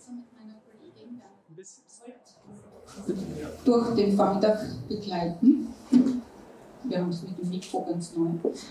gemeinsam mit meiner Kollegin durch den Vormittag begleiten. Wir haben es mit dem Mikro ganz neu.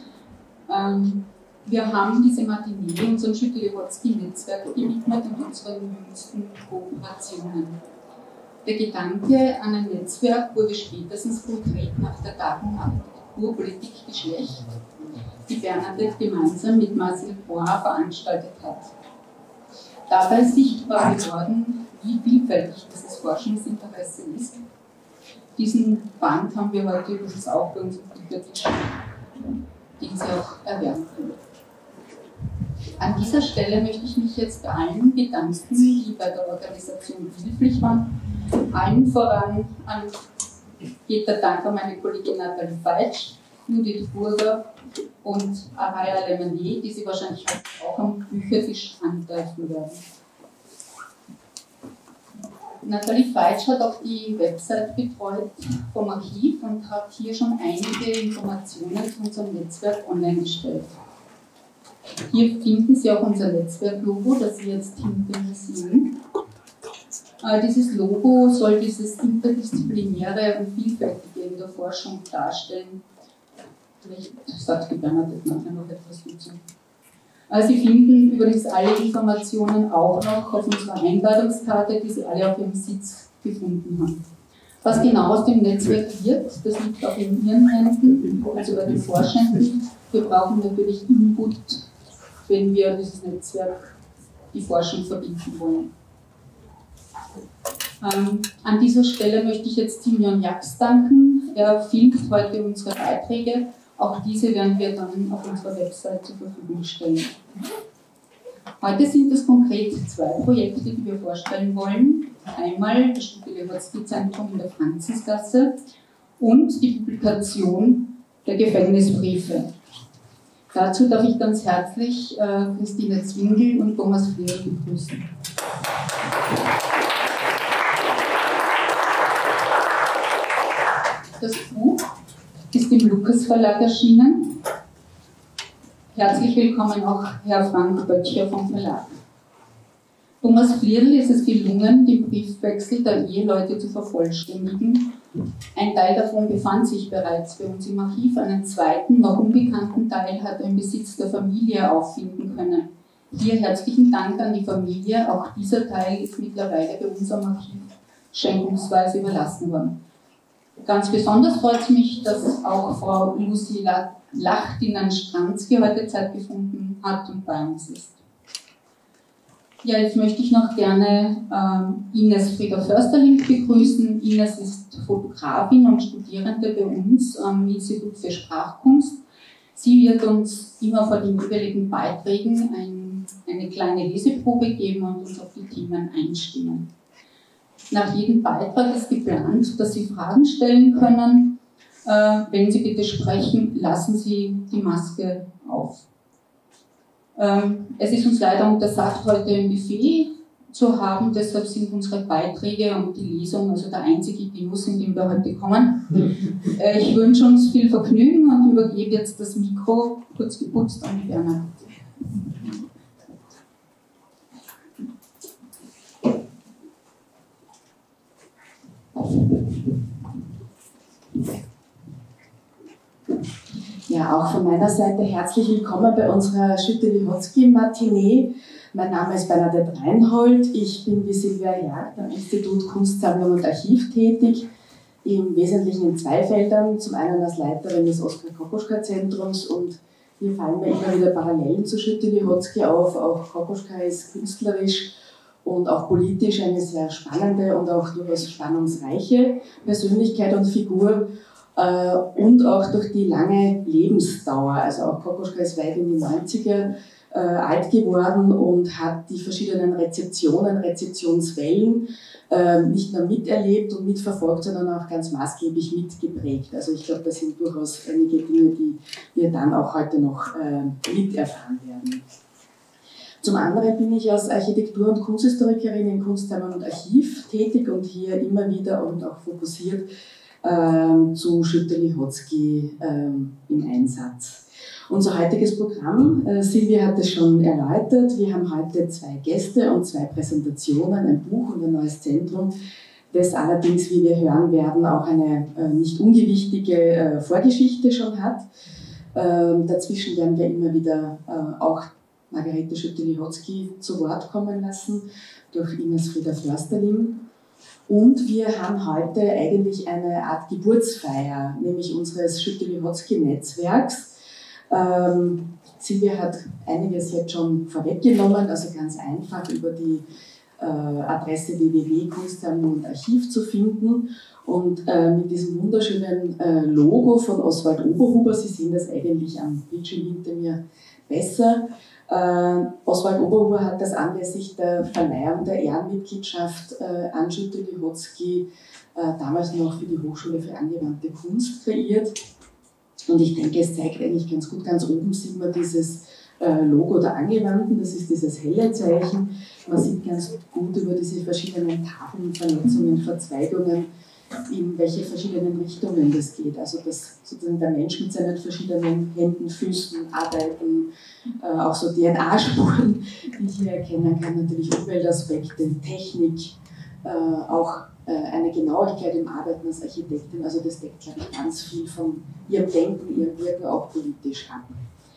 Wir haben diese Matinee unserem Schütte-Lewotzki-Netzwerk gewidmet und unseren jüngsten Kooperationen. Der Gedanke an ein Netzwerk wurde spätestens konkret nach der Tagung Architekturpolitik Geschlecht, die Bernadette gemeinsam mit Marcel Bois veranstaltet hat. Dabei ist sichtbar geworden, wie vielfältig dieses Forschungsinteresse ist. Diesen Band haben wir heute übrigens auch bei uns im Büchertisch, den Sie auch erwerben können. An dieser Stelle möchte ich mich jetzt bei allen bedanken, die bei der Organisation hilflich waren. Allen voran geht der Dank an meine Kollegin Nathalie Feitsch, Judith Burger und Araya Lemanier, die Sie wahrscheinlich auch am Büchertisch antreffen werden. Nathalie Feitsch hat auch die Website betreut vom Archiv und hat hier schon einige Informationen zu unserem Netzwerk online gestellt. Hier finden Sie auch unser Netzwerklogo, das Sie jetzt hinter mir sehen. Dieses Logo soll dieses interdisziplinäre und vielfältige in der Forschung darstellen. Vielleicht sagt die Bernadette nachher noch etwas dazu. Sie finden übrigens alle Informationen auch noch auf unserer Einladungskarte, die Sie alle auf Ihrem Sitz gefunden haben. Was genau aus dem Netzwerk wird, das liegt auch in Ihren Händen, also bei den Forschenden. Wir brauchen natürlich Input, wenn wir dieses Netzwerk, die Forschung verbinden wollen. An dieser Stelle möchte ich jetzt Simeon Jax danken. Er filmt heute unsere Beiträge. Auch diese werden wir dann auf unserer Website zur Verfügung stellen. Heute sind es konkret zwei Projekte, die wir vorstellen wollen. Einmal das Schütte-Lewotzki-Zentrum in der Franzisgasse und die Publikation der Gefängnisbriefe. Dazu darf ich ganz herzlich Christine Zwingel und Thomas Fleer begrüßen. Das Buch ist im Lukas Verlag erschienen. Herzlich willkommen auch Herr Frank Böttcher vom Verlag. Thomas Flierl ist es gelungen, den Briefwechsel der Eheleute zu vervollständigen. Ein Teil davon befand sich bereits bei uns im Archiv, einen zweiten, noch unbekannten Teil hat er im Besitz der Familie auffinden können. Hier herzlichen Dank an die Familie, auch dieser Teil ist mittlerweile bei uns am Archiv schenkungsweise überlassen worden. Ganz besonders freut es mich, dass auch Frau Lucy Lachtinan-Stranzki heute Zeit gefunden hat und bei uns ist. Ja, jetzt möchte ich noch gerne Ines Frieder-Försterling begrüßen. Ines ist Fotografin und Studierende bei uns am Institut für Sprachkunst. Sie wird uns immer vor den jeweiligen Beiträgen eine kleine Leseprobe geben und uns auf die Themen einstimmen. Nach jedem Beitrag ist geplant, dass Sie Fragen stellen können. Wenn Sie bitte sprechen, lassen Sie die Maske auf. Es ist uns leider untersagt, heute ein Buffet zu haben, deshalb sind unsere Beiträge und die Lesung also der einzige Genuss, in dem wir heute kommen. Ich wünsche uns viel Vergnügen und übergebe jetzt das Mikro, kurz geputzt, an die Bernadette. Ja, auch von meiner Seite herzlich willkommen bei unserer Schütte-Lewotzki-Matinee. Mein Name ist Bernadette Reinhold. Ich bin wie Silvia Jagd am Institut Kunstsammlung und Archiv tätig, im Wesentlichen in zwei Feldern. Zum einen als Leiterin des Oskar-Kokoschka-Zentrums und hier fallen mir immer wieder Parallelen zu Schütte-Lewotzki auf. Auch Kokoschka ist künstlerisch und auch politisch eine sehr spannende und auch durchaus spannungsreiche Persönlichkeit und Figur. Und auch durch die lange Lebensdauer. Also auch Kokoschka ist weit in die 90er alt geworden und hat die verschiedenen Rezeptionswellen nicht nur miterlebt und mitverfolgt, sondern auch ganz maßgeblich mitgeprägt. Also ich glaube, das sind durchaus einige Dinge, die wir dann auch heute noch miterfahren werden. Zum anderen bin ich als Architektur- und Kunsthistorikerin in Kunstsammlung und Archiv tätig und hier immer wieder und auch fokussiert zu Schütte-Lewotzki im Einsatz. Unser heutiges Programm, Silvia hat es schon erläutert, wir haben heute 2 Gäste und 2 Präsentationen, ein Buch und ein neues Zentrum, das allerdings, wie wir hören werden, auch eine nicht ungewichtige Vorgeschichte schon hat. Dazwischen werden wir immer wieder auch Margarete Schütte-Lihotzky zu Wort kommen lassen, durch Ines Frieder-Försterling. Und wir haben heute eigentlich eine Art Geburtsfeier, nämlich unseres Schütte-Lihotzky-Netzwerks. Silvia hat einiges jetzt schon vorweggenommen, also ganz einfach über die Adresse www.Kunstsammlung und Archiv zu finden. Und mit diesem wunderschönen Logo von Oswald Oberhuber, Sie sehen das eigentlich am Bildschirm hinter mir besser. Oswald Oberhuber hat das anlässlich der Verleihung der Ehrenmitgliedschaft an Schütte-Lihotzky damals noch für die Hochschule für angewandte Kunst kreiert. Und ich denke, es zeigt eigentlich ganz gut, ganz oben sieht man dieses Logo der Angewandten, das ist dieses helle Zeichen. Man sieht ganz gut über diese verschiedenen Tafeln, Vernetzungen, Verzweigungen, in welche verschiedenen Richtungen das geht. Also dass sozusagen der Mensch mit seinen verschiedenen Händen, Füßen, Arbeiten, auch so DNA-Spuren, die ich hier erkennen kann, natürlich Umweltaspekte, Technik, auch eine Genauigkeit im Arbeiten als Architektin. Also das deckt, glaube ich, ganz viel von ihrem Denken, ihrem Wirken auch politisch ab.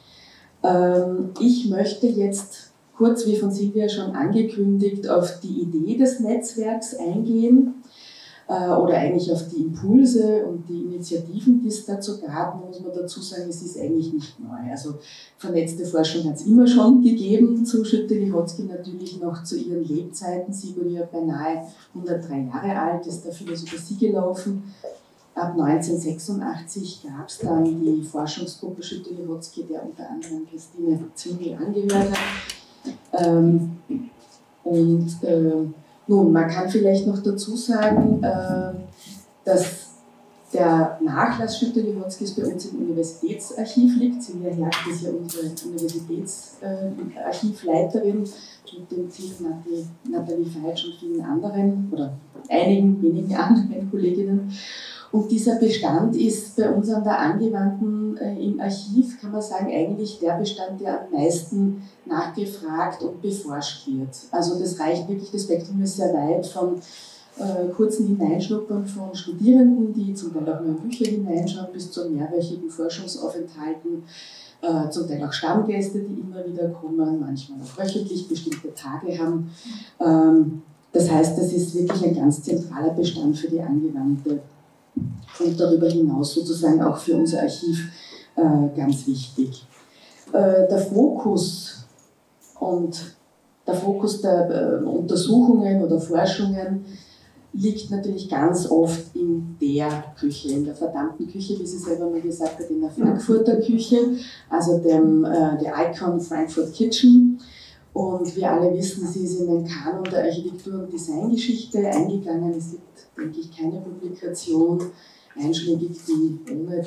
Ich möchte jetzt kurz, wie von Silvia schon angekündigt, auf die Idee des Netzwerks eingehen oder eigentlich auf die Impulse und die Initiativen, die es dazu gab. Muss man dazu sagen, es ist eigentlich nicht neu. Also vernetzte Forschung hat es immer schon gegeben, zu Schütte-Lihotzky natürlich noch zu ihren Lebzeiten. Sie wurde ja beinahe 103 Jahre alt, ist da vieles über sie gelaufen. Ab 1986 gab es dann die Forschungsgruppe Schütte-Lihotzky, der unter anderem Christine Zwingli angehört hat. Nun, man kann vielleicht noch dazu sagen, dass der Nachlass Schütte-Lihotzkys bei uns im Universitätsarchiv liegt. Silvia Hergt ist ja unsere Universitätsarchivleiterin mit dem Team Nathalie Feitsch und vielen anderen oder wenigen anderen Kolleginnen. Und dieser Bestand ist bei uns an der Angewandten im Archiv, kann man sagen, eigentlich der Bestand, der am meisten nachgefragt und beforscht wird. Also das reicht wirklich, das Spektrum ist sehr weit von kurzen Hineinschnuppern von Studierenden, die zum Teil auch nur in Bücher hineinschauen, bis zu mehrwöchigen Forschungsaufenthalten, zum Teil auch Stammgäste, die immer wieder kommen, manchmal auch wöchentlich bestimmte Tage haben. Das heißt, das ist wirklich ein ganz zentraler Bestand für die Angewandte. Und darüber hinaus sozusagen auch für unser Archiv ganz wichtig. Der Fokus der Untersuchungen oder Forschungen liegt natürlich ganz oft in der Küche, in der verdammten Küche, wie sie selber mal gesagt hat, in der Frankfurter Küche, also der Icon Frankfurt Kitchen. Und wir alle wissen, sie ist in den Kanon der Architektur- und Designgeschichte eingegangen. Es gibt, denke ich, keine Publikation einschlägig, die ohne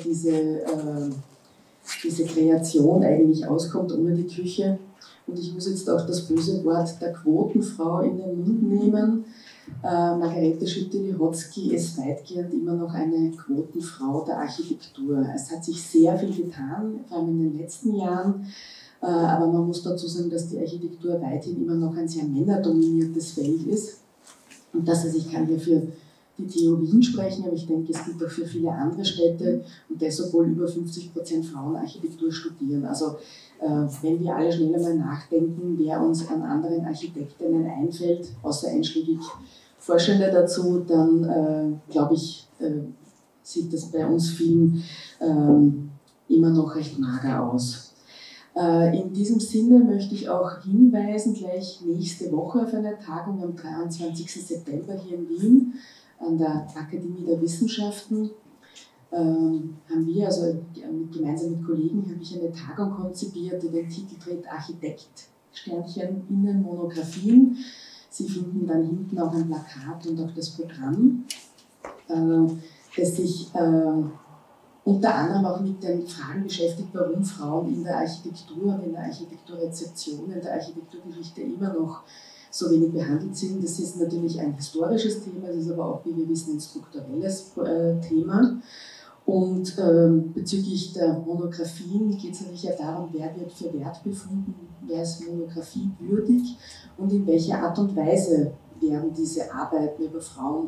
diese Kreation eigentlich auskommt, ohne die Küche. Und ich muss jetzt auch das böse Wort der Quotenfrau in den Mund nehmen. Margarete Schütte-Lihotzky ist weitgehend immer noch eine Quotenfrau der Architektur. Es hat sich sehr viel getan, vor allem in den letzten Jahren. Aber man muss dazu sagen, dass die Architektur weithin immer noch ein sehr männerdominiertes Feld ist. Und ich kann hier für die TU Wien sprechen, aber ich denke, es gilt auch für viele andere Städte und deshalb wohl über 50% Frauen Architektur studieren. Also wenn wir alle schnell einmal nachdenken, wer uns an anderen Architektinnen einfällt, außer einschlägig Forschende dazu, dann glaube ich, sieht das bei uns vielen immer noch recht mager aus. In diesem Sinne möchte ich auch hinweisen, gleich nächste Woche auf eine Tagung am 23. September hier in Wien an der Akademie der Wissenschaften. Haben wir, also gemeinsam mit Kollegen, habe ich eine Tagung konzipiert, die den Titel trägt Architekt, Sternchen, Innenmonographien. Sie finden dann hinten auch ein Plakat und auch das Programm, das sich unter anderem auch mit den Fragen beschäftigt, warum Frauen in der Architektur und in der Architekturrezeption, in der Architekturgeschichte immer noch so wenig behandelt sind. Das ist natürlich ein historisches Thema, das ist aber auch, wie wir wissen, ein strukturelles Thema. Und bezüglich der Monographien geht es natürlich ja darum, wer wird für wert befunden, wer ist monografiewürdig und in welcher Art und Weise werden diese Arbeiten über Frauen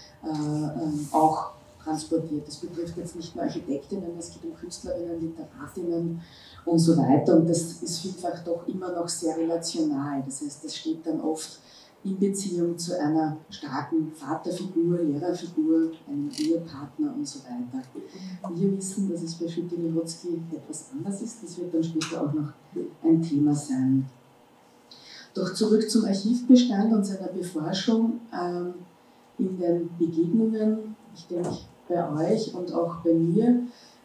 auch transportiert. Das betrifft jetzt nicht nur Architektinnen, es geht um Künstlerinnen, Literatinnen und so weiter. Und das ist vielfach doch immer noch sehr relational. Das heißt, das steht dann oft in Beziehung zu einer starken Vaterfigur, Lehrerfigur, einem Ehepartner und so weiter. Wir wissen, dass es bei Schütte-Lihotzky etwas anders ist. Das wird dann später auch noch ein Thema sein. Doch zurück zum Archivbestand und seiner Beforschung in den Begegnungen. Ich denke, bei euch und auch bei mir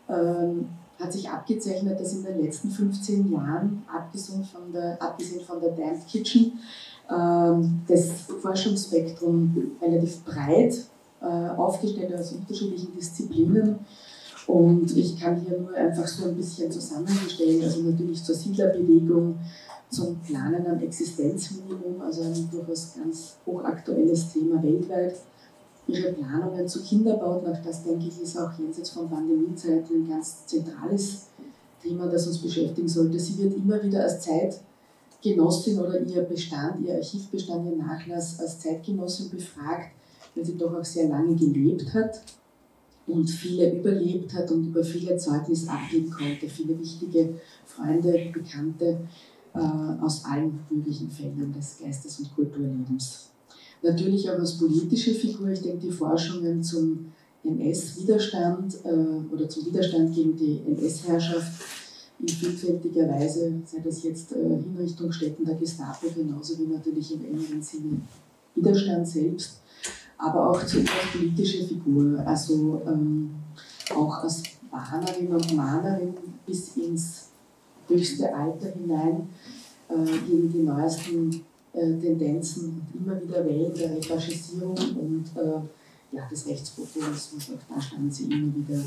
hat sich abgezeichnet, dass in den letzten 15 Jahren, abgesehen von der Damned Kitchen, das Forschungsspektrum relativ breit aufgestellt aus unterschiedlichen Disziplinen. Und ich kann hier nur einfach so ein bisschen zusammenstellen, also natürlich zur Siedlerbewegung, zum Planen am Existenzminimum, also ein durchaus ganz hochaktuelles Thema weltweit. Ihre Planungen zu Kinderbauten, auch das denke ich ist auch jenseits von Pandemiezeiten ein ganz zentrales Thema, das uns beschäftigen sollte. Sie wird immer wieder als Zeitgenossin oder ihr Bestand, ihr Archivbestand, ihr Nachlass als Zeitgenossin befragt, weil sie doch auch sehr lange gelebt hat und viele überlebt hat und über viele Zeugnisse abgeben konnte, viele wichtige Freunde, Bekannte aus allen möglichen Feldern des Geistes- und Kulturlebens. Natürlich auch als politische Figur, ich denke, die Forschungen zum NS-Widerstand oder zum Widerstand gegen die NS-Herrschaft in vielfältiger Weise, sei das jetzt Hinrichtungsstätten der Gestapo, genauso wie natürlich im engeren Sinne Widerstand selbst, aber auch als politische Figur, also auch als Bahnerin und Mahnerin bis ins höchste Alter hinein gegen die neuesten Tendenzen und immer wieder Wellen der Refaschisierung und des Rechtspopulismus. Auch da standen sie immer wieder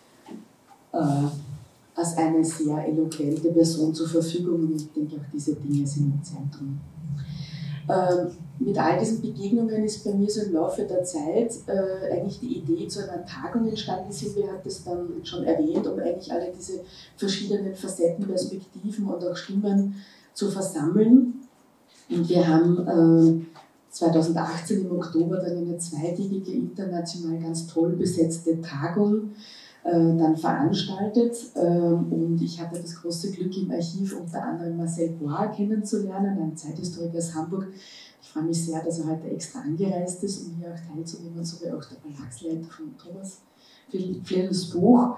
als eine sehr eloquente Person zur Verfügung und ich denke auch diese Dinge sind im Zentrum. Mit all diesen Begegnungen ist bei mir so im Laufe der Zeit eigentlich die Idee zu einer Tagung entstanden. Silvia hat es dann schon erwähnt, um eigentlich alle diese verschiedenen Facetten, Perspektiven und auch Stimmen zu versammeln. Und wir haben 2018 im Oktober dann eine zweitägige international ganz toll besetzte Tagung dann veranstaltet. Und ich hatte das große Glück, im Archiv unter anderem Marcel Bois kennenzulernen, ein Zeithistoriker aus Hamburg. Ich freue mich sehr, dass er heute extra angereist ist, um hier auch teilzunehmen, so wie auch der Verlagsleiter von Thomas Flirls Buch.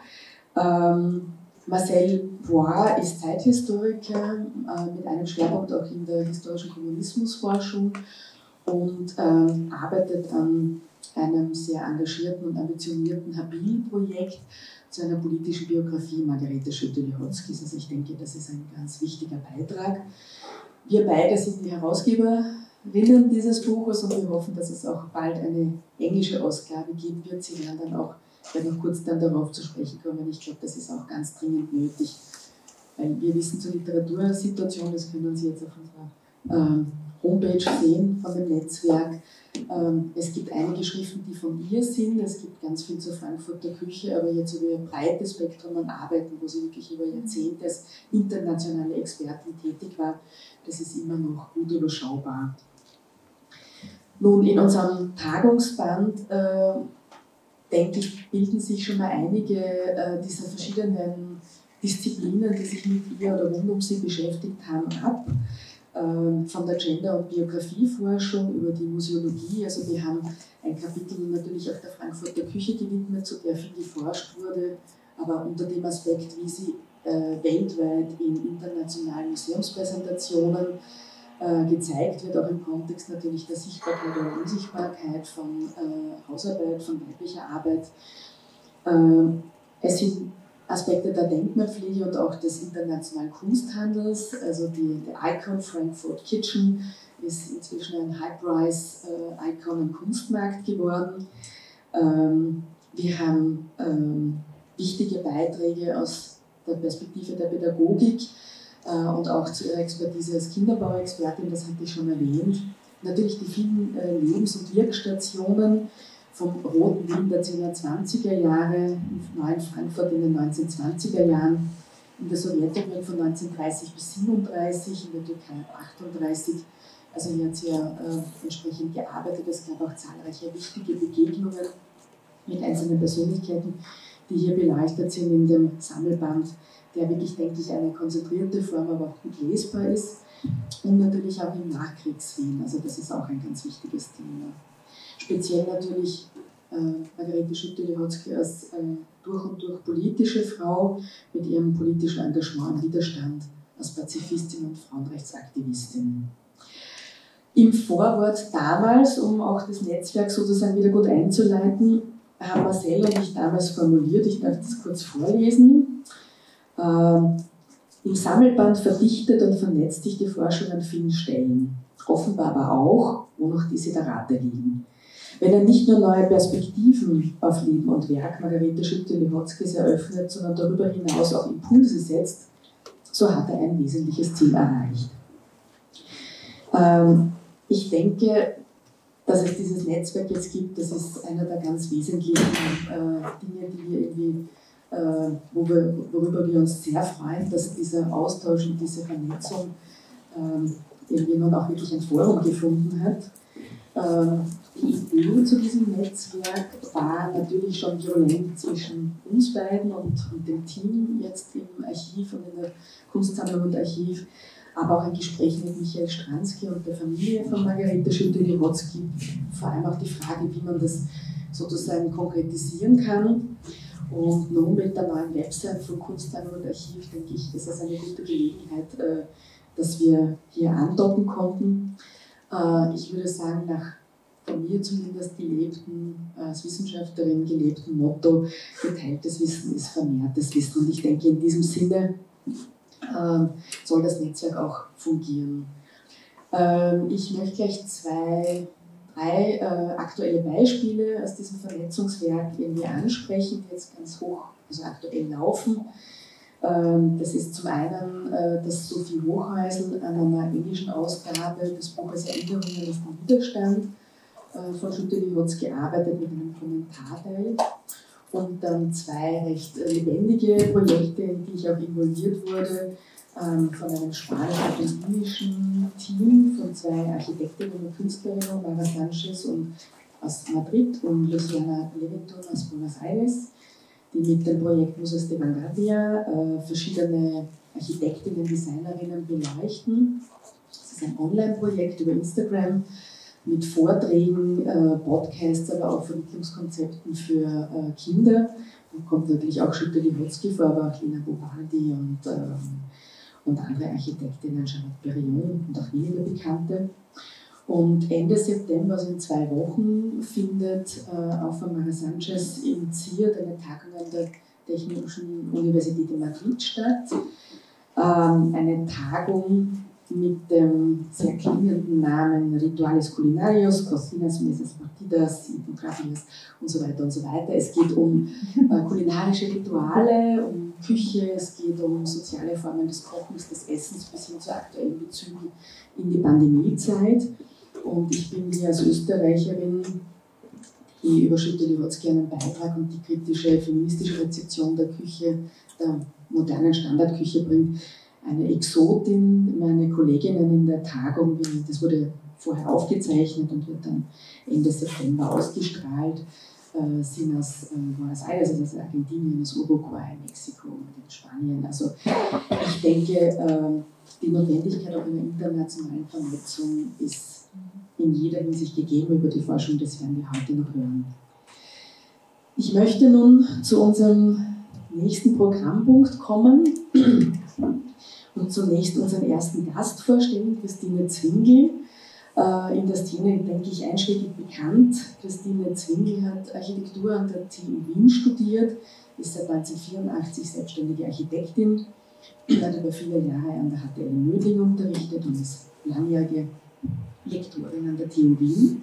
Marcel Bois ist Zeithistoriker mit einem Schwerpunkt auch in der historischen Kommunismusforschung und arbeitet an einem sehr engagierten und ambitionierten Habil-Projekt zu einer politischen Biografie Margarete Schütte-Lihotzkys. Also ich denke, das ist ein ganz wichtiger Beitrag. Wir beide sind die Herausgeberinnen dieses Buches und wir hoffen, dass es auch bald eine englische Ausgabe geben wird. Sie werden dann auch, ich werde noch kurz dann darauf zu sprechen kommen, ich glaube, das ist auch ganz dringend nötig, weil wir wissen zur Literatursituation, das können Sie jetzt auf unserer Homepage sehen von dem Netzwerk. Es gibt einige Schriften, die von ihr sind, es gibt ganz viel zur Frankfurter Küche, aber jetzt über ein breites Spektrum an Arbeiten, wo sie wirklich über Jahrzehnte als internationale Expertin tätig war, das ist immer noch gut überschaubar. Nun, in unserem Tagungsband, denke ich, bilden sich schon mal einige dieser verschiedenen Disziplinen, die sich mit ihr oder rund um sie beschäftigt haben, ab. Von der Gender- und Biografieforschung über die Museologie. Also wir haben ein Kapitel natürlich auch der Frankfurter Küche gewidmet, zu der viel geforscht wurde, aber unter dem Aspekt, wie sie weltweit in internationalen Museumspräsentationen gezeigt wird, auch im Kontext natürlich der Sichtbarkeit oder Unsichtbarkeit von Hausarbeit, von weiblicher Arbeit. Es sind Aspekte der Denkmalpflege und auch des internationalen Kunsthandels, also die Icon Frankfurt Kitchen ist inzwischen ein High-Price-Icon im Kunstmarkt geworden. Wir haben wichtige Beiträge aus der Perspektive der Pädagogik und auch zu ihrer Expertise als Kinderbauexpertin, das hatte ich schon erwähnt. Natürlich die vielen Lebens- und Wirkstationen vom roten Wien der 10er, 20er Jahre, im neuen Frankfurt in den 1920er Jahren, in der Sowjetunion von 1930 bis 1937, in der Türkei 1938. Also hier hat sie ja entsprechend gearbeitet. Es gab auch zahlreiche wichtige Begegnungen mit einzelnen Persönlichkeiten, die hier beleuchtet sind in dem Sammelband, der wirklich, denke ich, eine konzentrierte Form, aber auch gut lesbar ist. Und natürlich auch im Nachkriegswien, also das ist auch ein ganz wichtiges Thema. Speziell natürlich Margarete Schütte-Lihotzky als durch und durch politische Frau mit ihrem politischen Engagement im Widerstand, als Pazifistin und Frauenrechtsaktivistin. Im Vorwort damals, um auch das Netzwerk sozusagen wieder gut einzuleiten, haben Marcel und ich damals formuliert, ich darf das kurz vorlesen. Im Sammelband verdichtet und vernetzt sich die Forschung an vielen Stellen, offenbar aber auch, wo noch Desiderate liegen. Wenn er nicht nur neue Perspektiven auf Leben und Werk Margarete Schütte-Lihotzkys eröffnet, sondern darüber hinaus auch Impulse setzt, so hat er ein wesentliches Ziel erreicht. Ich denke, dass es dieses Netzwerk jetzt gibt, das ist einer der ganz wesentlichen Dinge, die wir irgendwie, worüber wir uns sehr freuen, dass dieser Austausch und diese Vernetzung irgendwie nun auch wirklich ein Forum gefunden hat. Die Idee zu diesem Netzwerk war natürlich schon virulent zwischen uns beiden und dem Team jetzt im Archiv und in der Kunstsammlung und Archiv, aber auch ein Gespräch mit Michael Stransky und der Familie von Margarete Schütte-Lihotzky. Vor allem auch die Frage, wie man das sozusagen konkretisieren kann. Und nun mit der neuen Website von Kunstsammlung und Archiv, denke ich, ist das eine gute Gelegenheit, dass wir hier andocken konnten. Ich würde sagen, nach von mir zumindest gelebten, als Wissenschaftlerin gelebten Motto, geteiltes Wissen ist vermehrtes Wissen. Und ich denke, in diesem Sinne soll das Netzwerk auch fungieren. Ich möchte gleich drei aktuelle Beispiele aus diesem Vernetzungswerk irgendwie ansprechen, die jetzt ganz hoch, also aktuell laufen. Das ist zum einen, dass Sophie Hochhäusl an einer englischen Ausgabe des Buches Erinnerungen auf den Widerstand von Schütte-Lihotzky arbeitet mit einem Kommentarteil. Und dann zwei recht lebendige Projekte, in die ich auch involviert wurde, von einem spanischen und indischen Team, von zwei Architektinnen und Künstlerinnen, Mara Sanchez aus Madrid und Luciana Levington aus Buenos Aires, die mit dem Projekt Museos de Vanguardia verschiedene Architektinnen, Designerinnen beleuchten. Das ist ein Online-Projekt über Instagram mit Vorträgen, Podcasts, aber auch Vermittlungskonzepten für Kinder. Da kommt natürlich auch Schütte-Lihotzky vor, aber auch Lina Bovaldi und andere Architektinnen, Charlotte Perrion und auch weniger Bekannte. Und Ende September, also in 2 Wochen, findet auch von Mara Sanchez initiiert eine Tagung an der Technischen Universität in Madrid statt. Eine Tagung mit dem sehr klingenden Namen Rituales Culinarios, Cocinas, Mesas Partidas, Ethnographias und so weiter und so weiter. Es geht um kulinarische Rituale, um Küche, es geht um soziale Formen des Kochens, des Essens bis hin zu aktuellen Bezügen in die Pandemiezeit. Und ich bin hier als Österreicherin, die über Schütte-Lihotzky einen Beitrag und die kritische feministische Rezeption der Küche, der modernen Standardküche bringt, eine Exotin. Meine Kolleginnen in der Tagung, das wurde vorher aufgezeichnet und wird dann Ende September ausgestrahlt, sind aus Buenos Aires, also aus Argentinien, aus Uruguay, Mexiko und in Spanien. Also ich denke, die Notwendigkeit auch einer internationalen Vernetzung ist in jeder Hinsicht gegeben. Über die Forschung, das werden wir heute noch hören. Ich möchte nun zu unserem nächsten Programmpunkt kommen und zunächst unseren ersten Gast vorstellen, Christine Zwingl. In der Szene, denke ich, einschlägig bekannt. Christine Zwingl hat Architektur an der TU Wien studiert, ist seit 1984 selbstständige Architektin, hat über viele Jahre an der HTL Mödling unterrichtet und ist langjährige Lektorin an der TU Wien,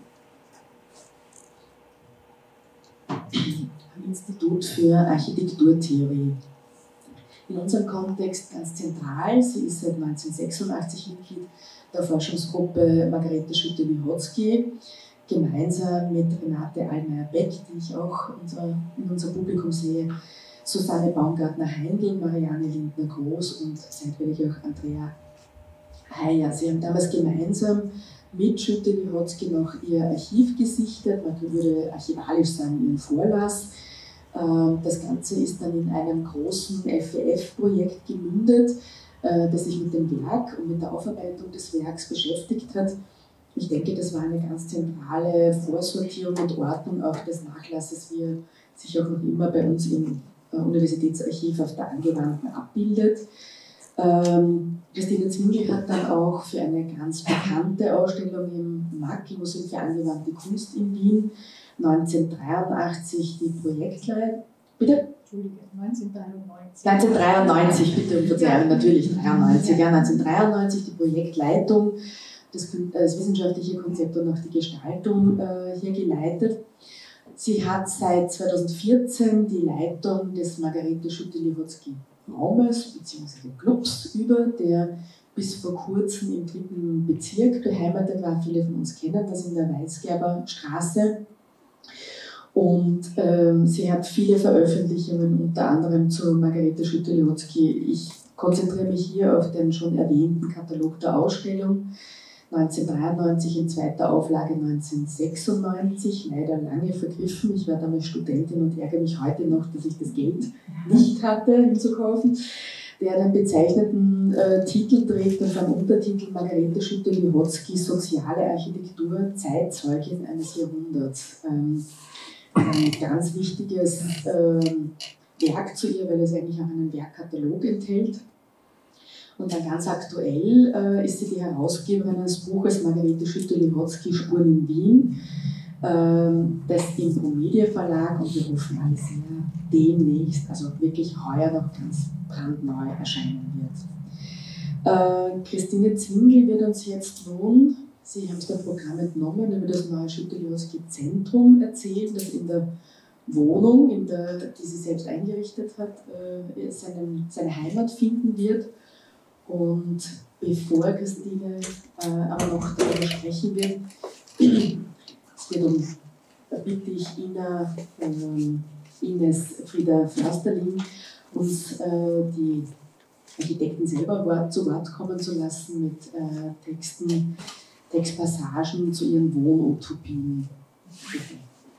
am Institut für Architekturtheorie. In unserem Kontext ganz zentral, sie ist seit 1986 Mitglied der Forschungsgruppe Margarete Schütte-Lihotzky, gemeinsam mit Renate Allmeier-Beck, die ich auch in unserem Publikum sehe, Susanne Baumgartner-Heindl, Marianne Lindner-Groß und zeitweilig auch Andrea Heyer. Sie haben damals gemeinsam mit Schütte-Lihotzky noch ihr Archiv gesichtet, man würde archivalisch sagen, ihren Vorlass. Das Ganze ist dann in einem großen FWF-Projekt gemündet, das sich mit dem Werk und mit der Aufarbeitung des Werks beschäftigt hat. Ich denke, das war eine ganz zentrale Vorsortierung und Ordnung auch des Nachlasses, wie er sich auch noch immer bei uns im Universitätsarchiv auf der Angewandten abbildet. Christine Zwingli hat dann auch für eine ganz bekannte Ausstellung im MAK, im Museum für Angewandte Kunst in Wien, 1983 die Projektleitung. Bitte? 1993. 1993, bitte um Verzeihung, natürlich 93. Ja, 1993 die Projektleitung, das wissenschaftliche Konzept und auch die Gestaltung hier geleitet. Sie hat seit 2014 die Leitung des Margarete Schütte-Lihotzky Raumes bzw. Clubs über, der bis vor kurzem im 3. Bezirk beheimatet war. Viele von uns kennen das in der Weisgerber Straße. Und sie hat viele Veröffentlichungen, unter anderem zu Margarete Schütte-Lihotzky. Ich konzentriere mich hier auf den schon erwähnten Katalog der Ausstellung. 1993 in zweiter Auflage 1996, leider lange vergriffen. Ich war damals Studentin und ärgere mich heute noch, dass ich das Geld nicht hatte, ihn zu kaufen. Der einen bezeichneten Titel trägt und vom Untertitel Margarete Schütte-Lihotzky, Soziale Architektur, Zeitzeugin eines Jahrhunderts. Ein ganz wichtiges Werk zu ihr, weil es eigentlich auch einen Werkkatalog enthält. Und dann ganz aktuell ist sie die Herausgeberin eines Buches Margarete Schütte-Lihotzky, Spuren in Wien, das im Promedia Verlag, und wir hoffen alle sehr, demnächst, also wirklich heuer noch ganz brandneu erscheinen wird. Christine Zwingli wird uns jetzt nun, Sie haben es beim Programm entnommen, über das neue Schütte-Lihotzky Zentrum erzählen, das in der Wohnung, die sie selbst eingerichtet hat, seine Heimat finden wird. Und bevor Christine aber noch darüber sprechen wird, bitte ich Ines Frieda Försterling, uns die Architekten selber zu Wort kommen zu lassen mit Textpassagen zu ihren Wohnutopien. Bitte.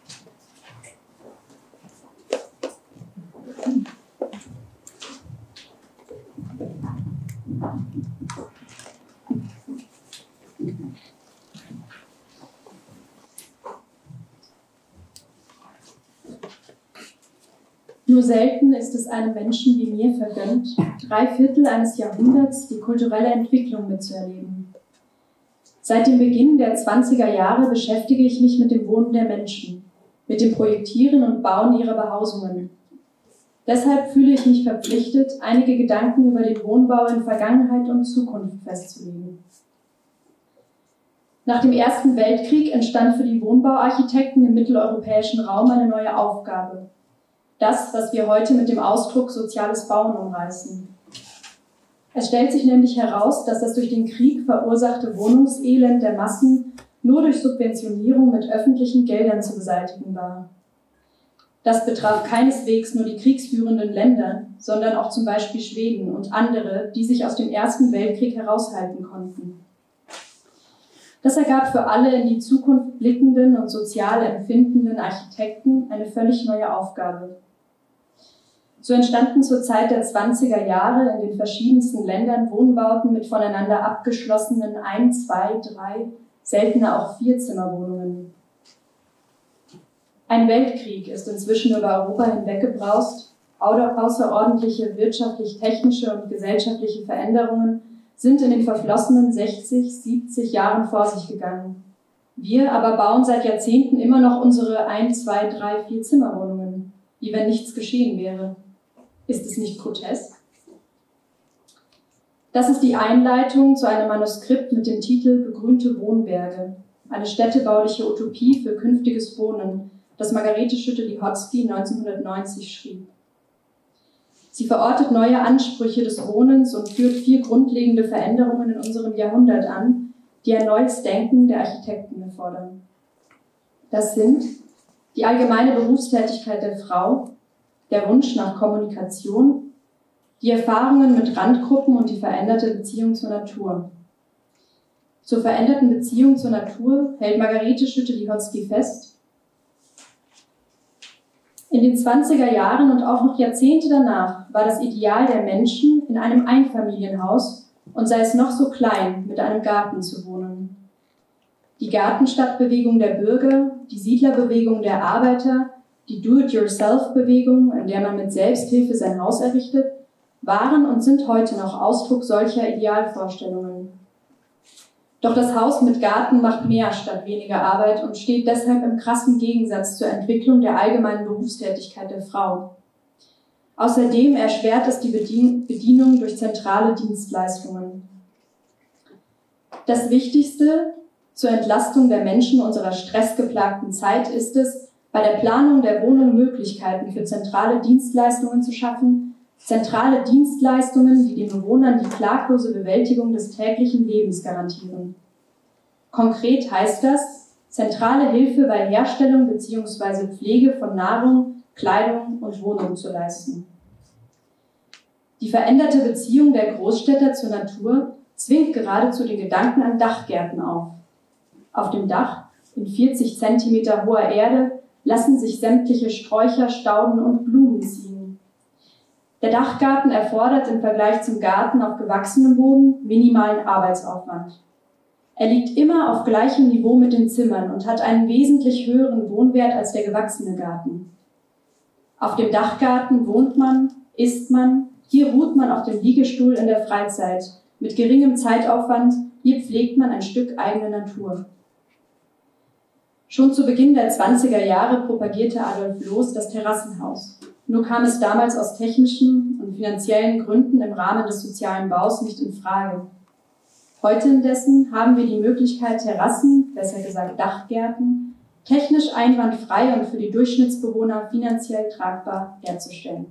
Nur selten ist es einem Menschen wie mir vergönnt, 3/4 eines Jahrhunderts die kulturelle Entwicklung mitzuerleben. Seit dem Beginn der 20er Jahre beschäftige ich mich mit dem Wohnen der Menschen, mit dem Projektieren und Bauen ihrer Behausungen. Deshalb fühle ich mich verpflichtet, einige Gedanken über den Wohnbau in Vergangenheit und Zukunft festzulegen. Nach dem Ersten Weltkrieg entstand für die Wohnbauarchitekten im mitteleuropäischen Raum eine neue Aufgabe. Das, was wir heute mit dem Ausdruck soziales Bauen umreißen. Es stellt sich nämlich heraus, dass das durch den Krieg verursachte Wohnungselend der Massen nur durch Subventionierung mit öffentlichen Geldern zu beseitigen war. Das betraf keineswegs nur die kriegsführenden Länder, sondern auch zum Beispiel Schweden und andere, die sich aus dem Ersten Weltkrieg heraushalten konnten. Das ergab für alle in die Zukunft blickenden und sozial empfindenden Architekten eine völlig neue Aufgabe. So entstanden zur Zeit der 20er Jahre in den verschiedensten Ländern Wohnbauten mit voneinander abgeschlossenen 1-, 2-, 3-, seltener auch 4-Zimmerwohnungen. Ein Weltkrieg ist inzwischen über Europa hinweggebraust, außerordentliche wirtschaftlich-technische und gesellschaftliche Veränderungen sind in den verflossenen 60, 70 Jahren vor sich gegangen. Wir aber bauen seit Jahrzehnten immer noch unsere 1-, 2-, 3-, 4-Zimmerwohnungen, wie wenn nichts geschehen wäre. Ist es nicht grotesk? Das ist die Einleitung zu einem Manuskript mit dem Titel Begrünte Wohnberge, eine städtebauliche Utopie für künftiges Wohnen, das Margarete Schütte-Lihotzky 1990 schrieb. Sie verortet neue Ansprüche des Wohnens und führt 4 grundlegende Veränderungen in unserem Jahrhundert an, die ein neues Denken der Architekten erfordern. Das sind die allgemeine Berufstätigkeit der Frau, der Wunsch nach Kommunikation, die Erfahrungen mit Randgruppen und die veränderte Beziehung zur Natur. Zur veränderten Beziehung zur Natur hält Margarete Schütte-Lihotzky fest: In den 20er Jahren und auch noch Jahrzehnte danach war das Ideal der Menschen, in einem Einfamilienhaus, und sei es noch so klein, mit einem Garten zu wohnen. Die Gartenstadtbewegung der Bürger, die Siedlerbewegung der Arbeiter, die Do-it-yourself-Bewegung, in der man mit Selbsthilfe sein Haus errichtet, waren und sind heute noch Ausdruck solcher Idealvorstellungen. Doch das Haus mit Garten macht mehr statt weniger Arbeit und steht deshalb im krassen Gegensatz zur Entwicklung der allgemeinen Berufstätigkeit der Frau. Außerdem erschwert es die Bedienung durch zentrale Dienstleistungen. Das Wichtigste zur Entlastung der Menschen unserer stressgeplagten Zeit ist es, bei der Planung der Wohnung Möglichkeiten für zentrale Dienstleistungen zu schaffen, zentrale Dienstleistungen, die den Bewohnern die klaglose Bewältigung des täglichen Lebens garantieren. Konkret heißt das, zentrale Hilfe bei Herstellung bzw. Pflege von Nahrung, Kleidung und Wohnung zu leisten. Die veränderte Beziehung der Großstädter zur Natur zwingt geradezu den Gedanken an Dachgärten auf. Auf dem Dach, in 40 cm hoher Erde, lassen sich sämtliche Sträucher, Stauden und Blumen ziehen. Der Dachgarten erfordert im Vergleich zum Garten auf gewachsenem Boden minimalen Arbeitsaufwand. Er liegt immer auf gleichem Niveau mit den Zimmern und hat einen wesentlich höheren Wohnwert als der gewachsene Garten. Auf dem Dachgarten wohnt man, isst man, hier ruht man auf dem Liegestuhl in der Freizeit. Mit geringem Zeitaufwand, hier pflegt man ein Stück eigene Natur. Schon zu Beginn der 20er Jahre propagierte Adolf Loos das Terrassenhaus. Nur kam es damals aus technischen und finanziellen Gründen im Rahmen des sozialen Baus nicht in Frage. Heute indessen haben wir die Möglichkeit, Terrassen, besser gesagt Dachgärten, technisch einwandfrei und für die Durchschnittsbewohner finanziell tragbar herzustellen.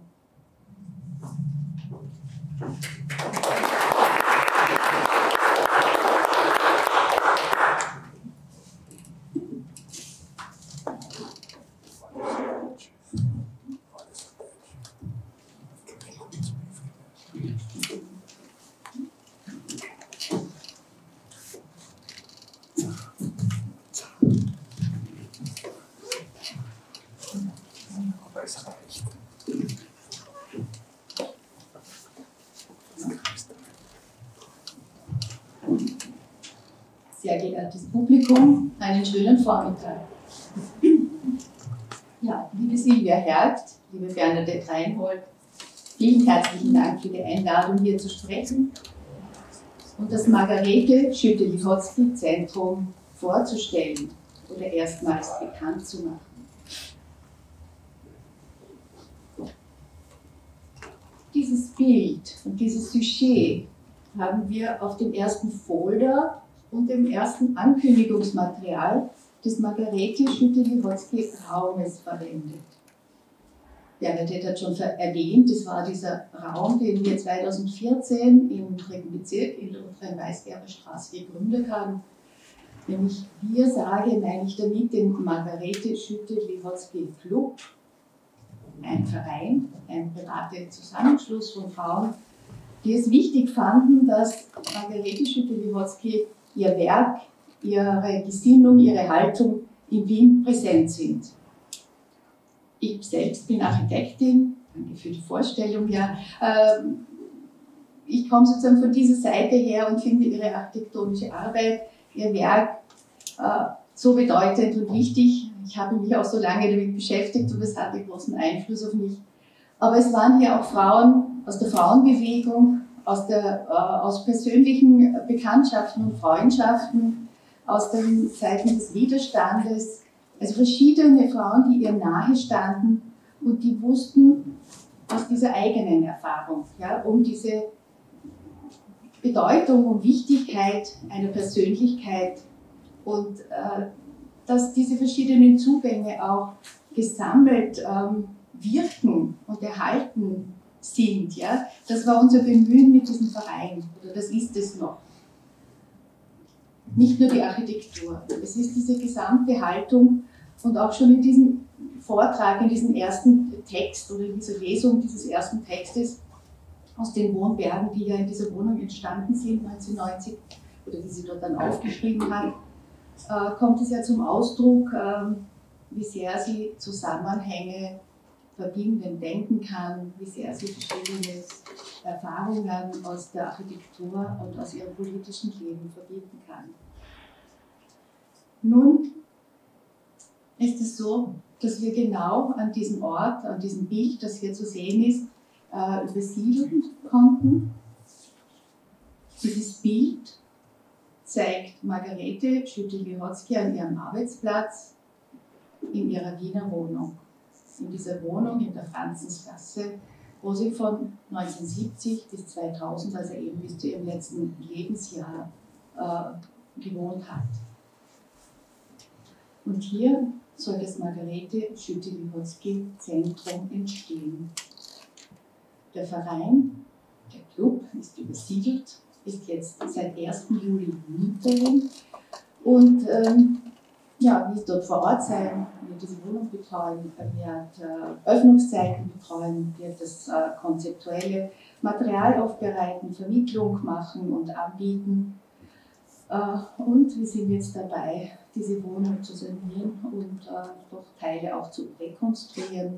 Sehr geehrtes Publikum, einen schönen Vormittag. Ja, liebe Silvia Hergt, liebe Bernadette Reinhold, vielen herzlichen Dank für die Einladung, hier zu sprechen und das Margarete Schütte-Lihotzky-Zentrum vorzustellen oder erstmals bekannt zu machen. Dieses Bild und dieses Sujet haben wir auf dem ersten Folder und dem ersten Ankündigungsmaterial des Margarete Schütte-Lihotzky-Raumes verwendet. Bernadette hat schon erwähnt, es war dieser Raum, den wir 2014 im 3. Bezirk in der Rhein-Weißgerber-Straße gegründet haben. Wenn ich wir sage, meine ich damit den Margarete Schütte-Lihotzky-Club, ein Verein, ein privater Zusammenschluss von Frauen, die es wichtig fanden, dass Margarete Schütte-Lihotzky ihr Werk, ihre Gesinnung, ihre Haltung in Wien präsent sind. Ich selbst bin Architektin, danke für die Vorstellung. Ja. Ich komme sozusagen von dieser Seite her und finde ihre architektonische Arbeit, ihr Werk so bedeutend und wichtig. Ich habe mich auch so lange damit beschäftigt und es hatte großen Einfluss auf mich. Aber es waren hier auch Frauen aus der Frauenbewegung, aus persönlichen Bekanntschaften und Freundschaften, aus den Zeiten des Widerstandes, also verschiedene Frauen, die ihr nahe standen und die wussten aus dieser eigenen Erfahrung, ja, um diese Bedeutung und Wichtigkeit einer Persönlichkeit und dass diese verschiedenen Zugänge auch gesammelt wirken und erhalten sind. Ja? Das war unser Bemühen mit diesem Verein, oder das ist es noch. Nicht nur die Architektur, es ist diese gesamte Haltung Und auch schon in diesem Vortrag, in diesem ersten Text oder in dieser Lesung dieses ersten Textes aus den Wohnbergen, die ja in dieser Wohnung entstanden sind 1990 oder die sie dort dann aufgeschrieben hat, kommt es ja zum Ausdruck, wie sehr sie Zusammenhänge verbinden denken kann, wie sehr sie verschiedene Erfahrungen aus der Architektur und aus ihrem politischen Leben verbinden kann. Nun ist es so, dass wir genau an diesem Ort, an diesem Bild, das hier zu sehen ist, übersiedeln konnten. Dieses Bild zeigt Margarete Schütte-Lihotzky an ihrem Arbeitsplatz in ihrer Wiener Wohnung. In dieser Wohnung in der Franzensgasse, wo sie von 1970 bis 2000, also eben bis zu ihrem letzten Lebensjahr, gewohnt hat. Und hier soll das Margarete Schütte-Lihotzky Zentrum entstehen. Der Verein, der Club, ist übersiedelt, ist jetzt seit 1. Juli Mieterin und ja, wird dort vor Ort sein, wird diese Wohnung betreuen, wird Öffnungszeiten betreuen, wird das konzeptuelle Material aufbereiten, Vermittlung machen und anbieten. Und wir sind jetzt dabei, diese Wohnung zu sanieren und doch Teile auch zu rekonstruieren.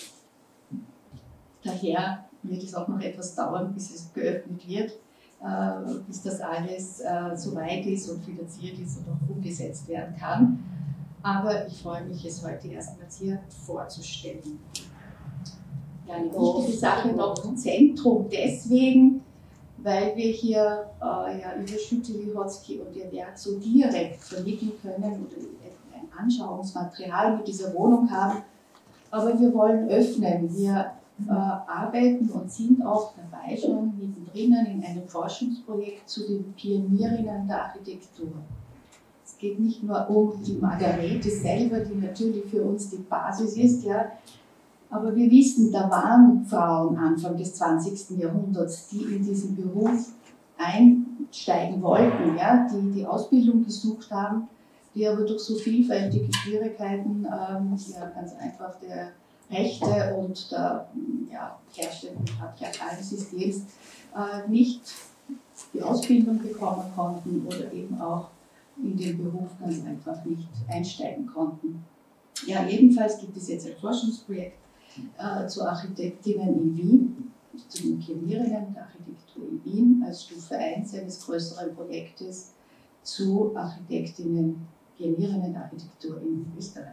Daher wird es auch noch etwas dauern, bis es geöffnet wird, bis das alles so weit ist und finanziert ist und auch umgesetzt werden kann. Aber ich freue mich, es heute erstmals hier vorzustellen. Ja, eine wichtige Sache noch zum Zentrum deswegen, weil wir hier ja, über Schütte-Lihotzky und ihr Werk so direkt vermitteln können oder ein Anschauungsmaterial mit dieser Wohnung haben. Aber wir wollen öffnen. Wir arbeiten und sind auch dabei schon mittendrin in einem Forschungsprojekt zu den Pionierinnen der Architektur. Es geht nicht nur um die Margarete selber, die natürlich für uns die Basis ist, ja, aber wir wissen, da waren Frauen Anfang des 20. Jahrhunderts, die in diesen Beruf einsteigen wollten, ja, die die Ausbildung gesucht haben, die aber durch so vielfältige Schwierigkeiten, ja, ganz einfach der Rechte und der ja, herrschenden patriarchalen Systems nicht die Ausbildung bekommen konnten oder eben auch in den Beruf ganz einfach nicht einsteigen konnten. Ja, jedenfalls gibt es jetzt ein Forschungsprojekt zu Architektinnen in Wien, zu den Pionierinnen der Architektur in Wien als Stufe 1 eines größeren Projektes zu Architektinnen, Pionierinnen der Architektur in Österreich.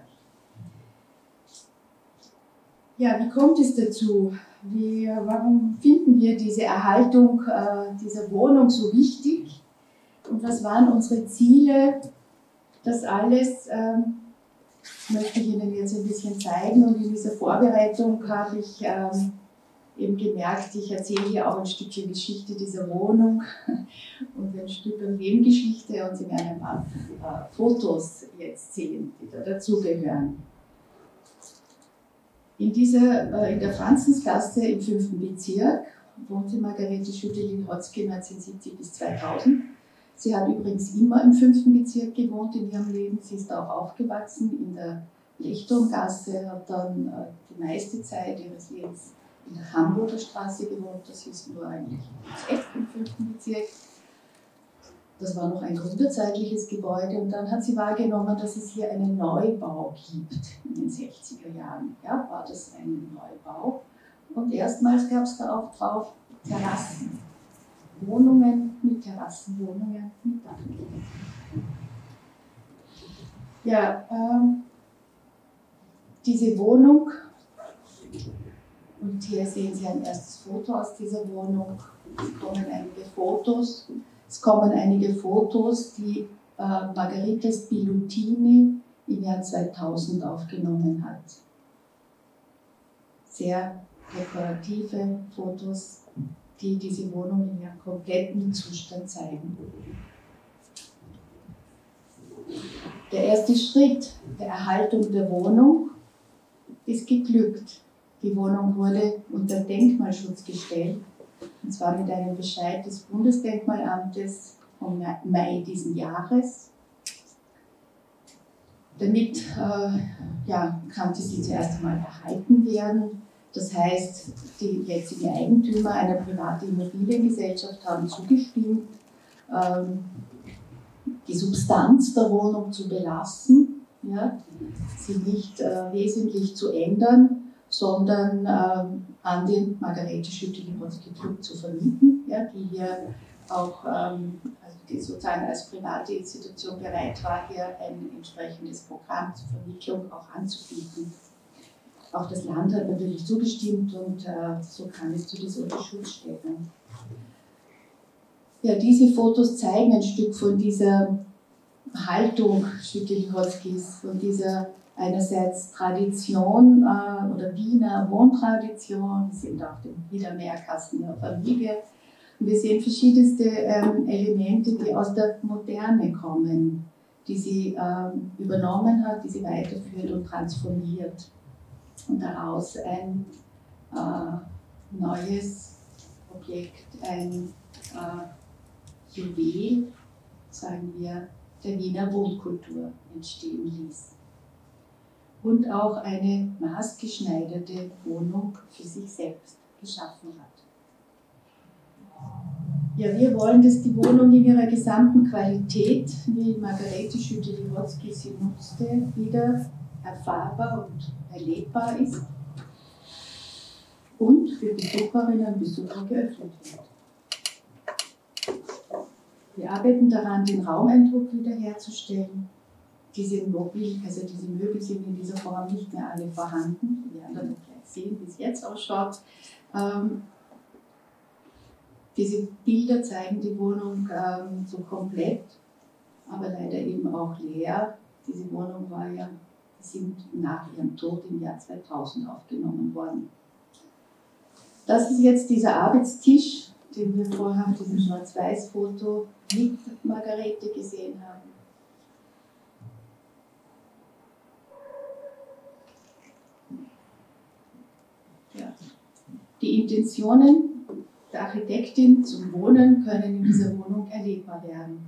Ja, wie kommt es dazu? Warum finden wir diese Erhaltung dieser Wohnung so wichtig? Und was waren unsere Ziele? Das alles möchte ich Ihnen jetzt ein bisschen zeigen. Und in dieser Vorbereitung habe ich eben gemerkt, ich erzähle hier auch ein Stückchen Geschichte dieser Wohnung und ein Stück Nebengeschichte. Und Sie werden ein paar Fotos jetzt sehen, die da dazugehören. In der Franzensgasse im 5. Bezirk wohnte Margarete Schütte-Lihotzky 1970 bis 2000. Sie hat übrigens immer im 5. Bezirk gewohnt in ihrem Leben. Sie ist auch aufgewachsen in der Lechturmgasse, hat dann die meiste Zeit ihres Lebens in der Hamburger Straße gewohnt. Das ist nur eigentlich das Eck im 5. Bezirk. Das war noch ein gründerzeitliches Gebäude und dann hat sie wahrgenommen, dass es hier einen Neubau gibt in den 60er Jahren. Ja, war das ein Neubau und erstmals gab es da auch drauf Terrassen. Wohnungen mit Terrassen, Wohnungen mit Dach. Ja, diese Wohnung, und hier sehen Sie ein erstes Foto aus dieser Wohnung. Es kommen einige Fotos, die Margherita Spilutini im Jahr 2000 aufgenommen hat. Sehr dekorative Fotos, die diese Wohnung in ihrem kompletten Zustand zeigen. Der erste Schritt der Erhaltung der Wohnung ist geglückt. Die Wohnung wurde unter Denkmalschutz gestellt, und zwar mit einem Bescheid des Bundesdenkmalamtes vom Mai diesen Jahres. Damit konnte sie zuerst einmal erhalten werden. Das heißt, die jetzigen Eigentümer einer privaten Immobiliengesellschaft haben zugestimmt, die Substanz der Wohnung zu belassen, ja, sie nicht wesentlich zu ändern, sondern an den Margarete Schütte-Lihotzky Club zu vermieten, ja, die hier auch die sozusagen als private Institution bereit war, hier ein entsprechendes Programm zur Vermittlung auch anzubieten. Auch das Land hat natürlich zugestimmt und so kam es zu dieser Unterschutzstellung. Ja, diese Fotos zeigen ein Stück von dieser Haltung Schütte-Lihotzkys, von dieser einerseits Tradition oder Wiener Wohntradition, wir sehen auch den Wiedermeerkasten der Familie. Und wir sehen verschiedenste Elemente, die aus der Moderne kommen, die sie übernommen hat, die sie weiterführt und transformiert. Und daraus ein neues Objekt, ein Juwel, sagen wir, der Wiener Wohnkultur entstehen ließ. Und auch eine maßgeschneiderte Wohnung für sich selbst geschaffen hat. Ja, wir wollen, dass die Wohnung in ihrer gesamten Qualität, wie Margarete Schütte-Lihotzky sie nutzte, wieder erfahrbar und erlebbar ist und für Besucherinnen und Besucher geöffnet wird. Wir arbeiten daran, den Raumeindruck wiederherzustellen. Diese Möbel sind in dieser Form nicht mehr alle vorhanden. Wir werden dann gleich sehen, wie es jetzt ausschaut. Diese Bilder zeigen die Wohnung so komplett, aber leider eben auch leer. Diese Wohnung sind nach ihrem Tod im Jahr 2000 aufgenommen worden. Das ist jetzt dieser Arbeitstisch, den wir vorher auf diesem Schwarz-Weiß-Foto mit Margarete gesehen haben. Ja. Die Intentionen der Architektin zum Wohnen können in dieser Wohnung erlebbar werden.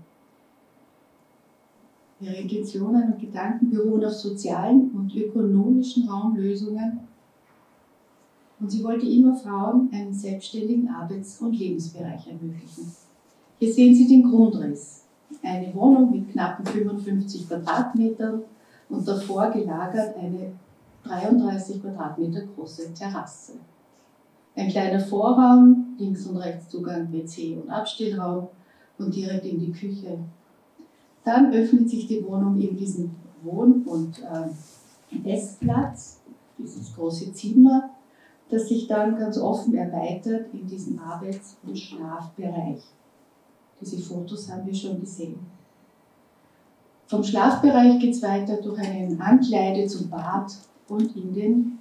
Ihre Intentionen und Gedanken beruhen auf sozialen und ökonomischen Raumlösungen und sie wollte immer Frauen einen selbstständigen Arbeits- und Lebensbereich ermöglichen. Hier sehen Sie den Grundriss. Eine Wohnung mit knappen 55 Quadratmetern und davor gelagert eine 33 Quadratmeter große Terrasse. Ein kleiner Vorraum, links und rechts Zugang WC und Abstellraum und direkt in die Küche. Dann öffnet sich die Wohnung in diesen Wohn- und Essplatz, dieses große Zimmer, das sich dann ganz offen erweitert in diesen Arbeits- und Schlafbereich. Diese Fotos haben wir schon gesehen. Vom Schlafbereich geht es weiter durch eine Ankleide zum Bad und in den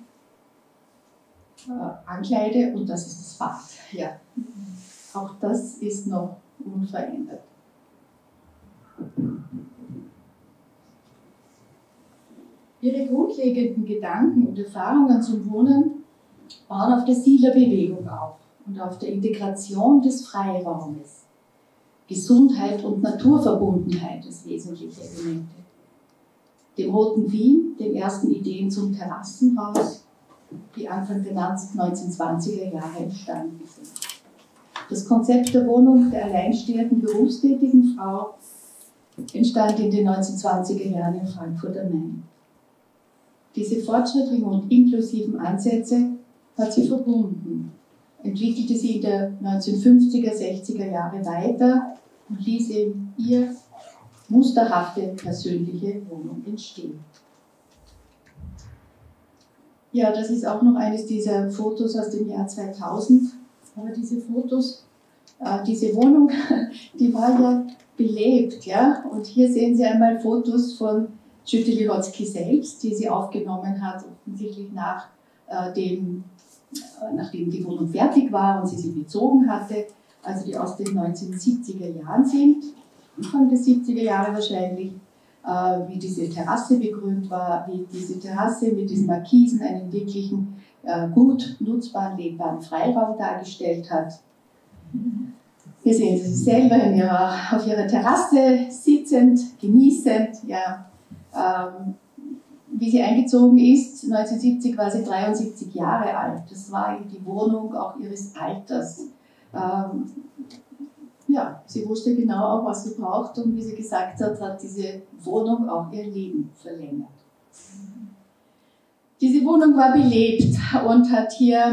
Ankleide und das ist das Bad. Ja. Auch das ist noch unverändert. Ihre grundlegenden Gedanken und Erfahrungen zum Wohnen bauen auf der Siedlerbewegung auf und auf der Integration des Freiraumes. Gesundheit und Naturverbundenheit als wesentliche Elemente. Dem Roten Wien, den ersten Ideen zum Terrassenhaus, die Anfang der 1920er Jahre entstanden sind. Das Konzept der Wohnung der alleinstehenden berufstätigen Frau entstand in den 1920er Jahren in Frankfurt am Main. Diese fortschrittlichen und inklusiven Ansätze hat sie verbunden, entwickelte sie in der 1950er, 60er Jahre weiter und ließ in ihr musterhafte persönliche Wohnung entstehen. Ja, das ist auch noch eines dieser Fotos aus dem Jahr 2000. Aber diese Fotos, diese Wohnung, die war ja belebt. Ja? Und hier sehen Sie einmal Fotos von Schütte-Lihotzky selbst, die sie aufgenommen hat, offensichtlich nachdem die Wohnung fertig war und sie bezogen hatte, also die aus den 1970er Jahren sind, Anfang der 70er Jahre wahrscheinlich, wie diese Terrasse begrünt war, wie diese Terrasse mit diesen Markisen einen wirklichen, gut nutzbaren, lebbaren Freiraum dargestellt hat. Hier sehen Sie sich selber auf ihrer Terrasse sitzend, genießend, ja, Wie sie eingezogen ist, 1970 war sie 73 Jahre alt. Das war die Wohnung auch ihres Alters. Ja, sie wusste genau auch, was sie braucht, und wie sie gesagt hat, hat diese Wohnung auch ihr Leben verlängert. Diese Wohnung war belebt und hat hier,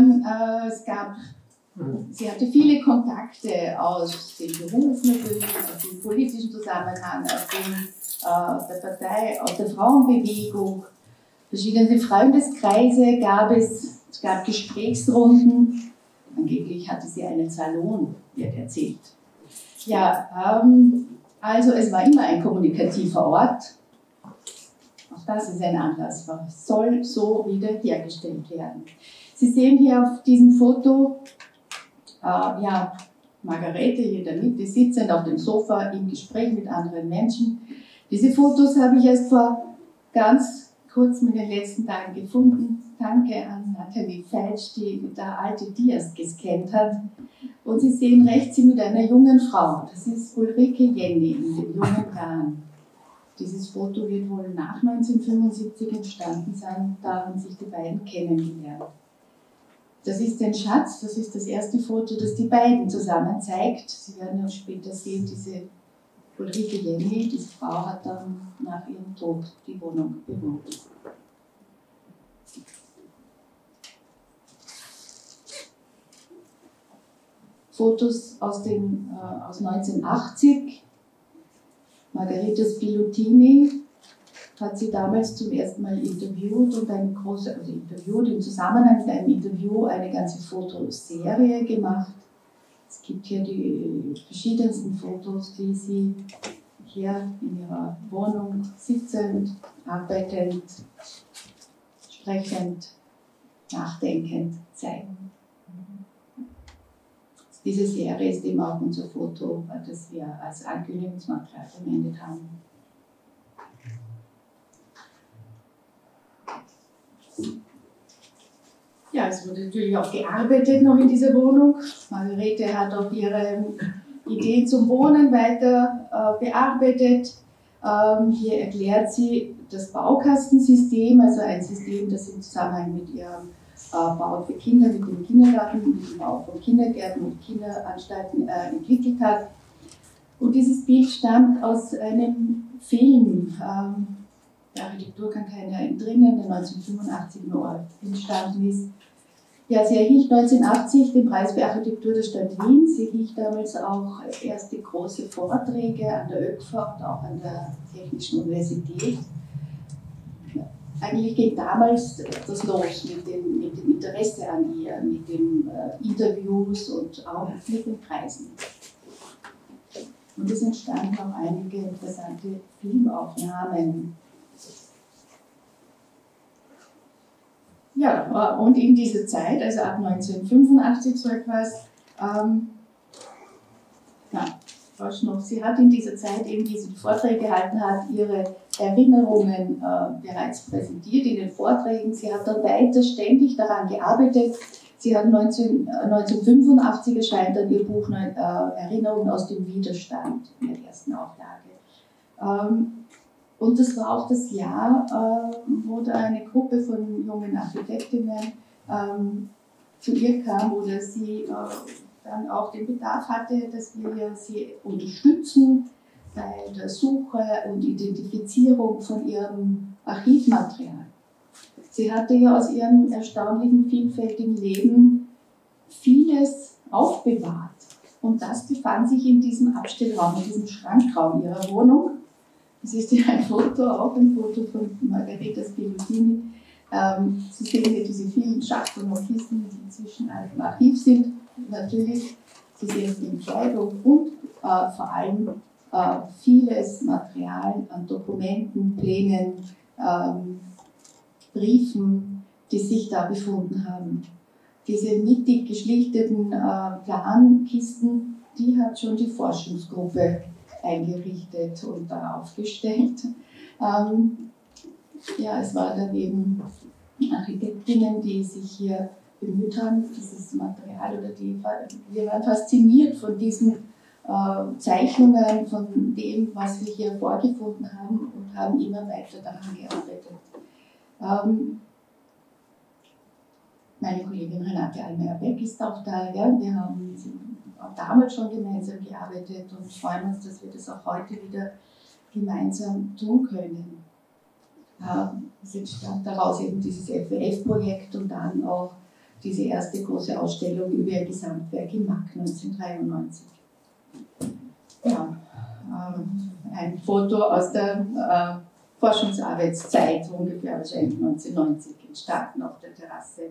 sie hatte viele Kontakte aus dem Beruf natürlich, aus dem politischen Zusammenhang, aus der Partei, aus der Frauenbewegung. Verschiedene Freundeskreise gab es gab Gesprächsrunden. Angeblich hatte sie einen Salon, wird erzählt. Ja, also es war immer ein kommunikativer Ort. Auch das ist ein Anlass, es soll so wieder hergestellt werden. Sie sehen hier auf diesem Foto, ja, Margarete hier in der Mitte, sitzend auf dem Sofa im Gespräch mit anderen Menschen. Diese Fotos habe ich erst vor ganz kurzem in den letzten Tagen gefunden. Danke an Nathalie Feitsch, die da alte Dias gescannt hat. Und Sie sehen rechts sie mit einer jungen Frau. Das ist Ulrike Jenny in den jungen Jahren. Dieses Foto wird wohl nach 1975 entstanden sein. Da haben sich die beiden kennengelernt. Das ist ein Schatz, das ist das erste Foto, das die beiden zusammen zeigt. Sie werden dann später sehen, diese Ulrike Jenny, diese Frau hat dann nach ihrem Tod die Wohnung bewohnt. Fotos aus 1980. Margherita Spilotini hat sie damals zum ersten Mal interviewt und im Zusammenhang mit einem Interview eine ganze Fotoserie gemacht. Es gibt hier die verschiedensten Fotos, die sie hier in ihrer Wohnung sitzend, arbeitend, sprechend, nachdenkend zeigen. Diese Serie ist eben auch unser Foto, das wir als Ankündigungsmaterial verwendet haben. Ja, es wurde natürlich auch gearbeitet noch in dieser Wohnung. Margarete hat auch ihre Idee zum Wohnen weiter bearbeitet. Hier erklärt sie das Baukastensystem, also ein System, das im Zusammenhang mit ihrem Bau für Kinder, mit dem Kindergarten, mit dem Bau von Kindergärten und Kinderanstalten entwickelt hat. Und dieses Bild stammt aus einem Film. Der Architektur kann keiner entrinnen, der 1985 nur entstanden ist. Ja, sie erhielt 1980 den Preis für Architektur der Stadt Wien. Sie hielt damals auch erste große Vorträge an der ÖGFA und auch an der Technischen Universität. Ja, eigentlich ging damals das los mit dem Interesse an ihr, mit den Interviews und auch mit den Preisen. Und es entstanden auch einige interessante Filmaufnahmen. Ja, und in dieser Zeit, also ab 1985 so etwas, sie hat in dieser Zeit eben diese Vorträge gehalten, hat ihre Erinnerungen bereits präsentiert in den Vorträgen. Sie hat dann weiter ständig daran gearbeitet. Sie hat 1985 erscheint dann ihr Buch Erinnerungen aus dem Widerstand in der ersten Auflage. Und das war auch das Jahr, wo da eine Gruppe von jungen Architektinnen zu ihr kam, wo sie dann auch den Bedarf hatte, dass wir sie unterstützen bei der Suche und Identifizierung von ihrem Archivmaterial. Sie hatte ja aus ihrem erstaunlichen, vielfältigen Leben vieles aufbewahrt. Und das befand sich in diesem Abstellraum, in diesem Schrankraum ihrer Wohnung. Das ist hier ein Foto, auch ein Foto von Margareta Spilotini. Sie sehen hier diese vielen Schachteln und Kisten, die inzwischen alle im Archiv sind. Natürlich, Sie sehen die Kleidung und vor allem vieles Material an Dokumenten, Plänen, Briefen, die sich da befunden haben. Diese mittig geschlichteten Plankisten, die hat schon die Forschungsgruppe eingerichtet und da aufgestellt. Ja, es waren dann eben Architektinnen, die sich hier bemüht haben, dieses Material, wir waren fasziniert von diesen Zeichnungen von dem, was wir hier vorgefunden haben und haben immer weiter daran gearbeitet. Meine Kollegin Renate Allmeier-Beck ist auch da. Ja? Wir haben auch damals schon gemeinsam gearbeitet und freuen uns, dass wir das auch heute wieder gemeinsam tun können. Es entstand daraus eben dieses FWF-Projekt und dann auch diese erste große Ausstellung über ihr Gesamtwerk im MAK 1993. Ja, ein Foto aus der Forschungsarbeitszeit, ungefähr wahrscheinlich 1990, entstanden auf der Terrasse.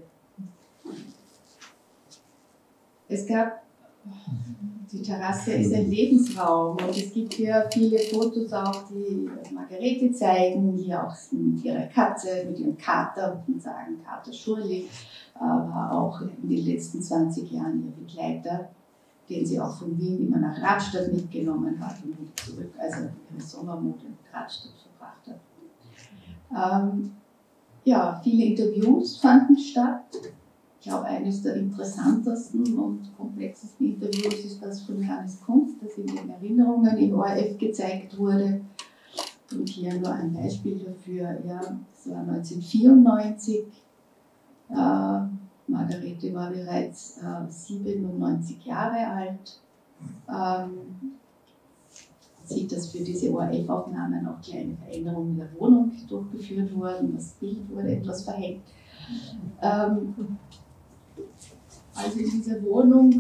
Die Terrasse ist ein Lebensraum und es gibt hier viele Fotos auch, die Margarete zeigen, hier auch mit ihrer Katze, mit ihrem Kater, und sagen Kater Schurli, war auch in den letzten 20 Jahren ihr Begleiter, den sie auch von Wien immer nach Radstadt mitgenommen hat und wieder zurück, also ihre Sommermonate in Radstadt verbracht hat. Ja, viele Interviews fanden statt. Ich glaube, eines der interessantesten und komplexesten Interviews ist das von Johannes Kunz, das in den Erinnerungen im ORF gezeigt wurde. Und hier nur ein Beispiel dafür. Ja, das war 1994. Margarete war bereits 97 Jahre alt. Sieht, dass für diese ORF-Aufnahmen auch kleine Veränderungen in der Wohnung durchgeführt wurden. Das Bild wurde etwas verhängt. Also in dieser Wohnung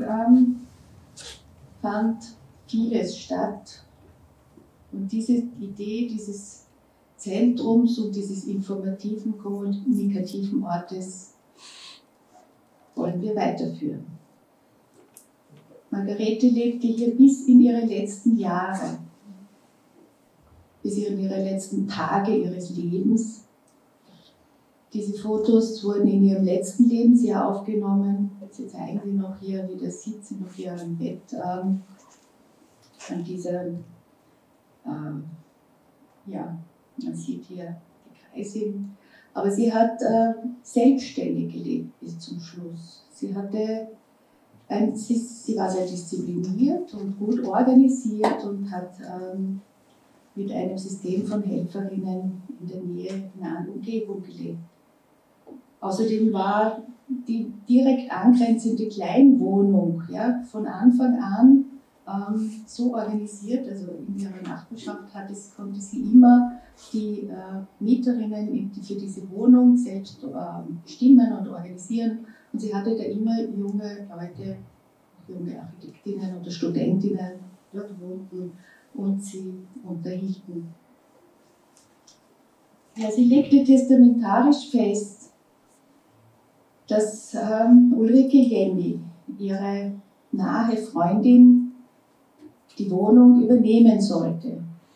fand vieles statt. Und diese Idee dieses Zentrums und dieses informativen, kommunikativen Ortes wollen wir weiterführen. Margarete lebte hier bis in ihre letzten Jahre, bis in ihre letzten Tage ihres Lebens. Diese Fotos wurden in ihrem letzten Lebensjahr aufgenommen. Sie zeigen sie noch hier, wie das Sitzen auf ihrem Bett an dieser, ja, man sieht hier die Kreisin. Aber sie hat selbstständig gelebt bis zum Schluss. Sie war sehr diszipliniert und gut organisiert und hat mit einem System von Helferinnen in der nahen Umgebung gelebt. Außerdem war die direkt angrenzende Kleinwohnung von Anfang an so organisiert, also in ihrer Nachbarschaft konnte sie immer die Mieterinnen für diese Wohnung selbst bestimmen und organisieren. Und sie hatte da immer junge Leute, junge Architektinnen oder Studentinnen dort wohnten und sie unterhielten. Ja, sie legte testamentarisch fest, dass Ulrike Jenny, ihre nahe Freundin, die Wohnung übernehmen sollte.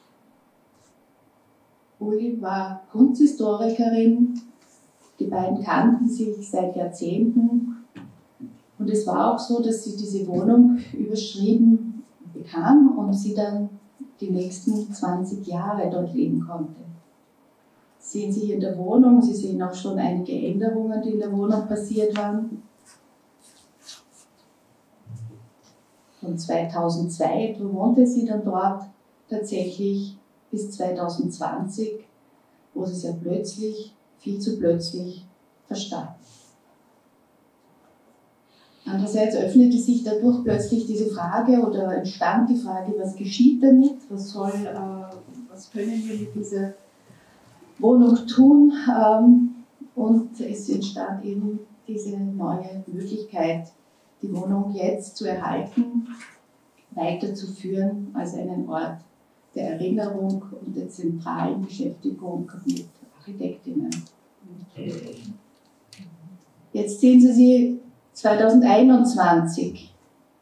Uli war Kunsthistorikerin, die beiden kannten sich seit Jahrzehnten und es war auch so, dass sie diese Wohnung überschrieben bekam und sie dann die nächsten 20 Jahre dort leben konnte. Sehen Sie hier in der Wohnung, Sie sehen auch schon einige Änderungen, die in der Wohnung passiert waren. Von 2002 wohnte sie dann dort tatsächlich bis 2020, wo sie sehr plötzlich, viel zu plötzlich, verstarb. Andererseits öffnete sich dadurch plötzlich diese Frage oder entstand die Frage, was geschieht damit, was können wir mit dieser Wohnung tun, und es entstand eben diese neue Möglichkeit, die Wohnung jetzt zu erhalten, weiterzuführen als einen Ort der Erinnerung und der zentralen Beschäftigung mit Architektinnen. Jetzt sehen Sie 2021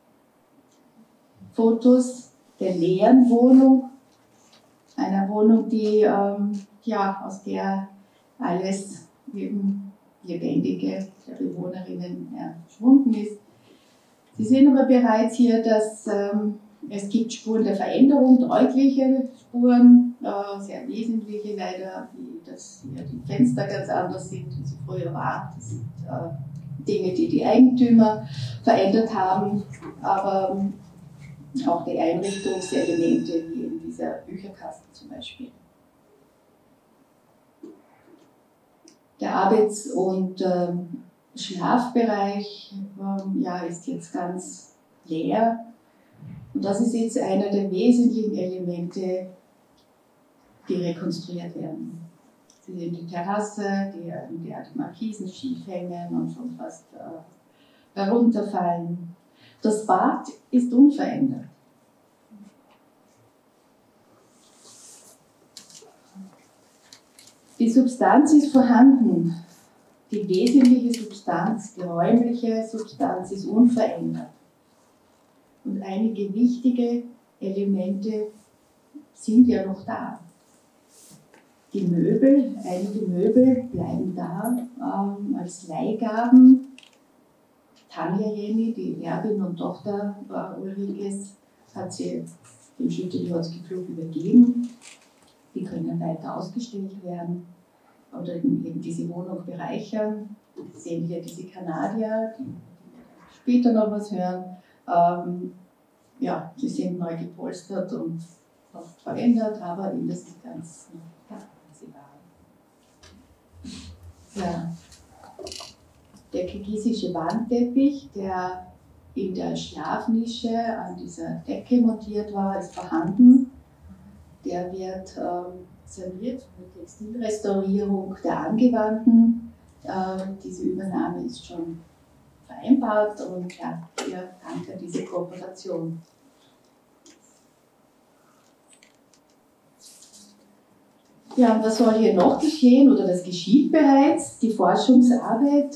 Fotos der leeren Wohnung, einer Wohnung, die aus der alles eben Lebendige der Bewohnerinnen verschwunden ist. Sie sehen aber bereits hier, dass es gibt Spuren der Veränderung, deutliche Spuren, sehr wesentliche leider, wie dass hier die Fenster ganz anders sind, wie sie früher waren. Das sind Dinge, die die Eigentümer verändert haben, aber auch die Einrichtungselemente, wie in dieser Bücherkasten zum Beispiel. Der Arbeits- und Schlafbereich ist jetzt ganz leer. Und das ist jetzt einer der wesentlichen Elemente, die rekonstruiert werden. Sie sehen die Terrasse, in der die Markisen schief hängen und schon fast herunterfallen. Das Bad ist unverändert. Die Substanz ist vorhanden. Die wesentliche Substanz, die räumliche Substanz ist unverändert. Und einige wichtige Elemente sind ja noch da. Die Möbel, einige Möbel bleiben da als Leihgaben. Tanja Jenny, die Erbin und Tochter Ulrikes, hat sie dem Schütte-Lihotzky-Club übergeben. Die können weiter ausgestellt werden oder eben diese Wohnung bereichern. Wir sehen hier diese Kanadier, die später noch was hören. Sie sind neu gepolstert und noch verändert, aber das ist ganz da, wie sie waren. Ja. Der kirgisische Wandteppich, der in der Schlafnische an dieser Decke montiert war, ist vorhanden. Der wird saniert mit Textilrestaurierung der Angewandten. Diese Übernahme ist schon vereinbart und wir danken diese Kooperation. Ja, und was soll hier noch geschehen oder das geschieht bereits? Die Forschungsarbeit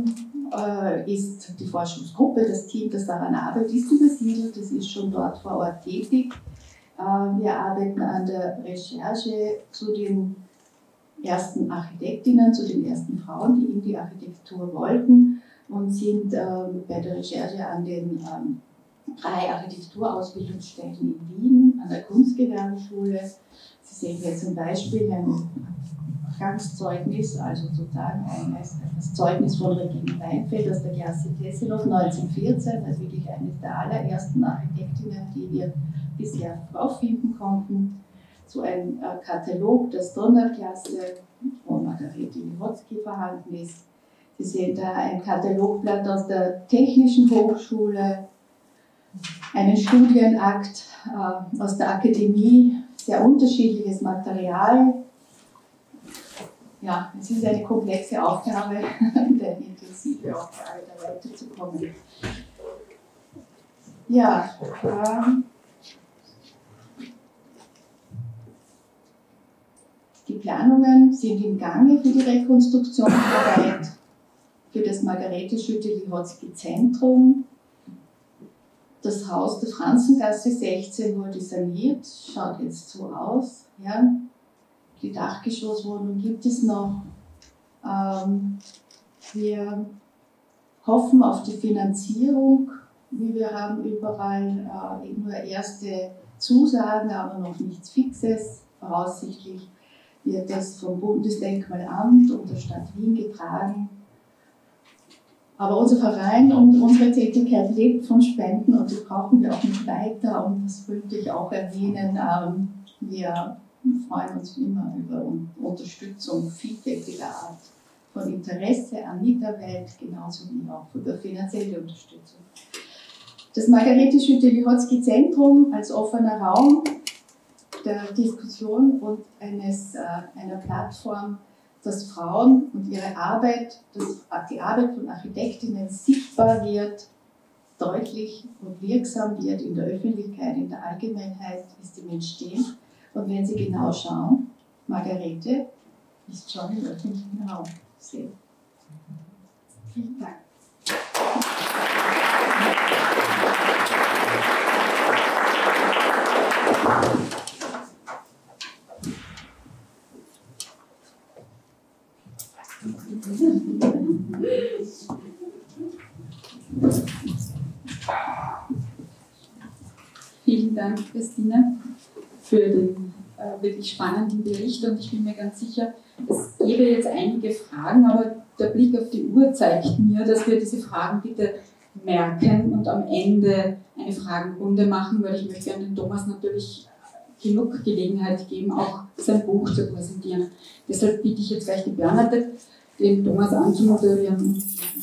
die Forschungsgruppe, das Team, das daran arbeitet, ist übersiedelt, das ist schon dort vor Ort tätig. Wir arbeiten an der Recherche zu den ersten Architektinnen, zu den ersten Frauen, die in die Architektur wollten und sind bei der Recherche an den 3 Architekturausbildungsstätten in Wien, an der Kunstgewerbeschule. Sie sehen hier zum Beispiel ein Gangszeugnis, also sozusagen das Zeugnis von Regine Weinfeld aus der Klasse Tesselhoff 1914, also wirklich eines der allerersten Architektinnen, die wir bisher auffinden konnten. So ein Katalog der Sonderklasse, wo Margarete Lihotzky vorhanden ist. Sie sehen da ein Katalogblatt aus der Technischen Hochschule, einen Studienakt aus der Akademie, sehr unterschiedliches Material. Ja, es ist eine komplexe Aufgabe, in der intensive Aufgabe, da weiterzukommen. Ja, die Planungen sind im Gange für die Rekonstruktionsarbeit für das Margarete Schütte-Lihotzky Zentrum. Das Haus der Franzengasse 16 wurde saniert, schaut jetzt so aus. Ja. Die Dachgeschosswohnung gibt es noch. Wir hoffen auf die Finanzierung, wie wir haben überall nur erste Zusagen, aber noch nichts Fixes. Voraussichtlich wird das vom Bundesdenkmalamt und der Stadt Wien getragen. Aber unser Verein und unsere Tätigkeit lebt von Spenden und die brauchen wir auch nicht weiter. Und das wollte ich auch erwähnen. Wir freuen uns immer über Unterstützung, Feedback dieser Art, von Interesse an Mitarbeit, genauso wie auch über finanzielle Unterstützung. Das Margarete Schütte-Lihotzky Zentrum als offener Raum der Diskussion und einer Plattform, dass Frauen und ihre Arbeit, dass die Arbeit von Architektinnen sichtbar wird, deutlich und wirksam wird in der Öffentlichkeit, in der Allgemeinheit, ist im Entstehen. Und wenn Sie genau schauen, Margarete ist schon im öffentlichen Raum zu sehen. Vielen Dank. Vielen Dank, Christine, für den wirklich spannenden Bericht und ich bin mir ganz sicher, es gäbe jetzt einige Fragen, aber der Blick auf die Uhr zeigt mir, dass wir diese Fragen bitte merken und am Ende eine Fragenrunde machen, weil ich möchte an den Thomas natürlich genug Gelegenheit geben, auch sein Buch zu präsentieren. Deshalb bitte ich jetzt gleich die Bernadette, den Thomas anzumoderieren.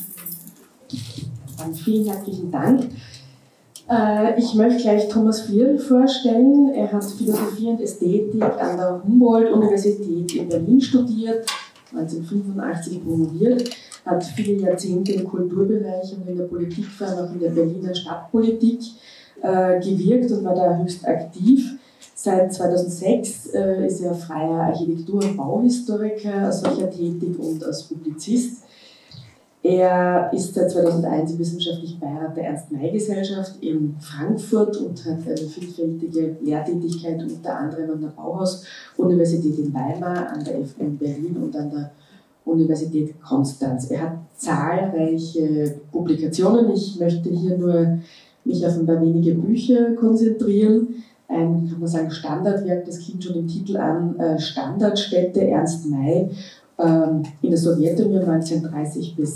Dann vielen herzlichen Dank. Ich möchte gleich Thomas Flierl vorstellen. Er hat Philosophie und Ästhetik an der Humboldt-Universität in Berlin studiert, 1985 promoviert, hat viele Jahrzehnte im Kulturbereich und in der Politik, vor allem auch in der Berliner Stadtpolitik gewirkt und war da höchst aktiv. Seit 2006 ist er freier Architektur- und Bauhistoriker, als solcher tätig und als Publizist. Er ist seit 2001 im wissenschaftlichen Beirat der Ernst-May-Gesellschaft in Frankfurt und hat eine vielfältige Lehrtätigkeit unter anderem an der Bauhaus-Universität in Weimar, an der FU in Berlin und an der Universität Konstanz. Er hat zahlreiche Publikationen. Ich möchte hier nur mich auf ein paar wenige Bücher konzentrieren. Ein, kann man sagen, Standardwerk, das klingt schon im Titel an, Standardstätte Ernst May in der Sowjetunion 1930 bis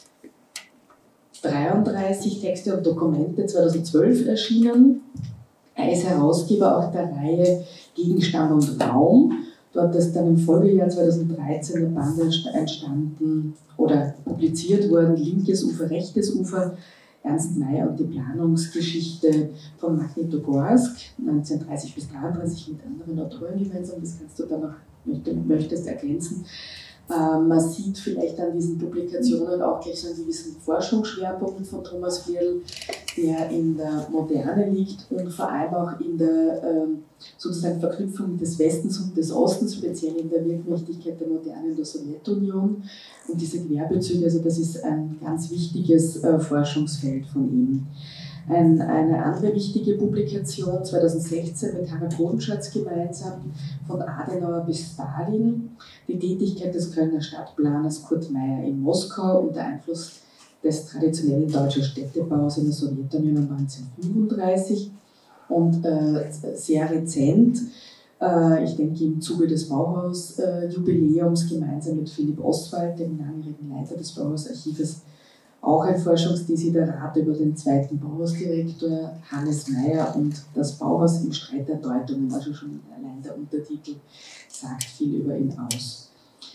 1933, Texte und Dokumente 2012 erschienen. Er ist Herausgeber auch der Reihe Gegenstand und Raum. Dort ist dann im Folgejahr 2013 eine Band entstanden oder publiziert worden, Linkes Ufer, Rechtes Ufer, Ernst May und die Planungsgeschichte von Magnitogorsk, 1930 bis 1933 mit anderen Autoren gemeinsam, das kannst du dann noch, möchtest ergänzen. Man sieht vielleicht an diesen Publikationen auch gleich so einen gewissen Forschungsschwerpunkt von Thomas Flierl, der in der Moderne liegt und vor allem auch in der sozusagen Verknüpfung des Westens und des Ostens, speziell in der Wirkmächtigkeit der Moderne in der Sowjetunion und diese Querbezüge, also das ist ein ganz wichtiges Forschungsfeld von ihm. Eine andere wichtige Publikation 2016 mit Harald Bodenschatz gemeinsam, von Adenauer bis Stalin, die Tätigkeit des Kölner Stadtplaners Kurt Meyer in Moskau und der Einfluss des traditionellen deutschen Städtebaus in der Sowjetunion 1935 und sehr rezent, ich denke im Zuge des Bauhaus-Jubiläums gemeinsam mit Philipp Oswald, dem langjährigen Leiter des Bauhausarchives, auch ein Forschungsdesiderat über den zweiten Bauhausdirektor Hannes Meyer und das Bauhaus im Streit der Deutungen, also schon allein der Untertitel sagt viel über ihn aus.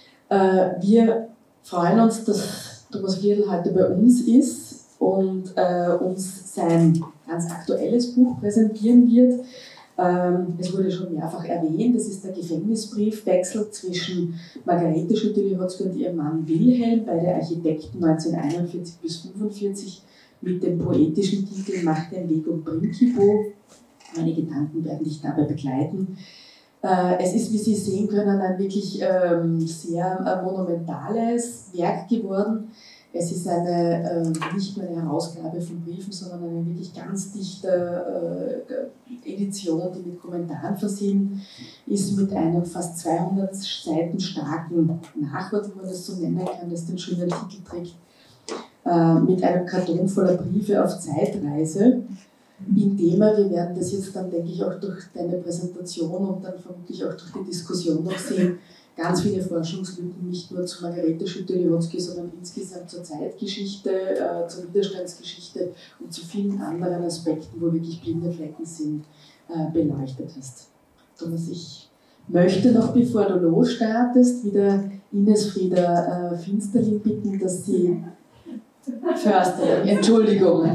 Wir freuen uns, dass Thomas Flierl heute bei uns ist und uns sein ganz aktuelles Buch präsentieren wird. Es wurde schon mehrfach erwähnt, es ist der Gefängnisbriefwechsel zwischen Margarete Schütte-Lihotzky und ihrem Mann Wilhelm, beide Architekten 1941 bis 1945 mit dem poetischen Titel Mach den Weg um Prinkipo. Meine Gedanken werden dich dabei begleiten. Es ist, wie Sie sehen können, ein wirklich sehr monumentales Werk geworden. Es ist nicht nur eine Herausgabe von Briefen, sondern eine wirklich ganz dichte Edition, die mit Kommentaren versehen ist, mit einem fast 200 Seiten starken Nachwort, wenn man das so nennen kann, das den schönen Titel trägt, mit einem Karton voller Briefe auf Zeitreise, indem wir werden das jetzt dann, denke ich, auch durch deine Präsentation und dann vermutlich auch durch die Diskussion noch sehen, ganz viele Forschungslücken, nicht nur zu Margarete Schütte-Lihotzky, sondern insgesamt zur Zeitgeschichte, zur Widerstandsgeschichte und zu vielen anderen Aspekten, wo wirklich blinde Flecken sind, beleuchtet hast. Thomas, ich möchte noch, bevor du losstartest, wieder Ines Frieda Finsterlin bitten, dass sie Försterin, Entschuldigung.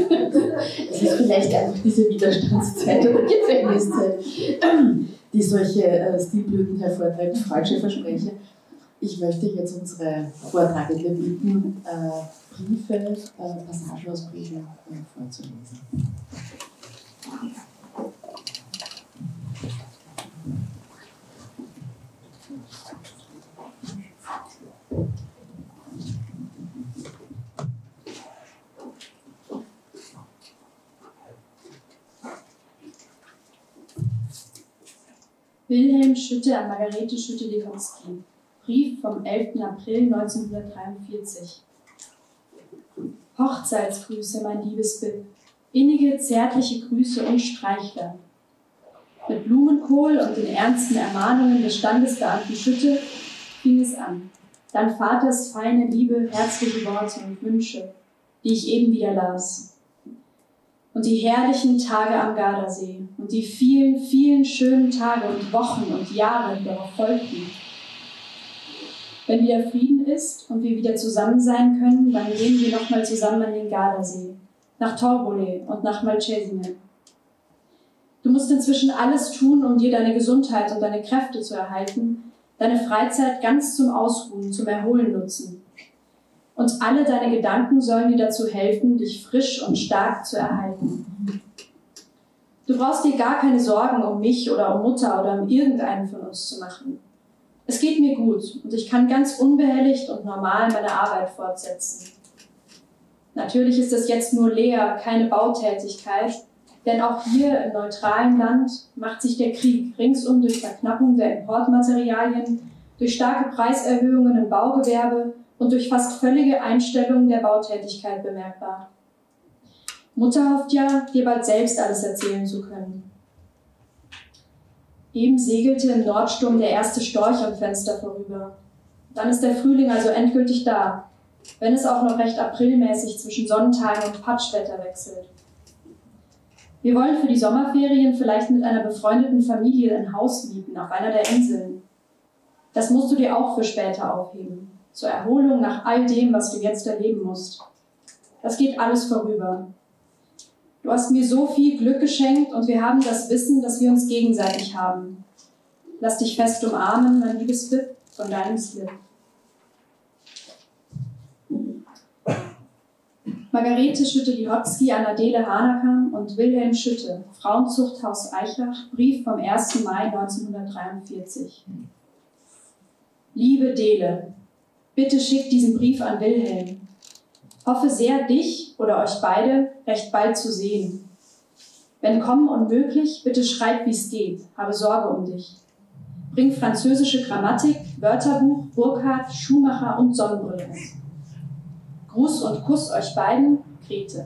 Es ist vielleicht einfach diese Widerstandszeit oder Gefängniszeit, die solche Stilblüten hervortreibt, falsche Versprecher. Ich möchte jetzt unsere Vortragende bitten, Briefe, Passagen aus Briefen vorzulesen. Wilhelm Schütte an Margarete Schütte-Lihotzky. Brief vom 11. April 1943. Hochzeitsgrüße, mein liebes Bib. Innige, zärtliche Grüße und Streichler. Mit Blumenkohl und den ernsten Ermahnungen des Standesbeamten Schütte fing es an. Dann Vaters feine, liebe, herzliche Worte und Wünsche. die ich eben wieder las. Und die herrlichen Tage am Gardasee und die vielen, vielen schönen Tage und Wochen und Jahre, die darauf folgten. Wenn wieder Frieden ist und wir wieder zusammen sein können, dann gehen wir nochmal zusammen an den Gardasee, nach Torbole und nach Malcesine. Du musst inzwischen alles tun, um dir deine Gesundheit und deine Kräfte zu erhalten, deine Freizeit ganz zum Ausruhen, zum Erholen nutzen. Und alle deine Gedanken sollen dir dazu helfen, dich frisch und stark zu erhalten. Du brauchst dir gar keine Sorgen um mich oder um Mutter oder um irgendeinen von uns zu machen. Es geht mir gut und ich kann ganz unbehelligt und normal meine Arbeit fortsetzen. Natürlich ist es jetzt nur leer, keine Bautätigkeit, denn auch hier im neutralen Land macht sich der Krieg ringsum durch Verknappung der Importmaterialien, durch starke Preiserhöhungen im Baugewerbe und durch fast völlige Einstellung der Bautätigkeit bemerkbar. Mutter hofft ja, dir bald selbst alles erzählen zu können. Eben segelte im Nordsturm der erste Storch am Fenster vorüber. Dann ist der Frühling also endgültig da, wenn es auch noch recht aprilmäßig zwischen Sonnentagen und Patschwetter wechselt. Wir wollen für die Sommerferien vielleicht mit einer befreundeten Familie ein Haus mieten auf einer der Inseln. Das musst du dir auch für später aufheben, zur Erholung nach all dem, was du jetzt erleben musst. Das geht alles vorüber. Du hast mir so viel Glück geschenkt und wir haben das Wissen, dass wir uns gegenseitig haben. Lass dich fest umarmen, mein liebes Flip, von deinem Slip. Margarete Schütte-Lihotzky an Adele Hanecker und Wilhelm Schütte, Frauenzuchthaus Eichlach, Brief vom 1. Mai 1943. Liebe Dele, bitte schick diesen Brief an Wilhelm. Hoffe sehr, dich oder euch beide recht bald zu sehen. Wenn kommen unmöglich, bitte schreib, wie's geht, habe Sorge um dich. Bring französische Grammatik, Wörterbuch, Burkhardt, Schumacher und Sonnenbrille mit. Gruß und Kuss euch beiden, Grete.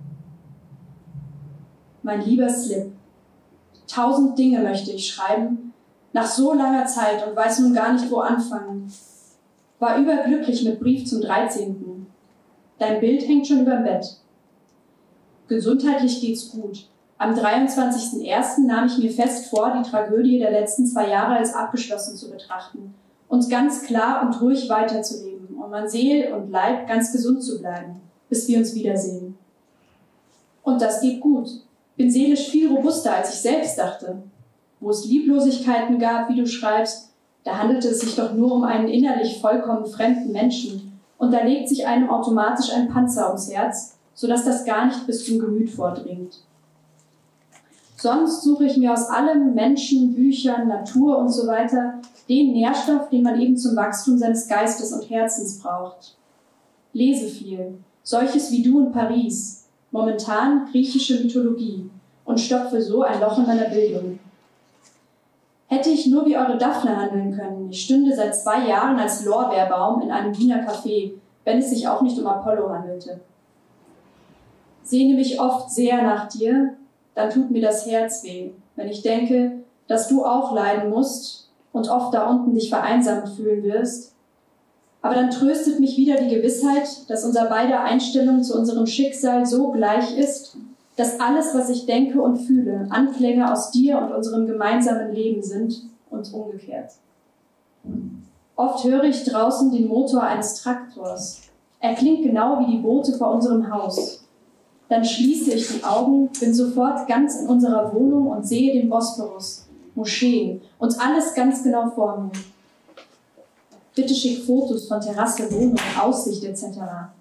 Mein lieber Slip, 1000 Dinge möchte ich schreiben, nach so langer Zeit und weiß nun gar nicht, wo anfangen. War überglücklich mit Brief zum 13. Dein Bild hängt schon überm Bett. Gesundheitlich geht's gut. Am 23.01. nahm ich mir fest vor, die Tragödie der letzten 2 Jahre als abgeschlossen zu betrachten und ganz klar und ruhig weiterzuleben, um an Seele und Leib ganz gesund zu bleiben, bis wir uns wiedersehen. Und das geht gut. Bin seelisch viel robuster, als ich selbst dachte. Wo es Lieblosigkeiten gab, wie du schreibst, da handelte es sich doch nur um einen innerlich vollkommen fremden Menschen, und da legt sich einem automatisch ein Panzer ums Herz, sodass das gar nicht bis zum Gemüt vordringt. Sonst suche ich mir aus allem, Menschen, Büchern, Natur und so weiter, den Nährstoff, den man eben zum Wachstum seines Geistes und Herzens braucht. Lese viel, solches wie du in Paris, momentan griechische Mythologie, und stopfe so ein Loch in meiner Bildung. Hätte ich nur wie eure Daphne handeln können, ich stünde seit 2 Jahren als Lorbeerbaum in einem Wiener Café, wenn es sich auch nicht um Apollo handelte. Sehne mich oft sehr nach dir, dann tut mir das Herz weh, wenn ich denke, dass du auch leiden musst und oft da unten dich vereinsamt fühlen wirst. Aber dann tröstet mich wieder die Gewissheit, dass unser beider Einstellung zu unserem Schicksal so gleich ist, dass alles, was ich denke und fühle, Anklänge aus dir und unserem gemeinsamen Leben sind und umgekehrt. Oft höre ich draußen den Motor eines Traktors. Er klingt genau wie die Boote vor unserem Haus. Dann schließe ich die Augen, bin sofort ganz in unserer Wohnung und sehe den Bosporus, Moscheen und alles ganz genau vor mir. Bitte schick Fotos von Terrasse, Wohnung, Aussicht etc.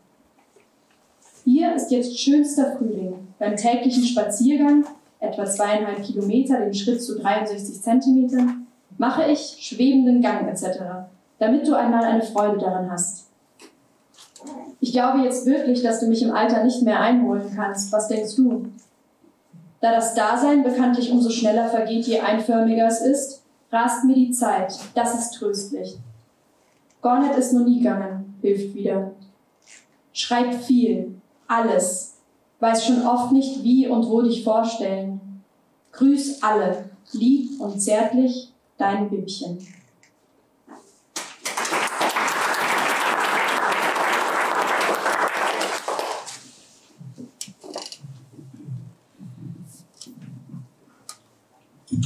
Hier ist jetzt schönster Frühling. Beim täglichen Spaziergang, etwa 2,5 Kilometer, den Schritt zu 63 Zentimetern, mache ich schwebenden Gang etc., damit du einmal eine Freude daran hast. Ich glaube jetzt wirklich, dass du mich im Alter nicht mehr einholen kannst. Was denkst du? Da das Dasein bekanntlich umso schneller vergeht, je einförmiger es ist, rast mir die Zeit. Das ist tröstlich. Gornet ist noch nie gegangen, hilft wieder. Schreib viel, alles. Weiß schon oft nicht, wie und wo dich vorstellen. Grüß alle, lieb und zärtlich, dein Bibbchen.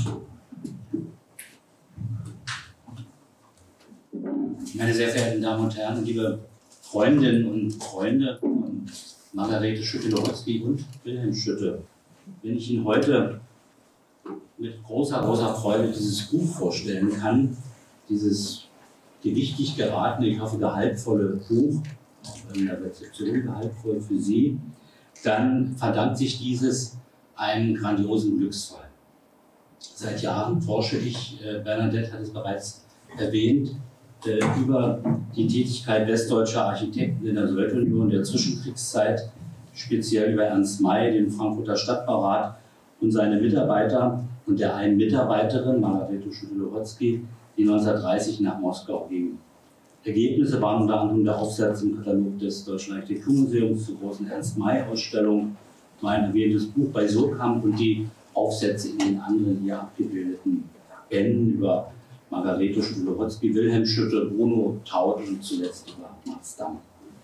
Meine sehr verehrten Damen und Herren, liebe Freundinnen und Freunde von Margarete Schütte-Lohotzky und Wilhelm Schütte, wenn ich Ihnen heute mit großer Freude dieses Buch vorstellen kann, dieses gewichtig geratene, ich hoffe gehaltvolle Buch, auch in der Rezeption gehaltvoll für Sie, dann verdankt sich dieses einem grandiosen Glücksfall. Seit Jahren forsche ich, Bernadette hat es bereits erwähnt, über die Tätigkeit westdeutscher Architekten in der Sowjetunion der Zwischenkriegszeit, speziell über Ernst May, den Frankfurter Stadtbaurat und seine Mitarbeiter und der einen Mitarbeiterin, Margarete Schütte-Lohotzky, die 1930 nach Moskau ging. Ergebnisse waren unter anderem der Aufsatz im Katalog des Deutschen Architekturmuseums zur großen Ernst-May-Ausstellung, mein erwähntes Buch bei Surkamp und die Aufsätze in den anderen hier abgebildeten Bänden über Margarete Schütte-Lohotzky, Wilhelm Schütte, Bruno Taut und zuletzt über Max Damm.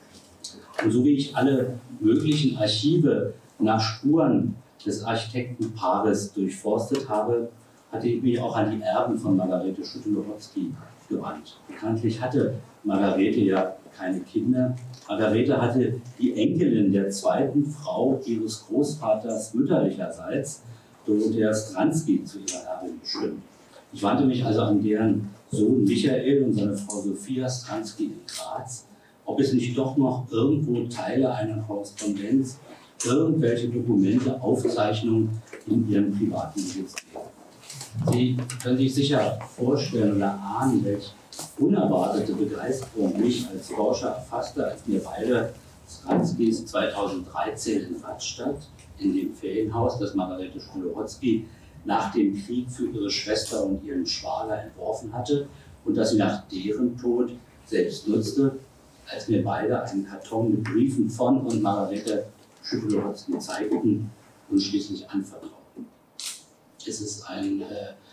Und so wie ich alle möglichen Archive nach Spuren des Architektenpaares durchforstet habe, hatte ich mich auch an die Erben von Margarete Schütte-Lohotzky gewandt. Bekanntlich hatte Margarete ja keine Kinder. Margarete hatte die Enkelin der zweiten Frau ihres Großvaters mütterlicherseits, Dorothea Stransky, zu ihrer Erbin bestimmt. Ich wandte mich also an deren Sohn Michael und seine Frau Sophia Stransky in Graz, ob es nicht doch noch irgendwo Teile einer Korrespondenz, irgendwelche Dokumente, Aufzeichnungen in ihrem privaten Besitz gäbe. Sie können sich sicher vorstellen oder ahnen, welche unerwartete Begeisterung mich als Forscher erfasste, als mir beide Stranskys 2013 in Radstadt, in dem Ferienhaus, das Margarete Schütte-Lohotzky nach dem Krieg für ihre Schwester und ihren Schwager entworfen hatte und das sie nach deren Tod selbst nutzte, als mir beide einen Karton mit Briefen von und Margarete Schütte-Lohotzky zeigten und schließlich anvertrauten. Es ist eine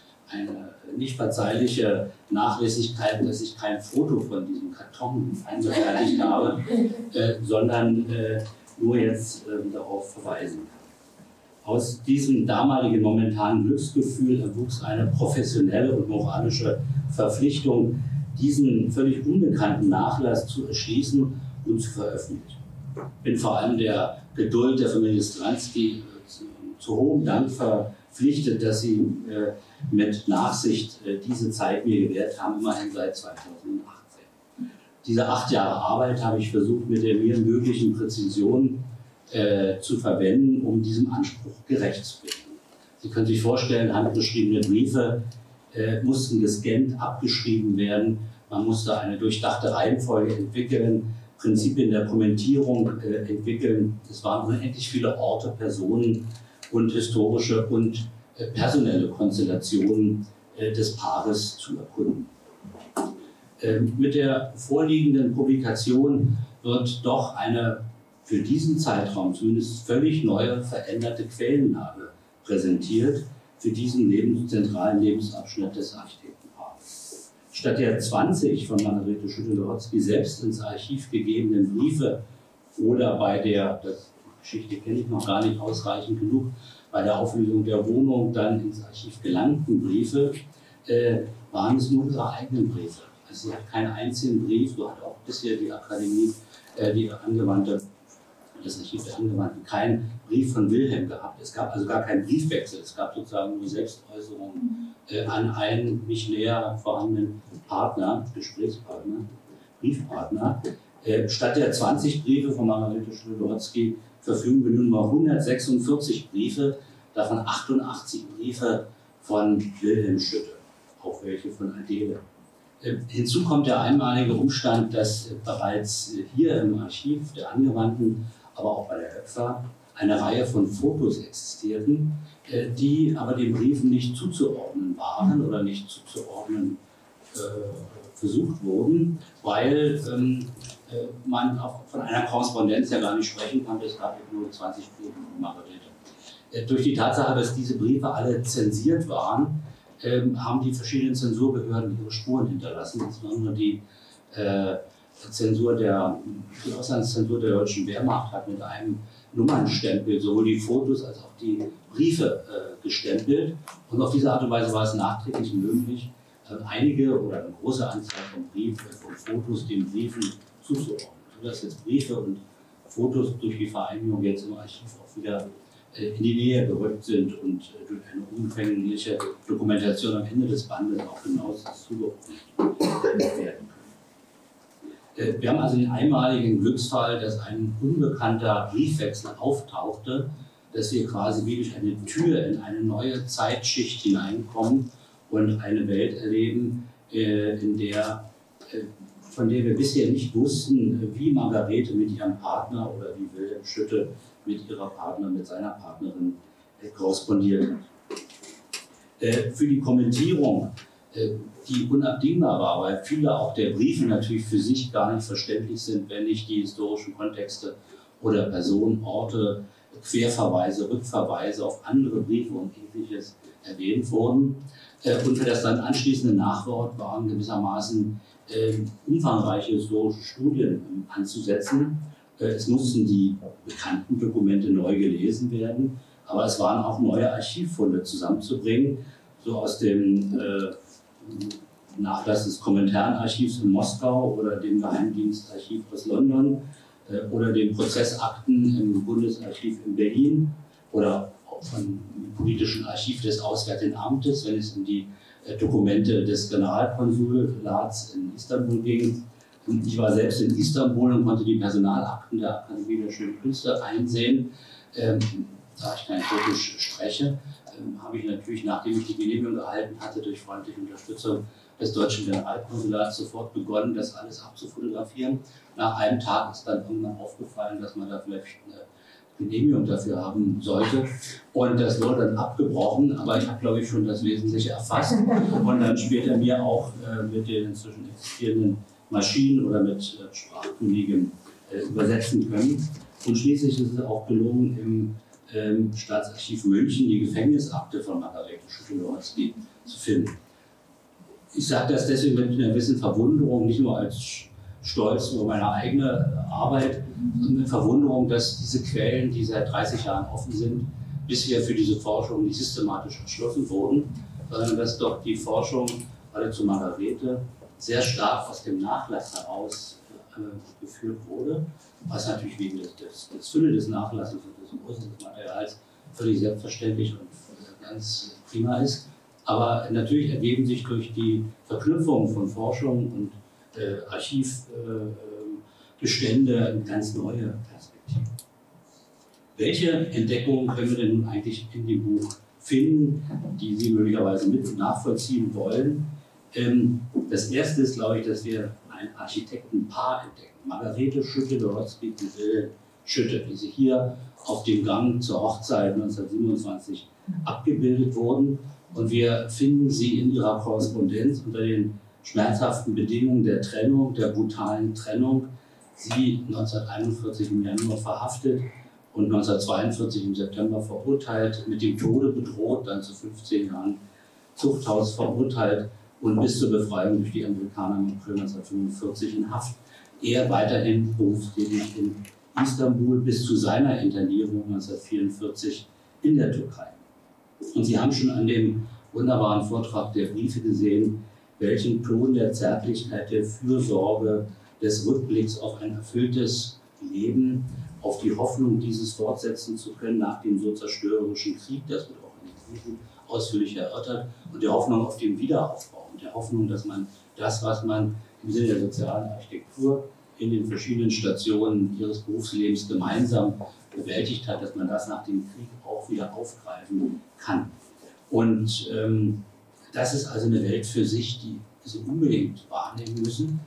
nicht verzeihliche Nachlässigkeit, dass ich kein Foto von diesem Karton eingefertigt habe, sondern nur jetzt darauf verweisen kann. Aus diesem damaligen momentanen Glücksgefühl erwuchs eine professionelle und moralische Verpflichtung, diesen völlig unbekannten Nachlass zu erschließen und zu veröffentlichen. Ich bin vor allem der Geduld der Familie Stransky zu hohem Dank verpflichtet, dass sie mit Nachsicht diese Zeit mir gewährt haben, immerhin seit 2018. Diese 8 Jahre Arbeit habe ich versucht, mit der mir möglichen Präzision zu verwenden, um diesem Anspruch gerecht zu werden. Sie können sich vorstellen, handgeschriebene Briefe mussten gescannt, abgeschrieben werden. Man musste eine durchdachte Reihenfolge entwickeln, Prinzipien der Kommentierung entwickeln. Es waren unendlich viele Orte, Personen und historische und personelle Konstellationen des Paares zu erkunden. Mit der vorliegenden Publikation wird doch eine für diesen Zeitraum zumindest völlig neue, veränderte Quellenlage präsentiert für diesen zentralen Lebensabschnitt des Architektenpaares. Statt der 20 von Margarete Schütte-Lohotzky selbst ins Archiv gegebenen Briefe oder bei der, die Geschichte kenne ich noch gar nicht ausreichend genug, bei der Auflösung der Wohnung dann ins Archiv gelangten Briefe, waren es nur unsere eigenen Briefe. Also sie hat keinen einzigen Brief, so hat auch bisher die Akademie, das Archiv der Angewandten, keinen Brief von Wilhelm gehabt. Es gab also gar keinen Briefwechsel, es gab sozusagen nur Selbstäußerungen an einen nicht näher vorhandenen Partner, Gesprächspartner, Briefpartner. Statt der 20 Briefe von Margarete Schütte-Lohotzky verfügen wir nun mal 146 Briefe, davon 88 Briefe von Wilhelm Schütte, auch welche von Adele. Hinzu kommt der einmalige Umstand, dass bereits hier im Archiv der Angewandten, aber auch bei der ÖPFA, eine Reihe von Fotos existierten, die aber den Briefen nicht zuzuordnen waren oder nicht zuzuordnen versucht wurden, weil man auch von einer Korrespondenz ja gar nicht sprechen konnte. Es gab nur 20 Briefe von Margarete. Durch die Tatsache, dass diese Briefe alle zensiert waren, haben die verschiedenen Zensurbehörden ihre Spuren hinterlassen, insbesondere die Auslandszensur der deutschen Wehrmacht hat mit einem Nummernstempel, sowohl die Fotos als auch die Briefe gestempelt. Und auf diese Art und Weise war es nachträglich möglich, einige oder eine große Anzahl von Briefen und Fotos den Briefen zuzuordnen. Sodass jetzt Briefe und Fotos durch die Vereinigung jetzt im Archiv auch wieder in die Nähe gerückt sind und durch eine umfängliche Dokumentation am Ende des Bandes auch genauestens zugeordnet werden können. Wir haben also den einmaligen Glücksfall, dass ein unbekannter Briefwechsel auftauchte, dass wir quasi wie durch eine Tür in eine neue Zeitschicht hineinkommen und eine Welt erleben, von der wir bisher nicht wussten, wie Margarete mit ihrem Partner oder wie Wilhelm Schütte mit ihrer Partnerin, mit seiner Partnerin korrespondiert hat. Für die Kommentierung, die unabdingbar war, weil viele auch der Briefe natürlich für sich gar nicht verständlich sind, wenn nicht die historischen Kontexte oder Personen, Orte, Querverweise, Rückverweise auf andere Briefe und Ähnliches erwähnt wurden. Und für das dann anschließende Nachwort waren gewissermaßen umfangreiche historische Studien anzusetzen. Es mussten die bekannten Dokumente neu gelesen werden, aber es waren auch neue Archivfunde zusammenzubringen, so aus dem Nachlass des Kominternarchivs in Moskau oder dem Geheimdienstarchiv aus London oder den Prozessakten im Bundesarchiv in Berlin oder auch vom politischen Archiv des Auswärtigen Amtes, wenn es um die Dokumente des Generalkonsulats in Istanbul ging. Ich war selbst in Istanbul und konnte die Personalakten der Akademie der Schönen Künste einsehen. Da ich kein Türkisch spreche, habe ich natürlich, nachdem ich die Genehmigung erhalten hatte, durch freundliche Unterstützung des deutschen Generalkonsulats sofort begonnen, das alles abzufotografieren. Nach einem Tag ist dann irgendwann aufgefallen, dass man da vielleicht eine Genehmigung dafür haben sollte. Und das wurde dann abgebrochen, aber ich habe, glaube ich, schon das Wesentliche erfasst und dann später mir auch mit den inzwischen existierenden Maschinen oder mit Sprachkundigem übersetzen können. Und schließlich ist es auch gelungen, im Staatsarchiv München die Gefängnisakte von Margarete Schütte-Lohotzky zu finden. Ich sage das deswegen mit einer gewissen Verwunderung, nicht nur als Stolz über meine eigene Arbeit, sondern eine Verwunderung, dass diese Quellen, die seit 30 Jahren offen sind, bisher für diese Forschung nicht systematisch erschlossen wurden, sondern dass doch die Forschung, gerade zu Margarete, sehr stark aus dem Nachlass heraus geführt wurde, was natürlich wegen des Fülle des Nachlasses und des Großen des Materials völlig selbstverständlich und ganz prima ist. Aber natürlich ergeben sich durch die Verknüpfung von Forschung und Archivbestände ganz neue Perspektiven. Welche Entdeckungen können wir denn nun eigentlich in dem Buch finden, die Sie möglicherweise mit nachvollziehen wollen? Das erste ist, glaube ich, dass wir ein Architektenpaar entdecken. Margarete Schütte-Lohotzky und Wilhelm Schütte, die sich hier auf dem Gang zur Hochzeit 1927 abgebildet wurden. Und wir finden sie in ihrer Korrespondenz unter den schmerzhaften Bedingungen der Trennung, der brutalen Trennung. Sie 1941 im Januar verhaftet und 1942 im September verurteilt, mit dem Tode bedroht, dann zu 15 Jahren Zuchthaus verurteilt und bis zur Befreiung durch die Amerikaner im April 1945 in Haft. Er weiterhin berufstätig in Istanbul bis zu seiner Internierung 1944 in der Türkei. Und Sie haben schon an dem wunderbaren Vortrag der Briefe gesehen, welchen Ton der Zärtlichkeit, der Fürsorge, des Rückblicks auf ein erfülltes Leben, auf die Hoffnung, dieses fortsetzen zu können nach dem so zerstörerischen Krieg, das wird auch in den Briefen ausführlich erörtert, und der Hoffnung auf den Wiederaufbau und der Hoffnung, dass man das, was man im Sinne der sozialen Architektur in den verschiedenen Stationen ihres Berufslebens gemeinsam bewältigt hat, dass man das nach dem Krieg auch wieder aufgreifen kann. Und das ist also eine Welt für sich, die Sie unbedingt wahrnehmen müssen.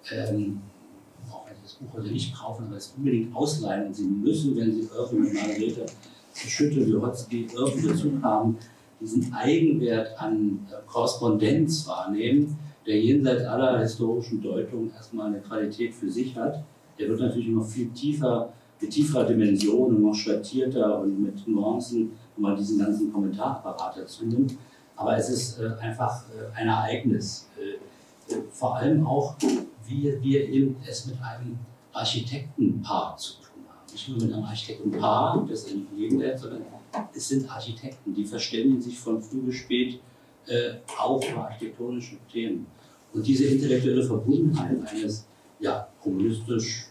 Auch wenn Sie das Buch heute nicht kaufen, aber es unbedingt ausleihen. Und Sie müssen, wenn Sie irgendwie mit Margarete Schütte-Lohotzky irgendwie Bezug haben, diesen Eigenwert an Korrespondenz wahrnehmen, der jenseits aller historischen Deutungen erstmal eine Qualität für sich hat. Der wird natürlich noch viel tiefer, mit tieferer Dimension und noch schattierter und mit Nuancen, wenn man diesen ganzen Kommentarapparat dazu nimmt. Aber es ist einfach ein Ereignis. Vor allem auch, wie wir eben es mit einem Architektenpaar zu tun haben. nicht nur mit einem Architektenpaar, das in Leben lädt, sondern es sind Architekten, die verständigen sich von früh bis spät auch über architektonische Themen. Und diese intellektuelle Verbundenheit eines ja, humanistisch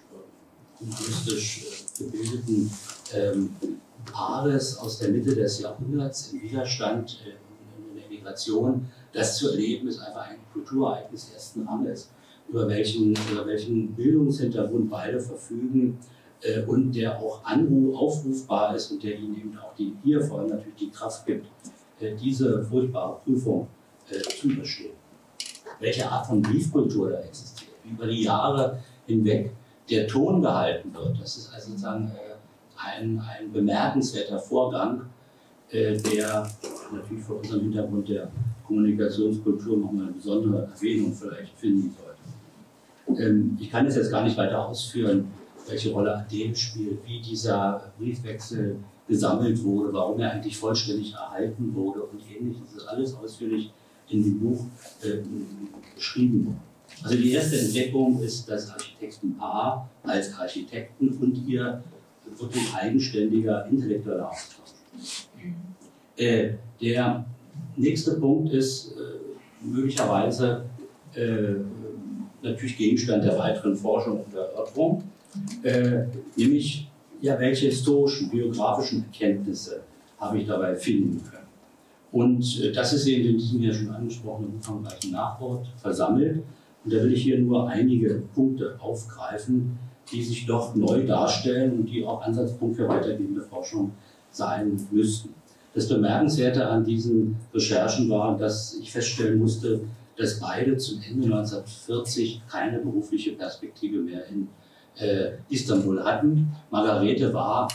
gebildeten Paares aus der Mitte des Jahrhunderts im Widerstand, in der Migration, das zu erleben, ist einfach ein Kulturereignis ersten Ranges, über welchen Bildungshintergrund beide verfügen und der auch aufrufbar ist und der ihnen eben auch hier vor allem natürlich die Kraft gibt, diese furchtbare Prüfung zu überstehen. Welche Art von Briefkultur da existiert, wie über die Jahre hinweg der Ton gehalten wird, das ist also sozusagen ein bemerkenswerter Vorgang, der natürlich vor unserem Hintergrund der Kommunikationskultur nochmal eine besondere Erwähnung vielleicht finden sollte. Ich kann es jetzt gar nicht weiter ausführen, welche Rolle Athen spielt, wie dieser Briefwechsel gesammelt wurde, warum er eigentlich vollständig erhalten wurde und ähnliches. Das ist alles ausführlich in dem Buch beschrieben worden. Also die erste Entdeckung ist das Architektenpaar als Architekten und ihr wirklich eigenständiger intellektueller Austausch. Der nächste Punkt ist möglicherweise natürlich Gegenstand der weiteren Forschung und Erörterung, nämlich ja, welche historischen, biografischen Erkenntnisse habe ich dabei finden können. Und das ist eben in diesem ja schon angesprochenen umfangreichen Nachwort versammelt. Und da will ich hier nur einige Punkte aufgreifen, die sich doch neu darstellen und die auch Ansatzpunkt für weitergehende Forschung sein müssten. Das Bemerkenswerte an diesen Recherchen war, dass ich feststellen musste, dass beide zum Ende 1940 keine berufliche Perspektive mehr in Istanbul hatten. Margarete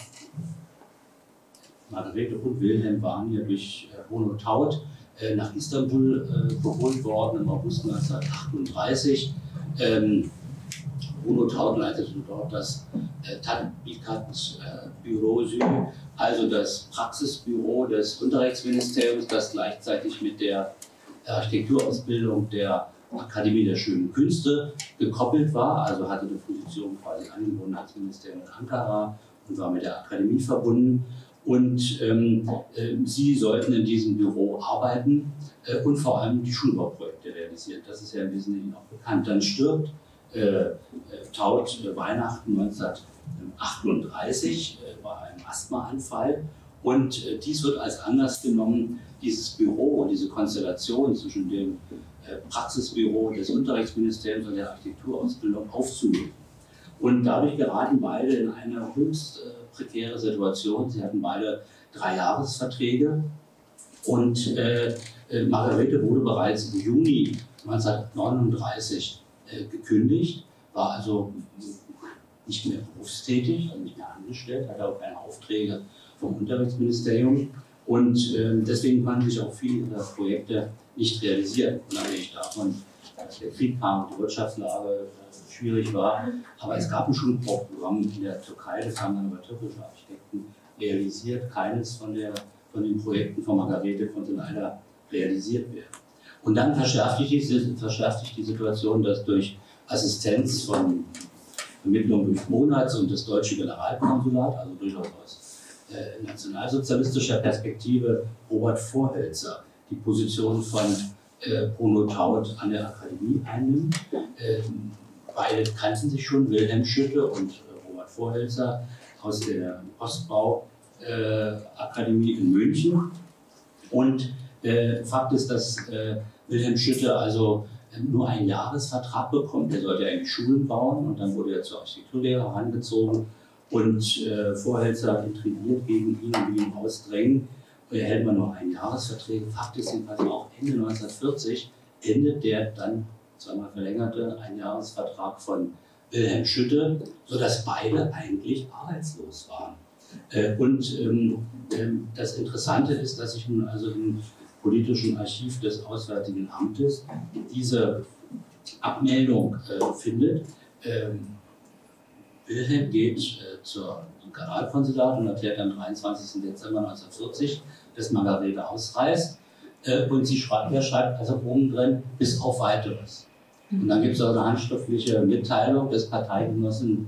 und Wilhelm waren ja durch Bruno Taut nach Istanbul geholt worden im August 1938. Bruno Taut leitete dort das Tatbikat-Büro Süd, also das Praxisbüro des Unterrichtsministeriums, das gleichzeitig mit der Architekturausbildung der Akademie der Schönen Künste gekoppelt war, also hatte eine Position quasi angebunden als Ministerium in Ankara und war mit der Akademie verbunden. Und sie sollten in diesem Büro arbeiten und vor allem die Schulbauprojekte realisieren. Das ist ja im Wesentlichen auch bekannt. Dann stirbt Taut Weihnachten 1938 bei einem Asthmaanfall. Und dies wird als Anlass genommen, dieses Büro und diese Konstellation zwischen dem Praxisbüro des Unterrichtsministeriums und der Architekturausbildung aufzunehmen. Und dadurch geraten beide in eine höchst prekäre Situation. Sie hatten beide 3-Jahresverträge und Margarete wurde bereits im Juni 1939 gekündigt, war also nicht mehr berufstätig, also nicht mehr angestellt, hatte auch keine Aufträge vom Unterrichtsministerium und deswegen konnten sich auch viele ihrer Projekte nicht realisieren, unabhängig davon, dass der Krieg kam und die Wirtschaftslage schwierig war. Aber es gab ein Schulbauprogramm in der Türkei, das haben dann aber türkische Architekten realisiert. Keines von den Projekten von Margarete konnte leider realisiert werden. Und dann verschärft sich die Situation, dass durch Assistenz von Vermittlung durch Monats und das deutsche Generalkonsulat, also durchaus aus nationalsozialistischer Perspektive, Robert Vorhölzer die Position von Bruno Taut an der Akademie einnimmt. Beide kannten sich schon, Wilhelm Schütte und Robert Vorhölzer aus der Postbauakademie in München. Und Fakt ist, dass Wilhelm Schütte also nur einen Jahresvertrag bekommt. Er sollte eigentlich Schulen bauen und dann wurde er zur Architekturlehre herangezogen und Vorhölzer intrigiert gegen ihn und will ihn ausdrängen. Er hält man nur einen Jahresvertrag. Fakt ist jedenfalls auch Ende 1940 endet der dann zweimal verlängerte Einjahresvertrag von Wilhelm Schütte, sodass beide eigentlich arbeitslos waren. Das Interessante ist, dass sich nun also im politischen Archiv des Auswärtigen Amtes diese Abmeldung findet. Wilhelm geht zum Generalkonsulat und erklärt am 23. Dezember 1940, dass Margarete ausreist. Und er schreibt also oben drin, bis auf Weiteres. Und dann gibt es auch eine handschriftliche Mitteilung des Parteigenossen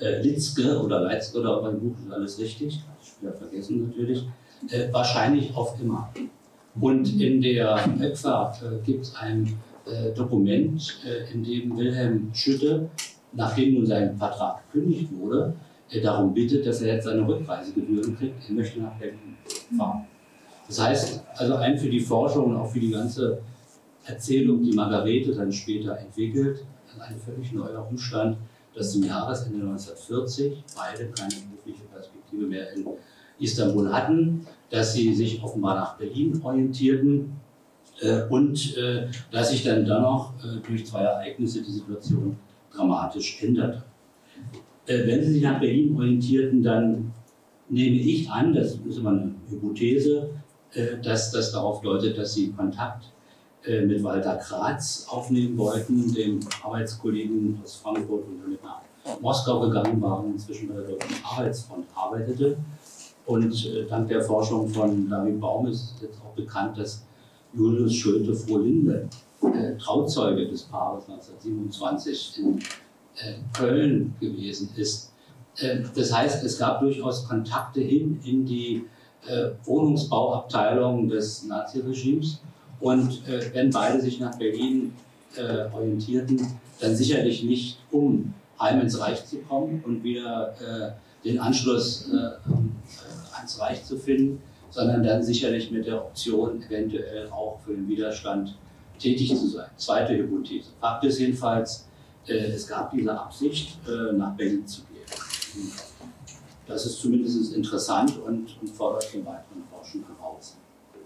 Litzke oder Leitzke oder mein Buch ist alles richtig, habe ich wieder vergessen natürlich, wahrscheinlich auf immer. Und in der ECFA gibt es ein Dokument, in dem Wilhelm Schütte, nachdem nun sein Vertrag gekündigt wurde, darum bittet, dass er jetzt seine Rückreisegebühren kriegt. Er möchte nach Berlin fahren. Das heißt, also ein für die Forschung und auch für die ganze Erzählung, die Margarete dann später entwickelt, ein völlig neuer Umstand, dass zum Jahresende 1940 beide keine berufliche Perspektive mehr in Istanbul hatten, dass sie sich offenbar nach Berlin orientierten und dass sich dann dennoch durch zwei Ereignisse die Situation dramatisch änderte. Wenn sie sich nach Berlin orientierten, dann nehme ich an, das ist immer eine Hypothese, dass das darauf deutet, dass sie Kontakt mit Walter Kratz aufnehmen wollten, dem Arbeitskollegen aus Frankfurt, und damit nach Moskau gegangen waren, inzwischen bei der Deutschen Arbeitsfront arbeitete. Und dank der Forschung von David Baum ist jetzt auch bekannt, dass Julius Schulte-Frohlinde Trauzeuge des Paares 1927 in Köln gewesen ist. Das heißt, es gab durchaus Kontakte hin in die Wohnungsbauabteilung des Naziregimes. Und wenn beide sich nach Berlin orientierten, dann sicherlich nicht, um heim ins Reich zu kommen und wieder den Anschluss ans Reich zu finden, sondern dann sicherlich mit der Option, eventuell auch für den Widerstand tätig zu sein. Zweite Hypothese. Fakt ist jedenfalls, es gab diese Absicht, nach Berlin zu gehen. Das ist zumindest interessant und fordert den weiteren Forschung heraus.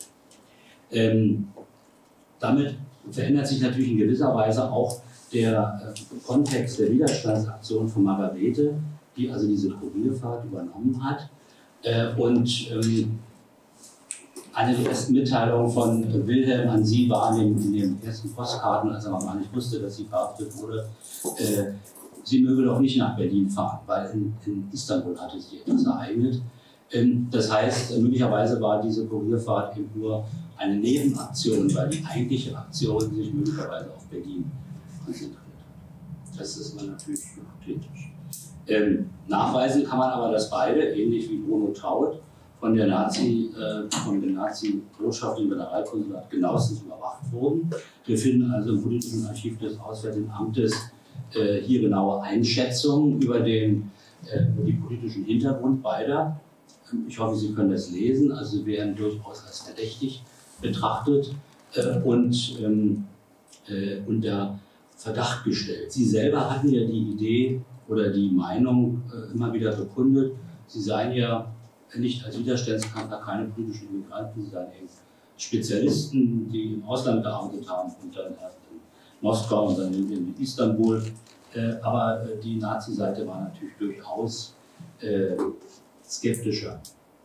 Damit verändert sich natürlich in gewisser Weise auch der Kontext der Widerstandsaktion von Margarete, die also diese Kurierfahrt übernommen hat. Und eine der ersten Mitteilungen von Wilhelm an sie war in den ersten Postkarten, als er noch gar nicht wusste, dass sie verhaftet wurde, sie möge doch nicht nach Berlin fahren, weil in Istanbul hatte sich etwas ereignet. Das heißt, möglicherweise war diese Kurierfahrt eben nur eine Nebenaktion, weil die eigentliche Aktion sich möglicherweise auf Berlin konzentriert hat. Das ist man natürlich hypothetisch. Nachweisen kann man aber, dass beide, ähnlich wie Bruno Taut, von der Nazi-Botschaft im Generalkonsulat genauestens überwacht wurden. Wir finden also im politischen Archiv des Auswärtigen Amtes hier genaue Einschätzungen über die politischen Hintergrund beider. Ich hoffe, Sie können das lesen. Also sie werden durchaus als verdächtig betrachtet und unter Verdacht gestellt. Sie selber hatten ja die Idee oder die Meinung immer wieder bekundet, sie seien ja nicht als Widerstandskämpfer keine politischen Immigranten, sie seien eben Spezialisten, die im Ausland gearbeitet haben und dann erst in Moskau und dann in Istanbul. Aber die Nazi-Seite war natürlich durchaus skeptischer.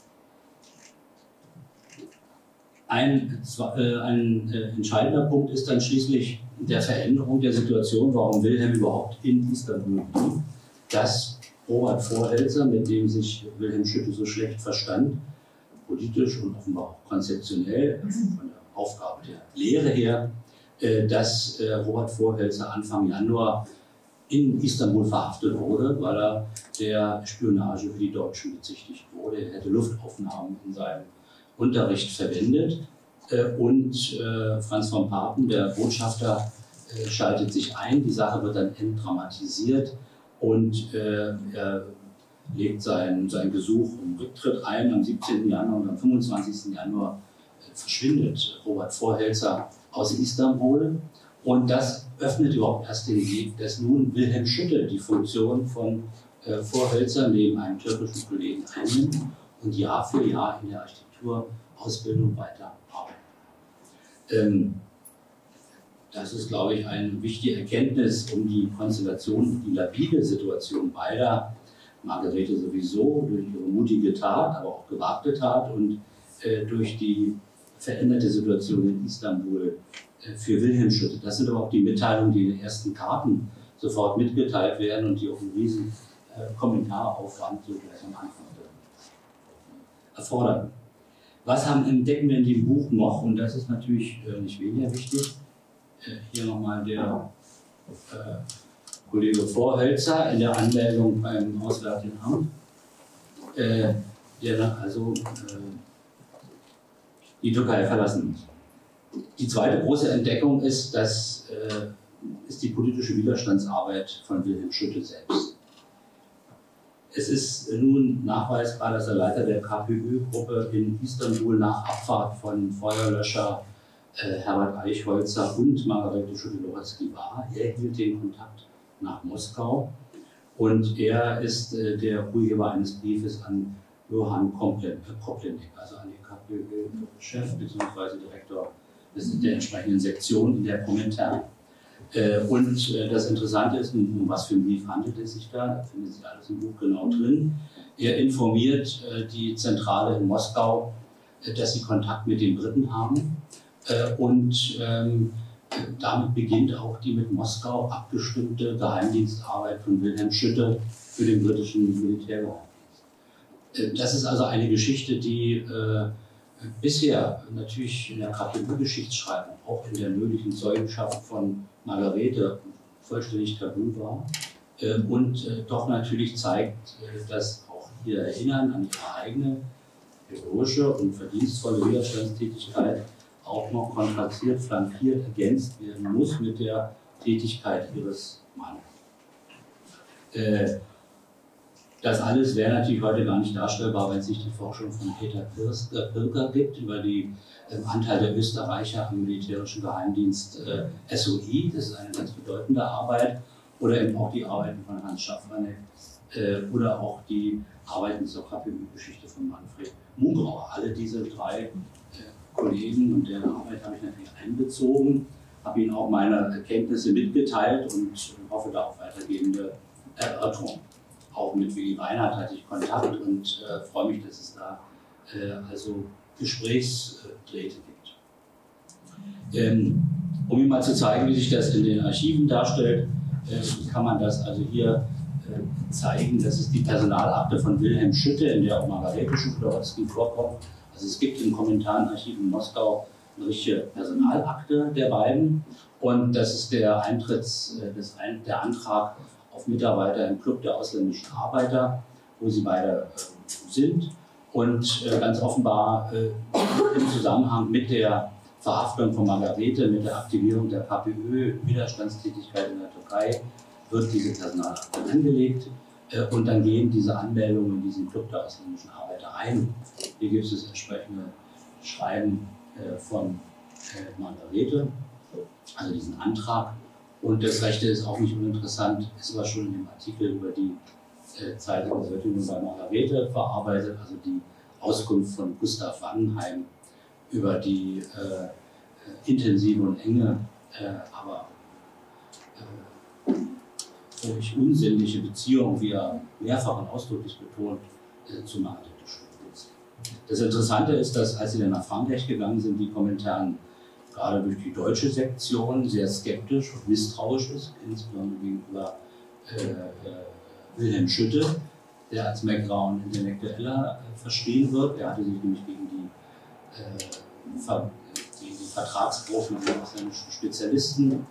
Ein entscheidender Punkt ist dann schließlich der Veränderung der Situation, warum Wilhelm überhaupt in Istanbul blieb. Dass Robert Vorhälzer, mit dem sich Wilhelm Schütte so schlecht verstand, politisch und offenbar auch konzeptionell, von der Aufgabe der Lehre her, dass Robert Vorhälzer Anfang Januar in Istanbul verhaftet wurde, weil er der Spionage für die Deutschen bezichtigt wurde. Er hätte Luftaufnahmen in seinem Unterricht verwendet und Franz von Papen, der Botschafter, schaltet sich ein. Die Sache wird dann entdramatisiert und er legt seinen Besuch und Rücktritt ein am 17. Januar und am 25. Januar verschwindet Robert Vorhälzer aus Istanbul. Und das öffnet überhaupt erst den Weg, dass nun Wilhelm Schütte die Funktion von Vorhälzer neben einem türkischen Kollegen einnimmt und Jahr für Jahr in der Architekturausbildung weiter arbeitet. Das ist, glaube ich, eine wichtige Erkenntnis, um die Konstellation, die labile Situation beider, Margarete sowieso durch ihre mutige Tat, aber auch gewagte Tat und durch die veränderte Situation in Istanbul für Wilhelm Schütte. Das sind aber auch die Mitteilungen, die in den ersten Karten sofort mitgeteilt werden und die auch einen riesen Kommentaraufwand so gleich am Anfang erfordern. Was entdecken wir in dem Buch noch? Und das ist natürlich nicht weniger wichtig. Hier nochmal der Kollege Vorhölzer in der Anmeldung beim Auswärtigen Amt, der dann also die Türkei verlassen muss. Die zweite große Entdeckung ist die politische Widerstandsarbeit von Wilhelm Schütte selbst. Es ist nun nachweisbar, dass der Leiter der KPÖ-Gruppe in Istanbul nach Abfahrt von Feuerlöscher Herbert Eichholzer und Margarete Schütte-Loretzky war. Er hielt den Kontakt nach Moskau und er ist der Urheber eines Briefes an Johann Koplenek, also an den KPÖ-Chef bzw. Direktor der entsprechenden Sektion in der Komintern. Und das Interessante ist, um was für einen Brief handelt es sich da, da findet sich alles im Buch genau drin. Er informiert die Zentrale in Moskau, dass sie Kontakt mit den Briten haben und damit beginnt auch die mit Moskau abgestimmte Geheimdienstarbeit von Wilhelm Schütte für den britischen Militärgeheimdienst. Das ist also eine Geschichte, die bisher natürlich in der KPÖ-Geschichtsschreibung, auch in der möglichen Zeugenschaft von Margarete, vollständig tabu war und doch natürlich zeigt, dass auch ihr Erinnern an ihre eigene heroische und verdienstvolle Widerstandstätigkeit auch noch kontrastiert, flankiert, ergänzt werden muss mit der Tätigkeit ihres Mannes. Das alles wäre natürlich heute gar nicht darstellbar, wenn es nicht die Forschung von Peter Pirker gibt über den Anteil der Österreicher am militärischen Geheimdienst SOI. Das ist eine ganz bedeutende Arbeit. Oder eben auch die Arbeiten von Hans Schaffranek oder auch die Arbeiten zur KPÖ-Geschichte von Manfred Mugrauer. Alle diese drei Kollegen und deren Arbeit habe ich natürlich einbezogen, habe ihnen auch meine Erkenntnisse mitgeteilt und hoffe da auf weitergehende Erörterung. Auch mit Willy Weinert hatte ich Kontakt und freue mich, dass es da also Gesprächsdrähte gibt. Um Ihnen mal zu zeigen, wie sich das in den Archiven darstellt, kann man das also hier zeigen. Das ist die Personalakte von Wilhelm Schütte, in der auch Margarete Schütte-Loretzky vorkommt. Also es gibt im Kommentararchiv in Moskau eine richtige Personalakte der beiden und das ist der der Antrag auf Mitarbeiter im Club der ausländischen Arbeiter, wo sie beide sind und ganz offenbar im Zusammenhang mit der Verhaftung von Margarete, mit der Aktivierung der KPÖ-Widerstandstätigkeit in der Türkei wird diese Personalakte angelegt und dann gehen diese Anmeldungen in diesen Club der ausländischen Arbeiter ein. Hier gibt es das entsprechende Schreiben von Margarete, also diesen Antrag. Und das Rechte ist auch nicht uninteressant, ist aber schon in dem Artikel über die Zeit der Sowjetunion bei Margarete verarbeitet, also die Auskunft von Gustav Wangenheim über die intensive und enge, aber völlig unsinnliche Beziehung, wie er mehrfach und ausdrücklich betont, zu Margarete Schütte. Das Interessante ist, dass als sie dann nach Frankreich gegangen sind, die Kommentaren gerade durch die deutsche Sektion sehr skeptisch und misstrauisch ist, insbesondere gegenüber Wilhelm Schütte, der als Magraun Intellektueller verstehen wird. Der hatte sich nämlich gegen die Vertragsbruch mit den ausländischen Spezialisten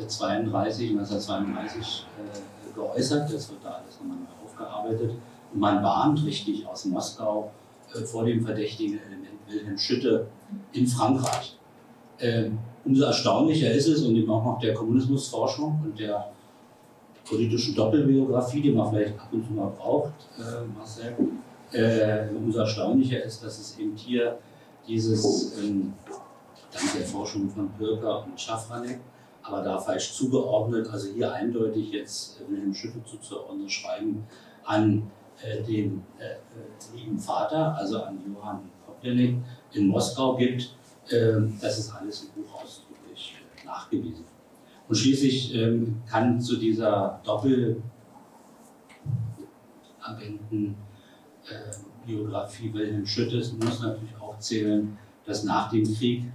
1932 geäußert. Das wird da alles nochmal neu aufgearbeitet. Und man warnt richtig aus Moskau vor dem verdächtigen Element Wilhelm Schütte in Frankreich. Umso erstaunlicher ist es, und eben auch noch der Kommunismusforschung und der politischen Doppelbiografie, die man vielleicht ab und zu mal braucht, Marcel, umso erstaunlicher ist, dass es eben hier dieses, dank der Forschung von Pirker und Schaffranek, aber da falsch zugeordnet, also hier eindeutig jetzt Wilhelm Schütte zuzuordnen, Schreiben an den lieben Vater, also an Johann Koplenek in Moskau gibt. Das ist alles im Buch ausdrücklich nachgewiesen. Und schließlich kann zu dieser Doppelagenten-Biografie Wilhelm Schüttes muss natürlich auch zählen, dass nach dem Krieg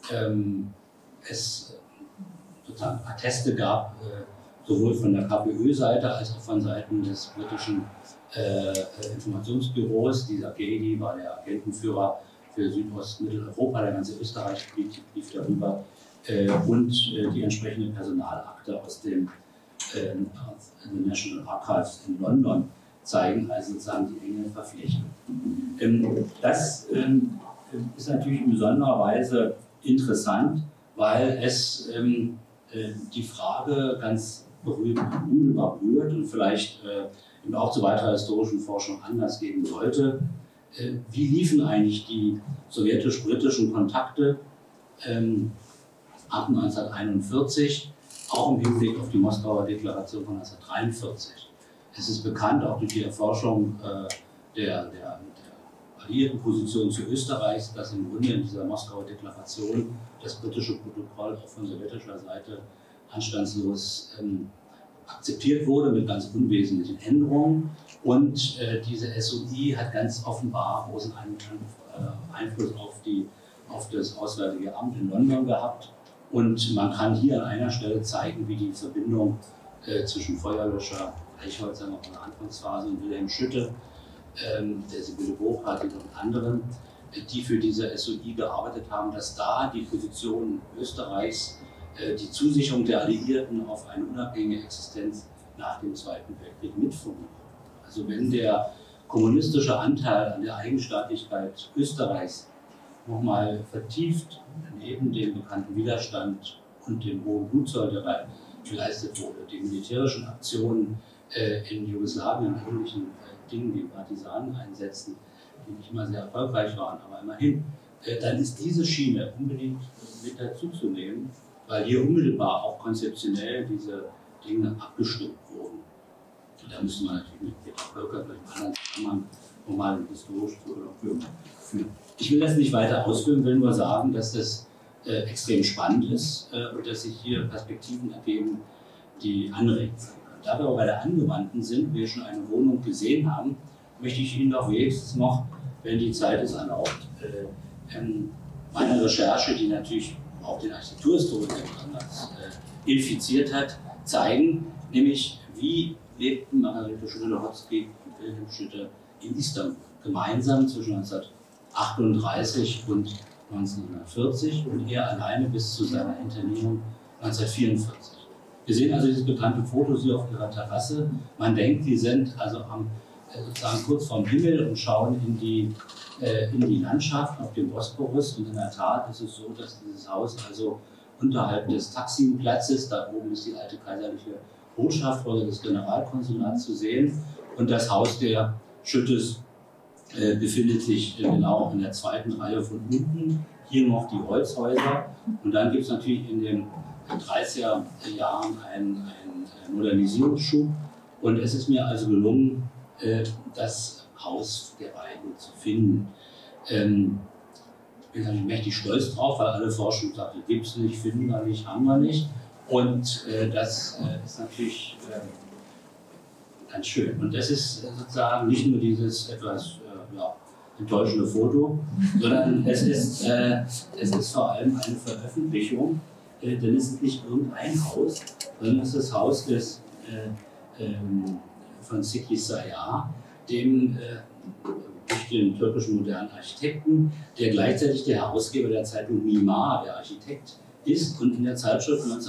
es sozusagen Atteste gab, sowohl von der KPÖ-Seite als auch von Seiten des britischen Informationsbüros. Dieser Gady war der Agentenführer für Südost-Mitteleuropa, der ganze Österreich-Politik lief darüber und die entsprechende Personalakte aus dem the National Archives in London zeigen, also sozusagen die enge Verflechtung. Das ist natürlich in besonderer Weise interessant, weil es die Frage ganz unmittelbar berührt und vielleicht auch zu weiterer historischen Forschung Anlass geben sollte. Wie liefen eigentlich die sowjetisch-britischen Kontakte ab 1941, auch im Hinblick auf die Moskauer Deklaration von 1943? Es ist bekannt, auch durch die Erforschung der alliierten Position zu Österreich, dass im Grunde in dieser Moskauer Deklaration das britische Protokoll auch von sowjetischer Seite anstandslos akzeptiert wurde mit ganz unwesentlichen Änderungen. Und diese SOI hat ganz offenbar großen Einfluss auf das Auswärtige Amt in London gehabt. Und man kann hier an einer Stelle zeigen, wie die Verbindung zwischen Feuerlöscher, Eichholz in der Anfangsphase und Wilhelm Schütte, der Sibylle Burkhardt und anderen, die für diese SOI gearbeitet haben, dass da die Position Österreichs, die Zusicherung der Alliierten auf eine unabhängige Existenz nach dem Zweiten Weltkrieg mitfungiert. Also wenn der kommunistische Anteil an der Eigenstaatlichkeit Österreichs nochmal vertieft neben dem bekannten Widerstand und dem hohen Blutzoll, der geleistet wurde, die militärischen Aktionen in Jugoslawien und ähnlichen Dingen, die Partisanen einsetzen, die nicht immer sehr erfolgreich waren, aber immerhin, dann ist diese Schiene unbedingt mit dazuzunehmen, weil hier unmittelbar auch konzeptionell diese Dinge abgestimmt wurden. Und da müsste man natürlich mit Peter Völker durch einen anderen Zusammenhang nochmal ein historisches Kolloquium führen. Ich will das nicht weiter ausführen, will nur sagen, dass das extrem spannend ist und dass sich hier Perspektiven ergeben, die anregend sind. Da wir aber bei der Angewandten sind, wir schon eine Wohnung gesehen haben, möchte ich Ihnen doch wenigstens noch, wenn die Zeit es erlaubt, meine Recherche, die natürlich auch den Architekturhistoriker besonders infiziert hat, zeigen, nämlich wie lebten Margarete Schütte-Lehotzky und Wilhelm Schütte in Istanbul, gemeinsam zwischen 1938 und 1940 und er alleine bis zu seiner Internierung 1944. Wir sehen also dieses bekannte Foto hier auf ihrer Terrasse. Man denkt, die sind also sozusagen kurz vorm Himmel und schauen in die Landschaft auf dem Bosporus. Und in der Tat ist es so, dass dieses Haus also unterhalb des Taksimplatzes, da oben ist die alte kaiserliche Botschaft oder das Generalkonsulat zu sehen. Und das Haus der Schüttes befindet sich genau in der zweiten Reihe von unten. Hier noch die Holzhäuser. Und dann gibt es natürlich in den 30er Jahren einen Modernisierungsschub. Und es ist mir also gelungen, das Haus der beiden zu finden. Ich bin natürlich mächtig stolz drauf, weil alle Forschung sagten, gibt es nicht, finden wir nicht, haben wir nicht. Und das ist natürlich ganz schön. Und das ist sozusagen nicht nur dieses etwas enttäuschende Foto, sondern es ist vor allem eine Veröffentlichung, denn es ist nicht irgendein Haus, sondern es ist das Haus von Sekiz Sayar, dem den türkischen modernen Architekten, der gleichzeitig der Herausgeber der Zeitung Mimar, der Architekt, ist und in der Zeitschrift von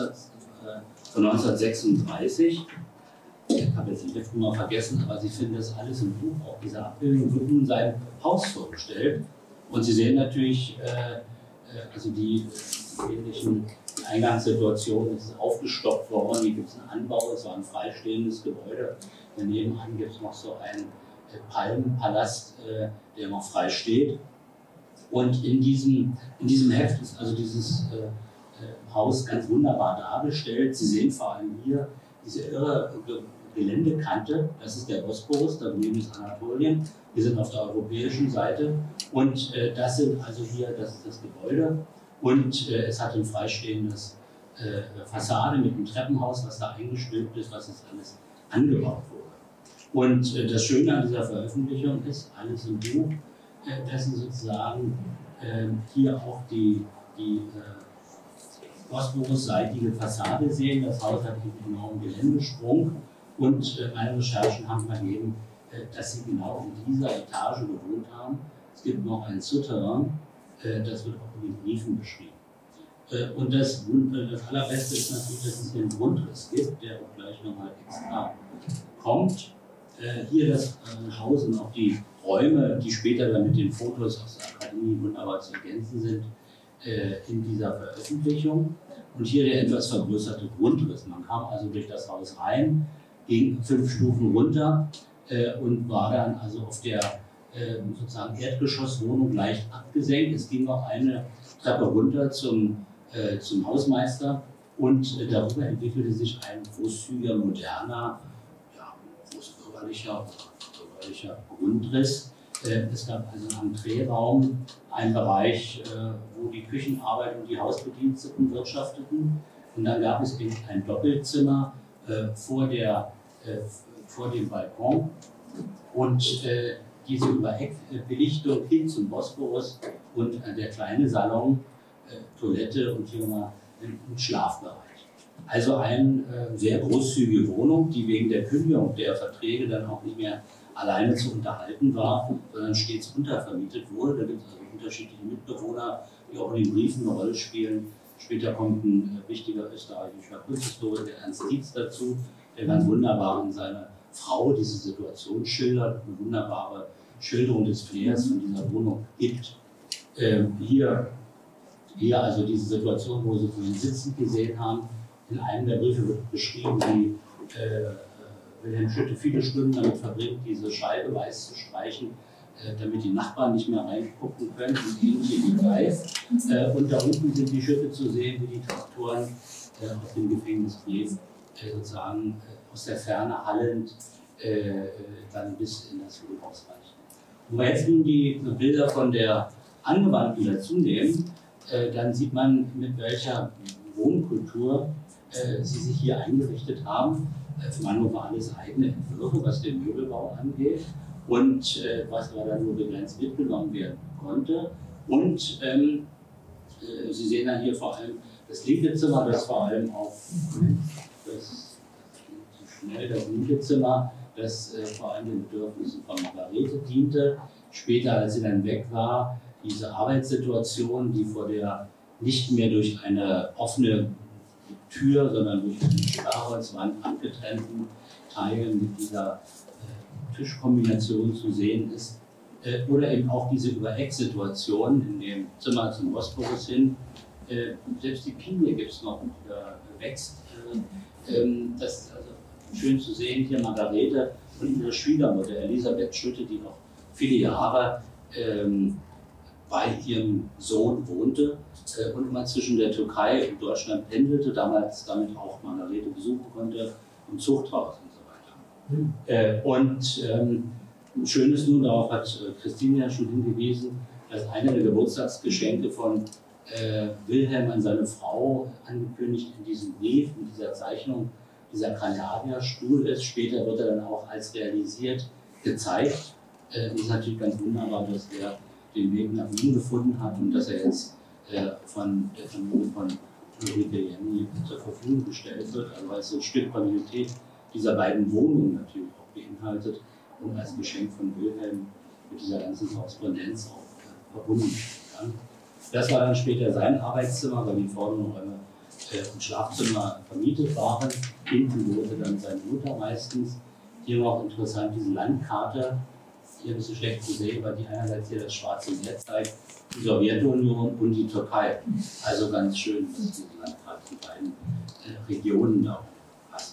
1936, ich habe jetzt die Heftung vergessen, aber Sie finden das alles im Buch, auch diese Abbildung wird nun sein Haus vorgestellt. Und Sie sehen natürlich, also die ähnlichen Eingangssituationen, es ist aufgestockt worden, hier gibt es einen Anbau, es war ein freistehendes Gebäude. Nebenan gibt es noch so einen Palmenpalast, der noch frei steht. Und in diesem Heft ist also dieses Haus ganz wunderbar dargestellt. Sie sehen vor allem hier diese irre Geländekante, das ist der Bosporus, da drüben ist Anatolien, wir sind auf der europäischen Seite und das sind also hier, das ist das Gebäude und es hat ein freistehendes Fassade mit einem Treppenhaus, was da eingestülpt ist, was jetzt alles angebaut wurde. Und das Schöne an dieser Veröffentlichung ist, alles im Buch, dass Sie sozusagen hier auch die Bosporus-seitige Fassade sehen. Das Haus hat einen enormen Geländesprung und meine Recherchen haben ergeben, dass sie genau in dieser Etage gewohnt haben. Es gibt noch ein Souterrain, das wird auch in den Briefen beschrieben. Und das Allerbeste ist natürlich, dass es hier einen Grundriss gibt, der auch gleich nochmal extra kommt. Hier das Haus und auch die Räume, die später dann mit den Fotos aus der Akademie wunderbar zu ergänzen sind, in dieser Veröffentlichung. Und hier der etwas vergrößerte Grundriss. Man kam also durch das Haus rein, ging 5 Stufen runter und war dann also auf der sozusagen Erdgeschosswohnung leicht abgesenkt. Es ging noch eine Treppe runter zum Hausmeister und darüber entwickelte sich ein großzügiger, moderner, ja, großbürgerlicher Grundriss. Es gab also einen Entreeraum, einen Bereich, wo die Küchenarbeit und die Hausbediensteten wirtschafteten. Und dann gab es eben ein Doppelzimmer vor dem Balkon und diese Übereckbelichtung hin zum Bosporus und der kleine Salon, Toilette und hier mal ein Schlafbereich. Also eine sehr großzügige Wohnung, die wegen der Kündigung der Verträge dann auch nicht mehr alleine zu unterhalten war, sondern stets untervermietet wurde. Da gibt es also unterschiedliche Mitbewohner, die auch in den Briefen eine Rolle spielen. Später kommt ein wichtiger österreichischer Kunsthistoriker, Ernst Dietz, dazu, der ganz wunderbar in seiner Frau diese Situation schildert, eine wunderbare Schilderung des Flairs von dieser Wohnung gibt. Hier also diese Situation, wo Sie vorhin sitzend gesehen haben, in einem der Briefe wird beschrieben, wie Wilhelm Schütte viele Stunden damit verbringt, diese Scheibe weiß zu streichen, damit die Nachbarn nicht mehr reingucken können und ähnliche Details. Und da unten sind die Schütte zu sehen, wie die Traktoren aus dem Gefängnisbrief sozusagen aus der Ferne hallend dann bis in das Wohnhaus reichen. Wenn wir jetzt nun die Bilder von der Angewandten dazu nehmen, dann sieht man, mit welcher Wohnkultur sie sich hier eingerichtet haben. Manno war alles eigene Entwürfe, was den Möbelbau angeht und was aber dann nur begrenzt mitgenommen werden konnte. Und Sie sehen dann hier vor allem das linke Zimmer, das vor allem auf das linke Zimmer, das vor allem den Bedürfnissen von Margarete diente. Später, als sie dann weg war, diese Arbeitssituation, die vor der nicht mehr durch eine offene Tür, sondern durch eine Sperrholzwand abgetrennten Teilen mit dieser Tischkombination zu sehen ist. Oder eben auch diese Übereck-Situation in dem Zimmer zum Bosporus hin. Selbst die Pinie gibt es noch, wächst. Das ist also schön zu sehen, hier Margarete und ihre Schwiegermutter Elisabeth Schütte, die noch viele Jahre bei ihrem Sohn wohnte und immer zwischen der Türkei und Deutschland pendelte, damals damit auch Margarete besuchen konnte und Zuchthaus und so weiter. Schön ist nun, darauf hat Christine ja schon hingewiesen, dass einer der Geburtstagsgeschenke von Wilhelm an seine Frau angekündigt in diesem Brief, in dieser Zeichnung, dieser Kanadierstuhl ist. Später wird er dann auch als realisiert gezeigt. Das ist natürlich ganz wunderbar, dass er den Weg nach Wien gefunden hat und dass er jetzt von der Familie von Ulrike Jenny zur Verfügung gestellt wird, also weil es so ein Stück Qualität dieser beiden Wohnungen natürlich auch beinhaltet und als Geschenk von Wilhelm mit dieser ganzen Korrespondenz auch verbunden kann. Das war dann später sein Arbeitszimmer, weil die vorderen Räume und Schlafzimmer vermietet waren. Hinten wohnte dann seine Mutter meistens. Hier noch interessant diese Landkarte. Hier ein bisschen schlecht zu sehen, weil die einerseits hier das Schwarze Meer zeigt, die Sowjetunion und die Türkei. Also ganz schön, dass diese Landkarte die beiden Regionen da passen.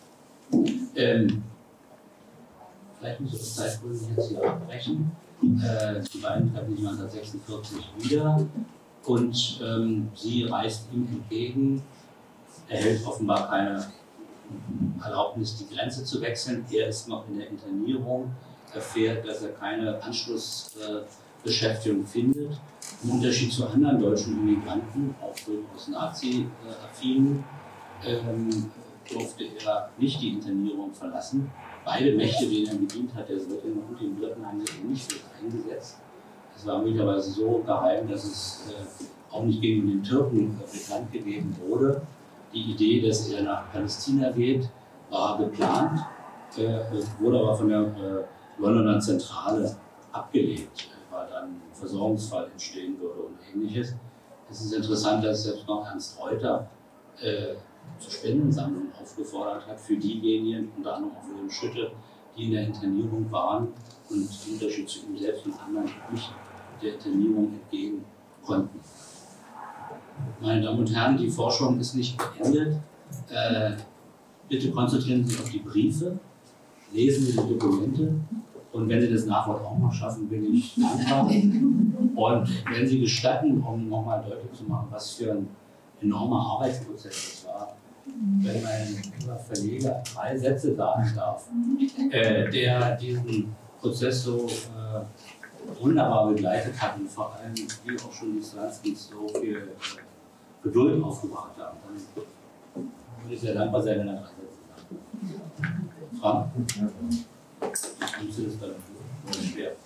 Vielleicht muss ich das Zeitgründen jetzt hier abbrechen. Die beiden treffen sich 1946 wieder und sie reist ihm entgegen, erhält offenbar keine Erlaubnis, die Grenze zu wechseln. Er ist noch in der Internierung, erfährt, dass er keine Anschlussbeschäftigung findet. Im Unterschied zu anderen deutschen Immigranten, auch durchaus Nazi-affinen, durfte er nicht die Internierung verlassen. Beide Mächte, denen er gedient hat, der Sowjetunion und den Briten, haben sich nicht eingesetzt. Es war möglicherweise so geheim, dass es auch nicht gegen den Türken bekannt gegeben wurde. Die Idee, dass er nach Palästina geht, war geplant, wurde aber von der Londoner Zentrale abgelehnt, weil dann ein Versorgungsfall entstehen würde und Ähnliches. Es ist interessant, dass selbst noch Ernst Reuter zur Spendensammlung aufgefordert hat für diejenigen, unter anderem auch Wilhelm Schütte, die in der Internierung waren und im Unterschied zu ihm selbst und anderen nicht der Internierung entgegen konnten. Meine Damen und Herren, die Forschung ist nicht beendet. Bitte konzentrieren Sie sich auf die Briefe, lesen Sie die Dokumente und wenn Sie das Nachwort auch noch schaffen, bin ich dankbar. Und wenn Sie gestatten, um nochmal deutlich zu machen, was für ein enormer Arbeitsprozess das war, wenn mein lieber Verleger 3 Sätze sagen darf, der diesen Prozess so wunderbar begleitet hat und vor allem, wie auch schon die Slanskys, so viel Geduld aufgebracht haben. Dann würde ich sehr dankbar sein, wenn er 3 Sätze sagt. Frank? Nimmst du das dann? Das ist schwer.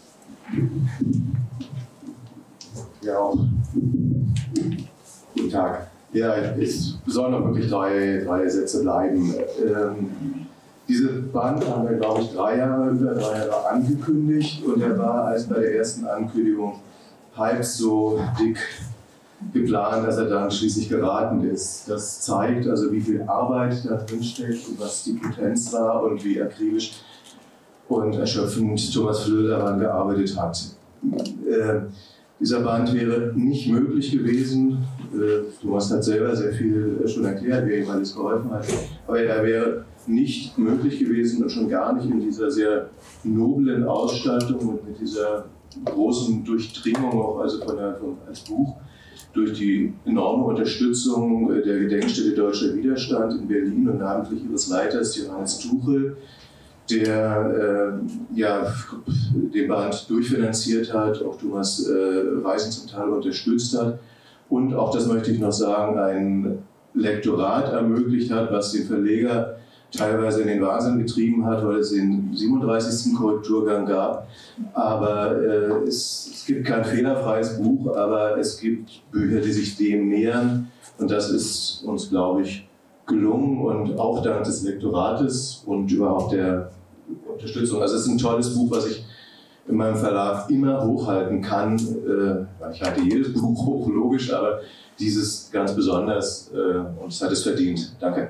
Ja, auch. Guten Tag. Ja, es sollen noch wirklich drei Sätze bleiben. Diese Band haben wir, glaube ich, über 3 Jahre angekündigt und er war als bei der ersten Ankündigung halb so dick geplant, dass er dann schließlich geraten ist. Das zeigt also, wie viel Arbeit da drin steckt und was die Potenz war und wie akribisch und erschöpfend Thomas Flöhl daran gearbeitet hat. Dieser Band wäre nicht möglich gewesen. Thomas hat selber sehr viel schon erklärt, wie ihm alles geholfen hat. Aber er wäre nicht möglich gewesen und schon gar nicht in dieser sehr noblen Ausstattung und mit dieser großen Durchdringung auch also als Buch durch die enorme Unterstützung der Gedenkstätte Deutscher Widerstand in Berlin und namentlich ihres Leiters Johannes Tuchel, der den Band durchfinanziert hat, auch Thomas Reisen zum Teil unterstützt hat und auch, das möchte ich noch sagen, ein Lektorat ermöglicht hat, was den Verleger teilweise in den Wahnsinn getrieben hat, weil es den 37. Korrekturgang gab. Aber es gibt kein fehlerfreies Buch, aber es gibt Bücher, die sich dem nähern und das ist uns, glaube ich, gelungen und auch dank des Lektorates und überhaupt der Unterstützung. Also es ist ein tolles Buch, was ich in meinem Verlag immer hochhalten kann. Ich halte jedes Buch hoch, logisch, aber dieses ganz besonders und es hat es verdient. Danke.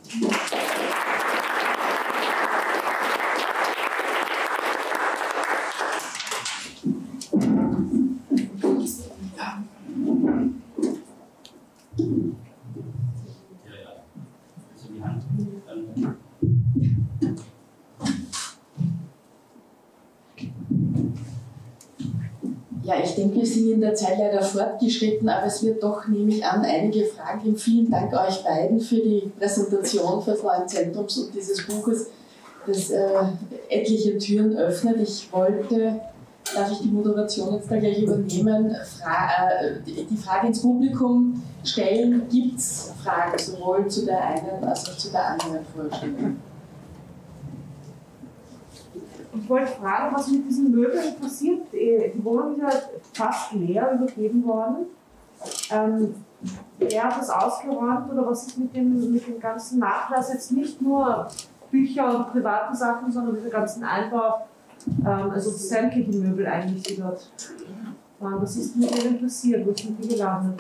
Ja, ich denke, wir sind in der Zeit leider fortgeschritten, aber es wird doch, nehme ich an, einige Fragen geben. Vielen Dank euch beiden für die Präsentation des Neuen Zentrums und dieses Buches, das etliche Türen öffnet. Darf ich die Moderation jetzt da gleich übernehmen, die Frage ins Publikum stellen. Gibt es Fragen sowohl zu der einen als auch zu der anderen Vorstellung? Ich wollte fragen, was mit diesen Möbeln passiert. Die Wohnung ist ja fast leer übergeben worden. Wer hat das ausgeräumt oder was ist mit dem ganzen Nachlass? Jetzt nicht nur Bücher und private Sachen, sondern mit dem ganzen Einbau, also sämtliche Möbel eigentlich, die dort waren. Was ist mit denen passiert? Wo sind die gelandet?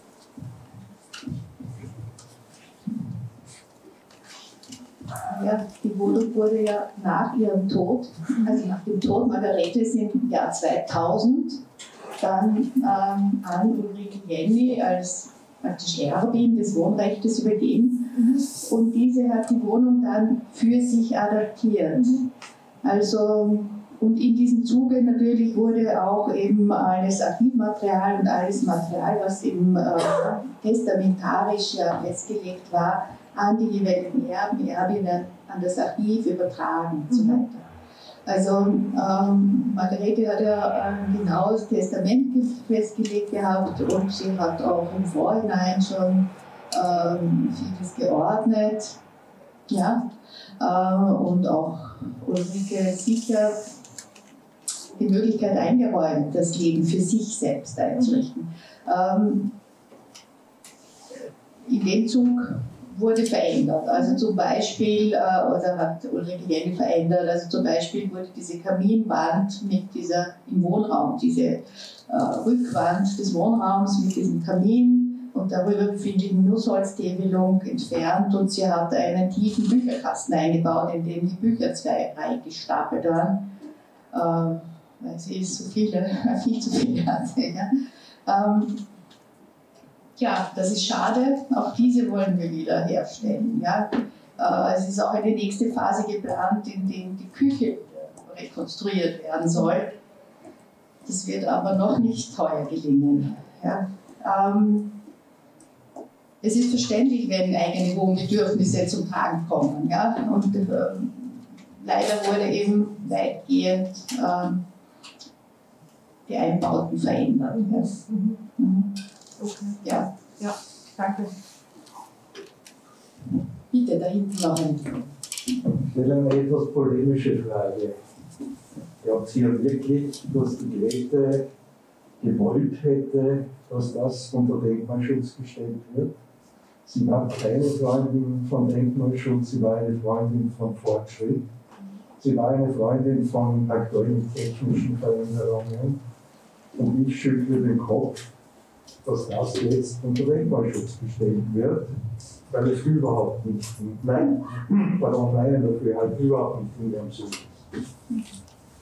Ja, die Wohnung wurde ja nach ihrem Tod, also nach dem Tod Margaretes im Jahr 2000, dann an Ulrike Jenny als praktisch Erbin des Wohnrechtes übergeben. Und diese hat die Wohnung dann für sich adaptiert. Also, und in diesem Zuge natürlich wurde auch eben alles Archivmaterial und alles Material, was eben testamentarisch ja festgelegt war, an die jeweiligen Erben, Erbinnen, an das Archiv übertragen und so weiter. Also Margarete hat ja ein genaues Testament festgelegt gehabt und sie hat auch im Vorhinein schon vieles geordnet. Ja? Und auch Ulrike sicher die Möglichkeit eingeräumt, das Leben für sich selbst einzurichten. In dem Zug wurde verändert. Also zum Beispiel, oder hat Ulrike Jenne verändert, also zum Beispiel wurde diese Kaminwand mit dieser, im Wohnraum, diese Rückwand des Wohnraums mit diesem Kamin und darüber befindlichen Nussholztäfelung entfernt und sie hat einen tiefen Bücherkasten eingebaut, in dem die Bücher zweigreihig gestapelt waren, weil sie so viele, viel zu viele hatte. Ja. Ja, das ist schade, auch diese wollen wir wieder herstellen. Ja. Es ist auch eine nächste Phase geplant, in der die Küche rekonstruiert werden soll. Das wird aber noch nicht teuer gelingen. Ja. Es ist verständlich, wenn eigene Wohnbedürfnisse zum Tragen kommen. Ja. Und leider wurde eben weitgehend die Einbauten verändert. Ja. Okay. Ja. Ja, danke. Bitte, da hinten noch ein. Ich stelle eine etwas polemische Frage. Glaubt Sie ja wirklich, dass die Grete gewollt hätte, dass das unter Denkmalschutz gestellt wird? Sie war keine Freundin von Denkmalschutz, sie war eine Freundin von Fortschritt. Sie war eine Freundin von aktuellen technischen Veränderungen. Und ich schüttle den Kopf, dass das jetzt unter Denkmalschutz gestellt wird, weil es überhaupt nicht, nein, warum nein, dafür halt überhaupt nicht in ihrem Sinn ist.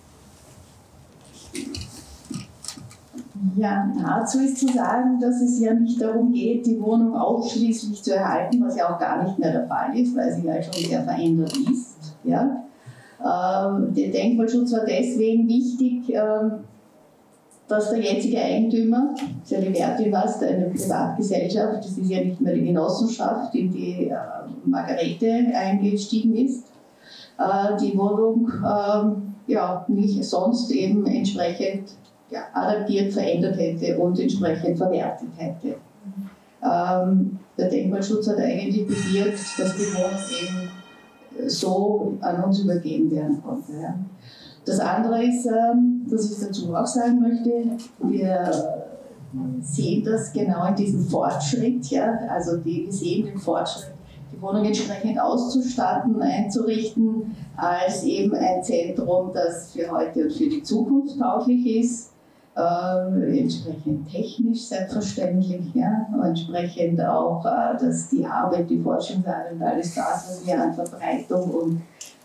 Ja, dazu ist zu sagen, dass es ja nicht darum geht, die Wohnung ausschließlich zu erhalten, was ja auch gar nicht mehr der Fall ist, weil sie ja schon sehr verändert ist. Ja. Der Denkmalschutz war deswegen wichtig, dass der jetzige Eigentümer, das ist ja die Wärtin was, eine Privatgesellschaft, das ist ja nicht mehr die Genossenschaft, in die Margarete eingestiegen ist, die Wohnung ja, nicht sonst eben entsprechend adaptiert, verändert hätte und entsprechend verwertet hätte. Der Denkmalschutz hat eigentlich bewirkt, dass die Wohnung eben so an uns übergeben werden konnte. Ja. Das andere ist, dass ich dazu auch sagen möchte, wir sehen das genau in diesem Fortschritt, ja, also wir sehen den Fortschritt, die Wohnung entsprechend auszustatten, einzurichten, als eben ein Zentrum, das für heute und für die Zukunft tauglich ist, entsprechend technisch selbstverständlich, ja, und entsprechend auch, dass die Arbeit, die Forschungsarbeit und alles das, was wir an Verbreitung und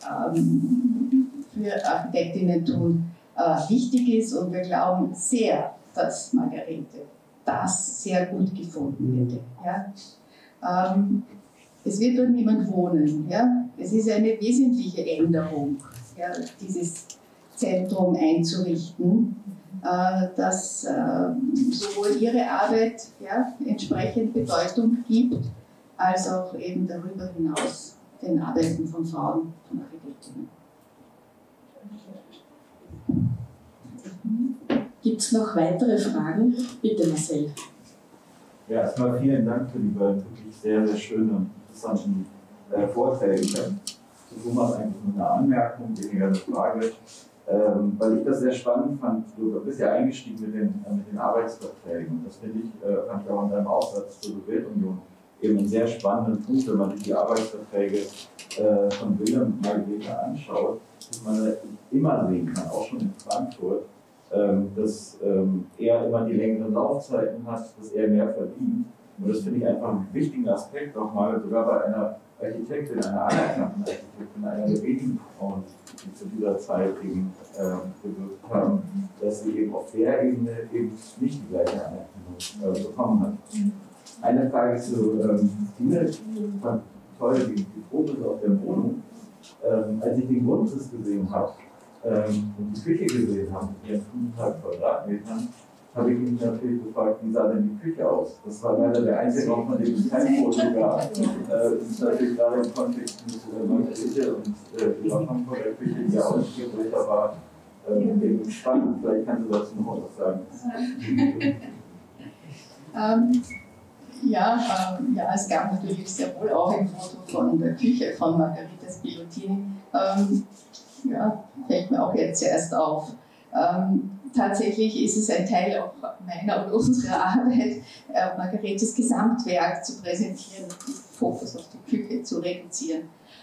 für Architektinnen tun, wichtig ist und wir glauben sehr, dass Margarete das sehr gut gefunden hätte. Ja. Es wird dort niemand wohnen. Ja. Es ist eine wesentliche Änderung, ja, dieses Zentrum einzurichten, dass sowohl ihre Arbeit entsprechend Bedeutung gibt, als auch eben darüber hinaus den Arbeiten von Frauen, von Architektinnen. Gibt es noch weitere Fragen? Bitte, Marcel. Ja, erstmal vielen Dank für die wirklich sehr, sehr schönen und interessanten Vorträge. Ich habe zu Thomas eigentlich nur eine Anmerkung, weniger eine Frage, weil ich das sehr spannend fand. Du bist ja eingestiegen mit den Arbeitsverträgen und das finde ich, fand ich auch in deinem Aufsatz zur Sowjetunion eben einen sehr spannenden Punkt, wenn man sich die Arbeitsverträge von Wilhelm und Margarete anschaut, dass man immer sehen kann, auch schon in Frankfurt, dass er immer die längeren Laufzeiten hat, dass er mehr verdient. Und das finde ich einfach einen wichtigen Aspekt, auch mal sogar bei einer Architektin, einer anerkannten Architektin, einer der wenigen Frauen, die zu dieser Zeit eben gewirkt haben, dass sie eben auf der Ebene eben nicht die gleiche Anerkennung bekommen hat. Eine Frage zu Dina, ich fand toll die Fotos auf der Wohnung. Als ich den Grundriss gesehen habe und die Küche gesehen habe mit ihren 5,5 Quadratmetern, habe ich mich natürlich gefragt, wie sah denn die Küche aus? Das war leider der einzige Ort, von dem es kein Foto gab. Das ist natürlich gerade im Kontext mit Margarete und ihrer Frankfurter Küche, die ja ausgebrücher war, eben spannend. Vielleicht kannst du dazu noch was sagen. Es gab natürlich sehr wohl auch ein Foto von der Küche von Margarete Spilottini. Fällt mir auch jetzt erst auf. tatsächlich ist es ein Teil auch meiner und unserer Arbeit, Margaretes Gesamtwerk zu präsentieren und den Fokus auf die Küche zu reduzieren.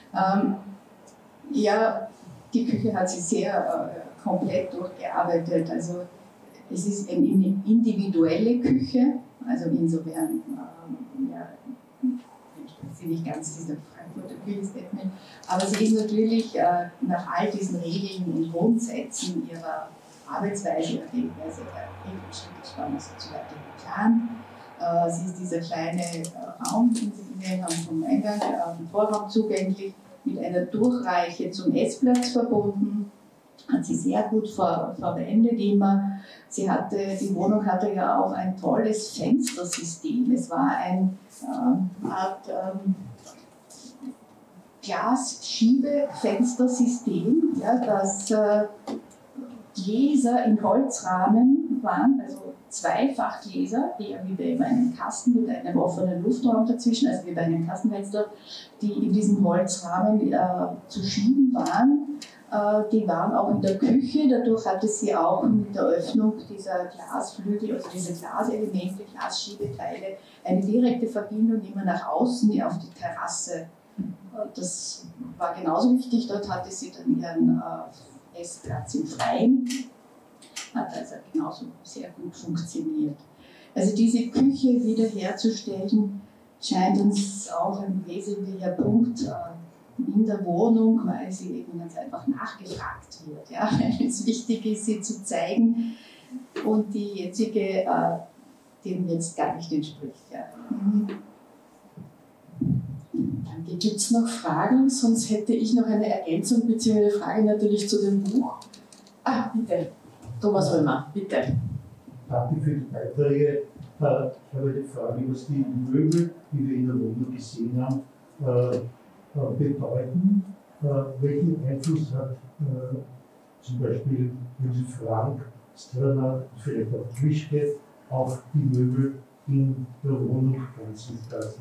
Ja, die Küche hat sie sehr komplett durchgearbeitet. Also es ist eine individuelle Küche, also insofern, ja, sie nicht ganz diese Frankfurter Küche-Statement, aber sie ist natürlich nach all diesen Regeln und Grundsätzen ihrer Arbeitsweise, ihrer Denkweise, der Regelschrittespann und so weiter geplant. Sie ist dieser kleine Raum, den Sie gesehen haben, vom Eingang, vom Vorraum zugänglich, mit einer Durchreiche zum Essplatz verbunden. Hat sie sehr gut verwendet immer. Die Wohnung hatte ja auch ein tolles Fenstersystem. Es war eine Art Glasschiebefenstersystem, ja, das Gläser in Holzrahmen waren, also Zweifachgläser, eher wie bei einem Kasten mit einem offenen Luftraum dazwischen, also wie bei einem Kastenfenster, die in diesem Holzrahmen zu schieben waren. Die waren auch in der Küche, dadurch hatte sie auch mit der Öffnung dieser Glasflügel, also diese Glaselemente, Glassschiebeteile, eine direkte Verbindung immer nach außen auf die Terrasse. Das war genauso wichtig, dort hatte sie dann ihren Essplatz im Freien, hat also genauso sehr gut funktioniert. Also diese Küche wiederherzustellen, scheint uns auch ein wesentlicher Punkt in der Wohnung, weil sie eben ganz einfach nachgefragt wird, ja, weil es wichtig ist, sie zu zeigen und die jetzige dem jetzt gar nicht entspricht. Ja. Danke. Gibt es noch Fragen? Sonst hätte ich noch eine Ergänzung bzw. eine Frage natürlich zu dem Buch. Bitte. Thomas Römer, bitte. Danke für die Beiträge. Ich habe eine Frage, was die Möbel, die wir in der Wohnung gesehen haben, bedeuten. Welchen Einfluss hat zum Beispiel Josef Frank, Stirner, vielleicht auch Trischke auf die Möbel in der Wohnung Franziskas?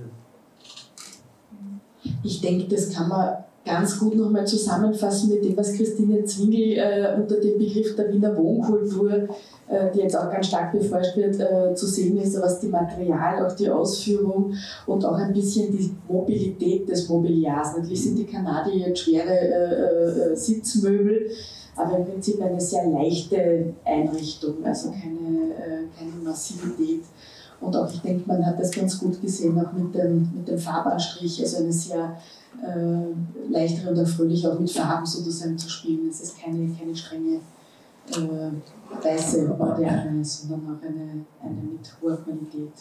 Ich denke, das kann man ganz gut nochmal zusammenfassen mit dem, was Christine Zwingel unter dem Begriff der Wiener Wohnkultur, die jetzt auch ganz stark beforscht wird, zu sehen ist, was die Material, auch die Ausführung und auch ein bisschen die Mobilität des Mobiliars. Natürlich sind die Kanadier jetzt schwere Sitzmöbel, aber im Prinzip eine sehr leichte Einrichtung, also keine Massivität. Und auch, ich denke, man hat das ganz gut gesehen, auch mit dem Farbanstrich, also eine sehr leichtere und erfreuliche, auch mit Farben sozusagen zu spielen. Es ist keine strenge weiße Moderne, sondern auch eine mit hoher Qualität.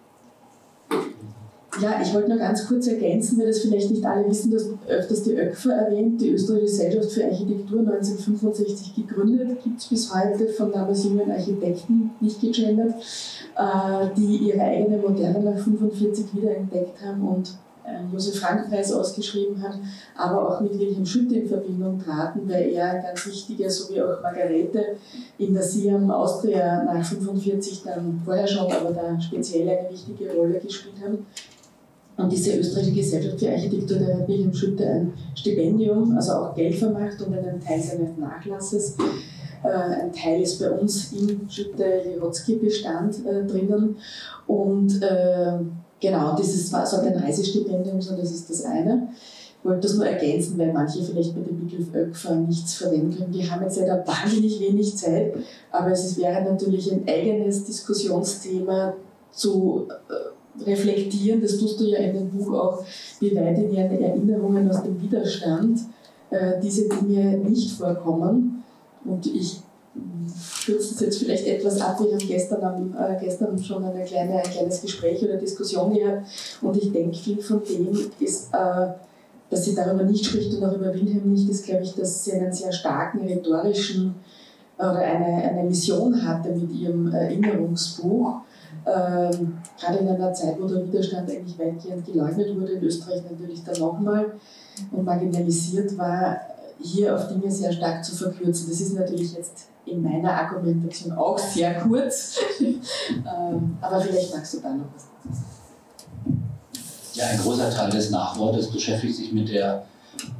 Ja, ich wollte nur ganz kurz ergänzen, weil das vielleicht nicht alle wissen, dass öfters die ÖGFA erwähnt, die Österreichische Gesellschaft für Architektur, 1965 gegründet, gibt es bis heute von damals jungen Architekten, nicht gegendert, die ihre eigene Moderne nach 1945 wiederentdeckt haben und einen Josef-Frank-Preis ausgeschrieben hat, aber auch mit Wilhelm Schütte in Verbindung traten, weil er ein ganz wichtiger, so wie auch Margarete, in der Siam Austria nach 1945 dann vorher schon, aber da speziell eine wichtige Rolle gespielt haben. Und diese Österreichische Gesellschaft für Architektur, der hat Wilhelm Schütte ein Stipendium, also auch Geld vermacht und einen Teil seines Nachlasses. Ein Teil ist bei uns im Schütte-Lihotzky-Bestand drinnen. Und genau, dieses war so ein Reisestipendium, so das ist das eine. Ich wollte das nur ergänzen, weil manche vielleicht bei dem Begriff ÖGFA nichts verwenden können. Die haben jetzt leider wahnsinnig wenig Zeit, aber es wäre natürlich ein eigenes Diskussionsthema zu reflektieren, das tust du ja in dem Buch auch, wie weit in ihren Erinnerungen aus dem Widerstand diese Dinge nicht vorkommen. Und ich kürze es jetzt vielleicht etwas ab, wir haben gestern schon ein kleines Gespräch oder Diskussion gehabt und ich denke, viel von dem ist, dass sie darüber nicht spricht und auch über Wilhelm nicht, ist, glaube ich, dass sie einen sehr starken rhetorischen oder eine Mission hatte mit ihrem Erinnerungsbuch. Gerade in einer Zeit, wo der Widerstand eigentlich weitgehend geleugnet wurde, in Österreich natürlich dann nochmal und marginalisiert war, hier auf Dinge sehr stark zu verkürzen. Das ist natürlich jetzt in meiner Argumentation auch sehr kurz, aber vielleicht magst du da noch was dazu sagen. Ja, ein großer Teil des Nachwortes beschäftigt sich mit der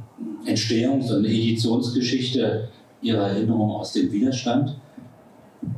Entstehungs- und Editionsgeschichte ihrer Erinnerung aus dem Widerstand.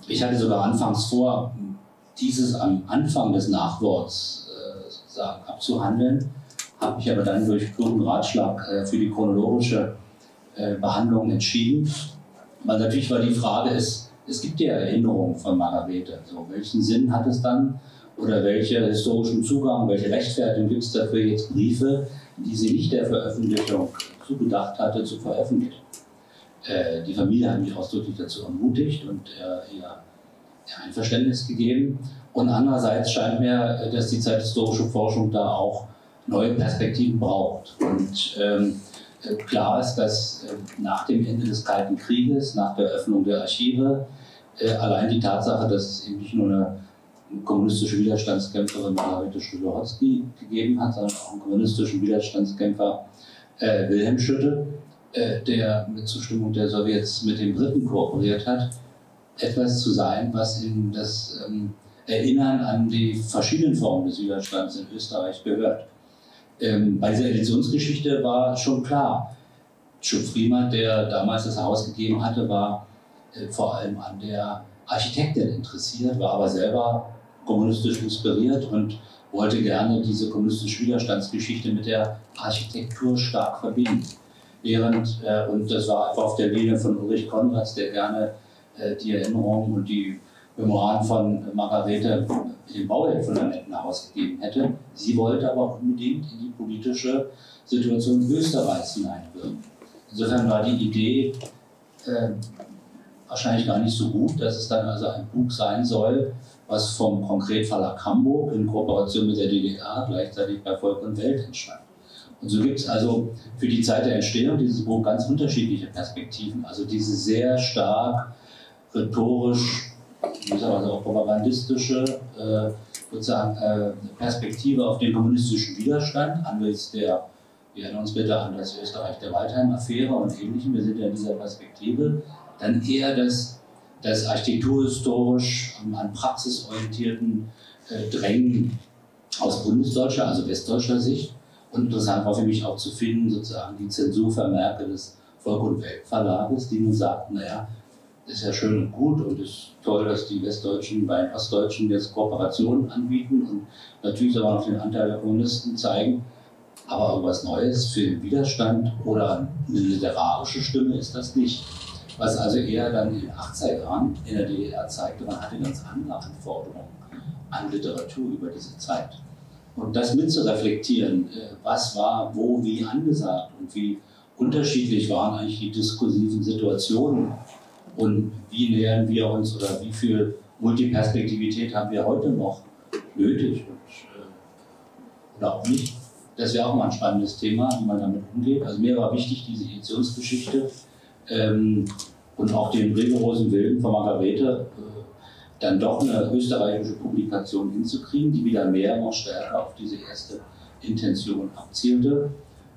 Ich hatte sogar anfangs vor, dieses am Anfang des Nachworts sozusagen abzuhandeln, habe mich aber dann durch klugen Ratschlag für die chronologische Behandlung entschieden. Weil natürlich war die Frage, es gibt ja Erinnerungen von Margarete. Also welchen Sinn hat es dann oder welchen historischen Zugang, welche Rechtfertigung gibt es dafür, jetzt Briefe, die sie nicht der Veröffentlichung zugedacht hatte, zu veröffentlichen? Die Familie hat mich ausdrücklich dazu ermutigt und ihr Einverständnis gegeben. Und andererseits scheint mir, dass die zeithistorische Forschung da auch neue Perspektiven braucht. Und klar ist, dass nach dem Ende des Kalten Krieges, nach der Öffnung der Archive, allein die Tatsache, dass es eben nicht nur eine kommunistische Widerstandskämpferin Margarete Schütte-Hotzky gegeben hat, sondern auch einen kommunistischen Widerstandskämpfer Wilhelm Schütte, der mit Zustimmung der Sowjets mit den Briten kooperiert hat, etwas zu sein, was in das Erinnern an die verschiedenen Formen des Widerstands in Österreich gehört. Bei dieser Editionsgeschichte war schon klar, Schupf-Riemann, der damals das herausgegeben hatte, war vor allem an der Architektin interessiert, war aber selber kommunistisch inspiriert und wollte gerne diese kommunistische Widerstandsgeschichte mit der Architektur stark verbinden. Und das war einfach auf der Linie von Ulrich Konrads, der gerne die Erinnerungen und die Memoiren von Margarete mit den Bauwerkfundamenten herausgegeben hätte. Sie wollte aber unbedingt in die politische Situation Österreichs hineinwirken. Insofern war die Idee wahrscheinlich gar nicht so gut, dass es dann also ein Buch sein soll, was vom Konkretverlag Hamburg in Kooperation mit der DDR gleichzeitig bei Volk und Welt entstand. Und so gibt es also für die Zeit der Entstehung dieses Buch ganz unterschiedliche Perspektiven. Also diese sehr stark rhetorisch, gewisserweise auch propagandistische sozusagen, Perspektive auf den kommunistischen Widerstand, angesichts der, wir erinnern uns bitte an das Österreich der Waldheim-Affäre und Ähnlichem, wir sind ja in dieser Perspektive, dann eher das architekturhistorisch an praxisorientierten Drängen aus bundesdeutscher, also westdeutscher Sicht. Und interessant war für mich auch zu finden, sozusagen die Zensurvermerke des Volk und Welt Verlages, die nun sagten, naja, das ist ja schön und gut und es ist toll, dass die Westdeutschen bei den Ostdeutschen jetzt Kooperationen anbieten und natürlich sogar noch den Anteil der Kommunisten zeigen. Aber irgendwas Neues für den Widerstand oder eine literarische Stimme ist das nicht. Was also eher dann in den 80er Jahren in der DDR zeigte, man hatte ganz andere Anforderungen an Literatur über diese Zeit. Und das mitzureflektieren, was war, wo, wie angesagt und wie unterschiedlich waren eigentlich die diskursiven Situationen und wie nähern wir uns oder wie viel Multiperspektivität haben wir heute noch nötig oder auch nicht. Das wäre auch mal ein spannendes Thema, wie man damit umgeht. Also mir war wichtig, diese Editionsgeschichte und auch den rigorosen Willen von Margarete, dann doch eine österreichische Publikation hinzukriegen, die wieder mehr, noch stärker auf diese erste Intention abzielte.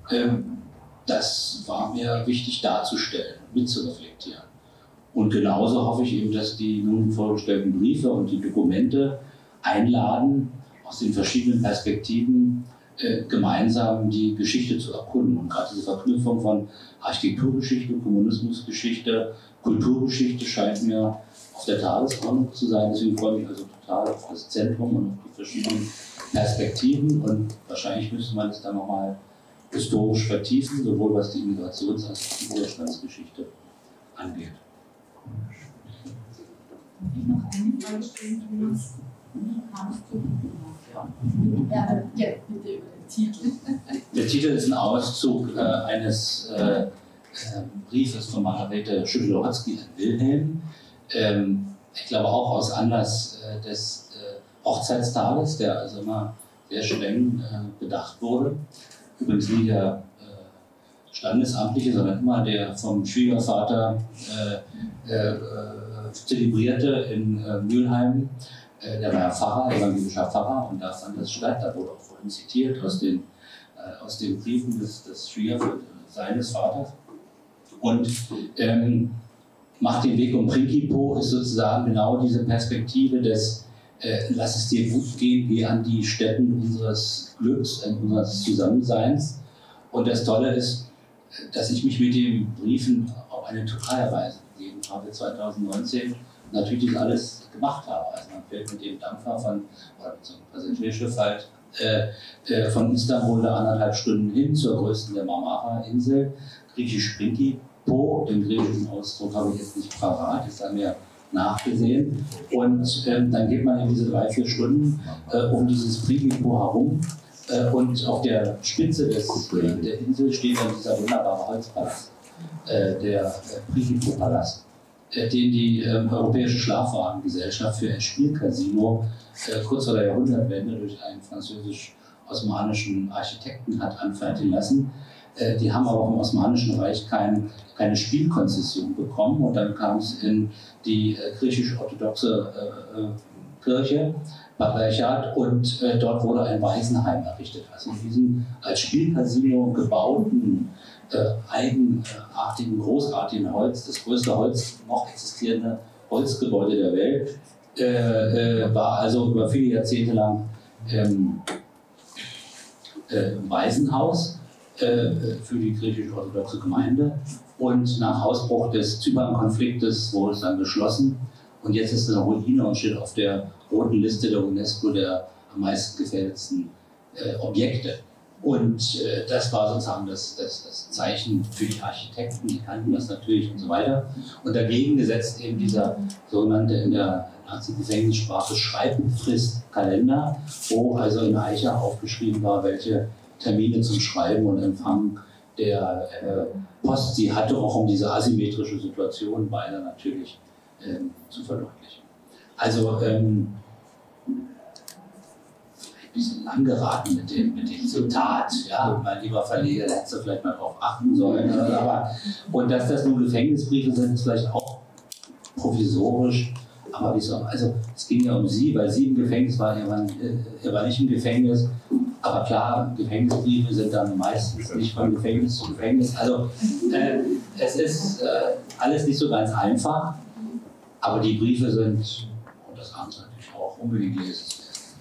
Das war mir wichtig darzustellen, mitzureflektieren. Und genauso hoffe ich eben, dass die nun vorgestellten Briefe und die Dokumente einladen, aus den verschiedenen Perspektiven gemeinsam die Geschichte zu erkunden. Und gerade diese Verknüpfung von Architekturgeschichte, Kommunismusgeschichte, Kulturgeschichte scheint mir auf der Tagesordnung zu sein. Deswegen freue ich mich also total auf das Zentrum und auf die verschiedenen Perspektiven. Und wahrscheinlich müsste man es dann nochmal historisch vertiefen, sowohl was die Immigrations- als auch die Widerstandsgeschichte angeht. Darf ich noch eine Frage stellen, Thomas? Wie kamst du? Ja, bitte über den Titel. Der Titel ist ein Auszug eines Briefes von Margarete Schütte-Hotzky an Wilhelm. Ich glaube auch aus Anlass des Hochzeitstages, der also immer sehr streng bedacht wurde. Übrigens nie der Standesamtliche, sondern immer der vom Schwiegervater zelebrierte in Mülheim. Der war ja Pfarrer, evangelischer Pfarrer, und da fand das statt. Da wurde auch vorhin zitiert aus den Briefen des Schwiegervaters, seines Vaters. Und Macht den Weg um Prinkipo ist sozusagen genau diese Perspektive des lass es dir gut gehen, geh an die Stätten unseres Glücks, unseres Zusammenseins. Und das Tolle ist, dass ich mich mit den Briefen auf eine Türkei-Reise begeben habe, 2019, natürlich das alles gemacht habe. Also man fährt mit dem Dampfer oder mit so einem Passagierschiff halt von Istanbul da 1,5 Stunden hin zur größten der Marmara-Insel, griechisch Prinkipo, den griechischen Ausdruck habe ich jetzt nicht parat, ist da mir nachgesehen. Und dann geht man in diese 3-4 Stunden um dieses Prinkipo herum und auf der Spitze der Insel steht dann dieser wunderbare Holzpalast, der Prinkipo-Palast, den die Europäische Schlafwagengesellschaft für ein Spielcasino kurz vor der Jahrhundertwende durch einen französisch-osmanischen Architekten hat anfertigen lassen. Die haben aber auch im Osmanischen Reich keine Spielkonzession bekommen und dann kam es in die griechisch-orthodoxe Kirche Patriarchat und dort wurde ein Waisenheim errichtet. Also in diesem als Spielcasino gebauten, eigenartigen, großartigen Holz, das größte noch existierende Holzgebäude der Welt, war also über viele Jahrzehnte lang Waisenhaus für die griechisch-orthodoxe Gemeinde und nach Ausbruch des Zypern-Konfliktes wurde es dann geschlossen und jetzt ist es eine Ruine und steht auf der roten Liste der UNESCO der am meisten gefährdetsten Objekte. Und das war sozusagen das Zeichen für die Architekten, die kannten das natürlich und so weiter. Und dagegen gesetzt eben dieser sogenannte in der Nazi-Gefängnissprache Schreibfristkalender, wo also in Eicher aufgeschrieben war, welche Termine zum Schreiben und Empfangen der Post sie hatte, auch um diese asymmetrische Situation beider natürlich zu verdeutlichen. Also ein bisschen lang geraten mit dem Zitat, ja, mein lieber Verleger, da hättest du vielleicht mal drauf achten sollen. Aber, und dass das nun Gefängnisbriefe sind, ist vielleicht auch provisorisch, aber wieso? Also es ging ja um sie, weil sie im Gefängnis war, er war nicht im Gefängnis. Aber klar, Gefängnisbriefe sind dann meistens nicht von Gefängnis zu Gefängnis. Also es ist alles nicht so ganz einfach, aber die Briefe sind, und das andere natürlich auch, unbedingt lesen.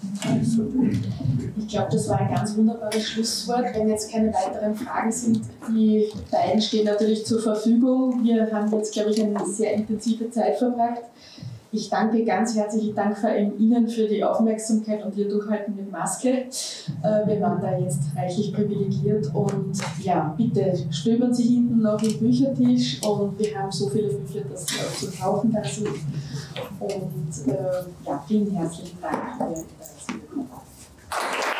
Ich glaube, das war ein ganz wunderbares Schlusswort. Wenn jetzt keine weiteren Fragen sind, die beiden stehen natürlich zur Verfügung. Wir haben jetzt, glaube ich, eine sehr intensive Zeit verbracht. Ich danke ganz herzlich, ich danke vor allem Ihnen für die Aufmerksamkeit und Ihr Durchhalten mit Maske. Wir waren da jetzt reichlich privilegiert und ja, bitte stöbern Sie hinten noch im Büchertisch und wir haben so viele Bücher, dass Sie auch zu kaufen da sind. Und ja, vielen herzlichen Dank für das Willkommen.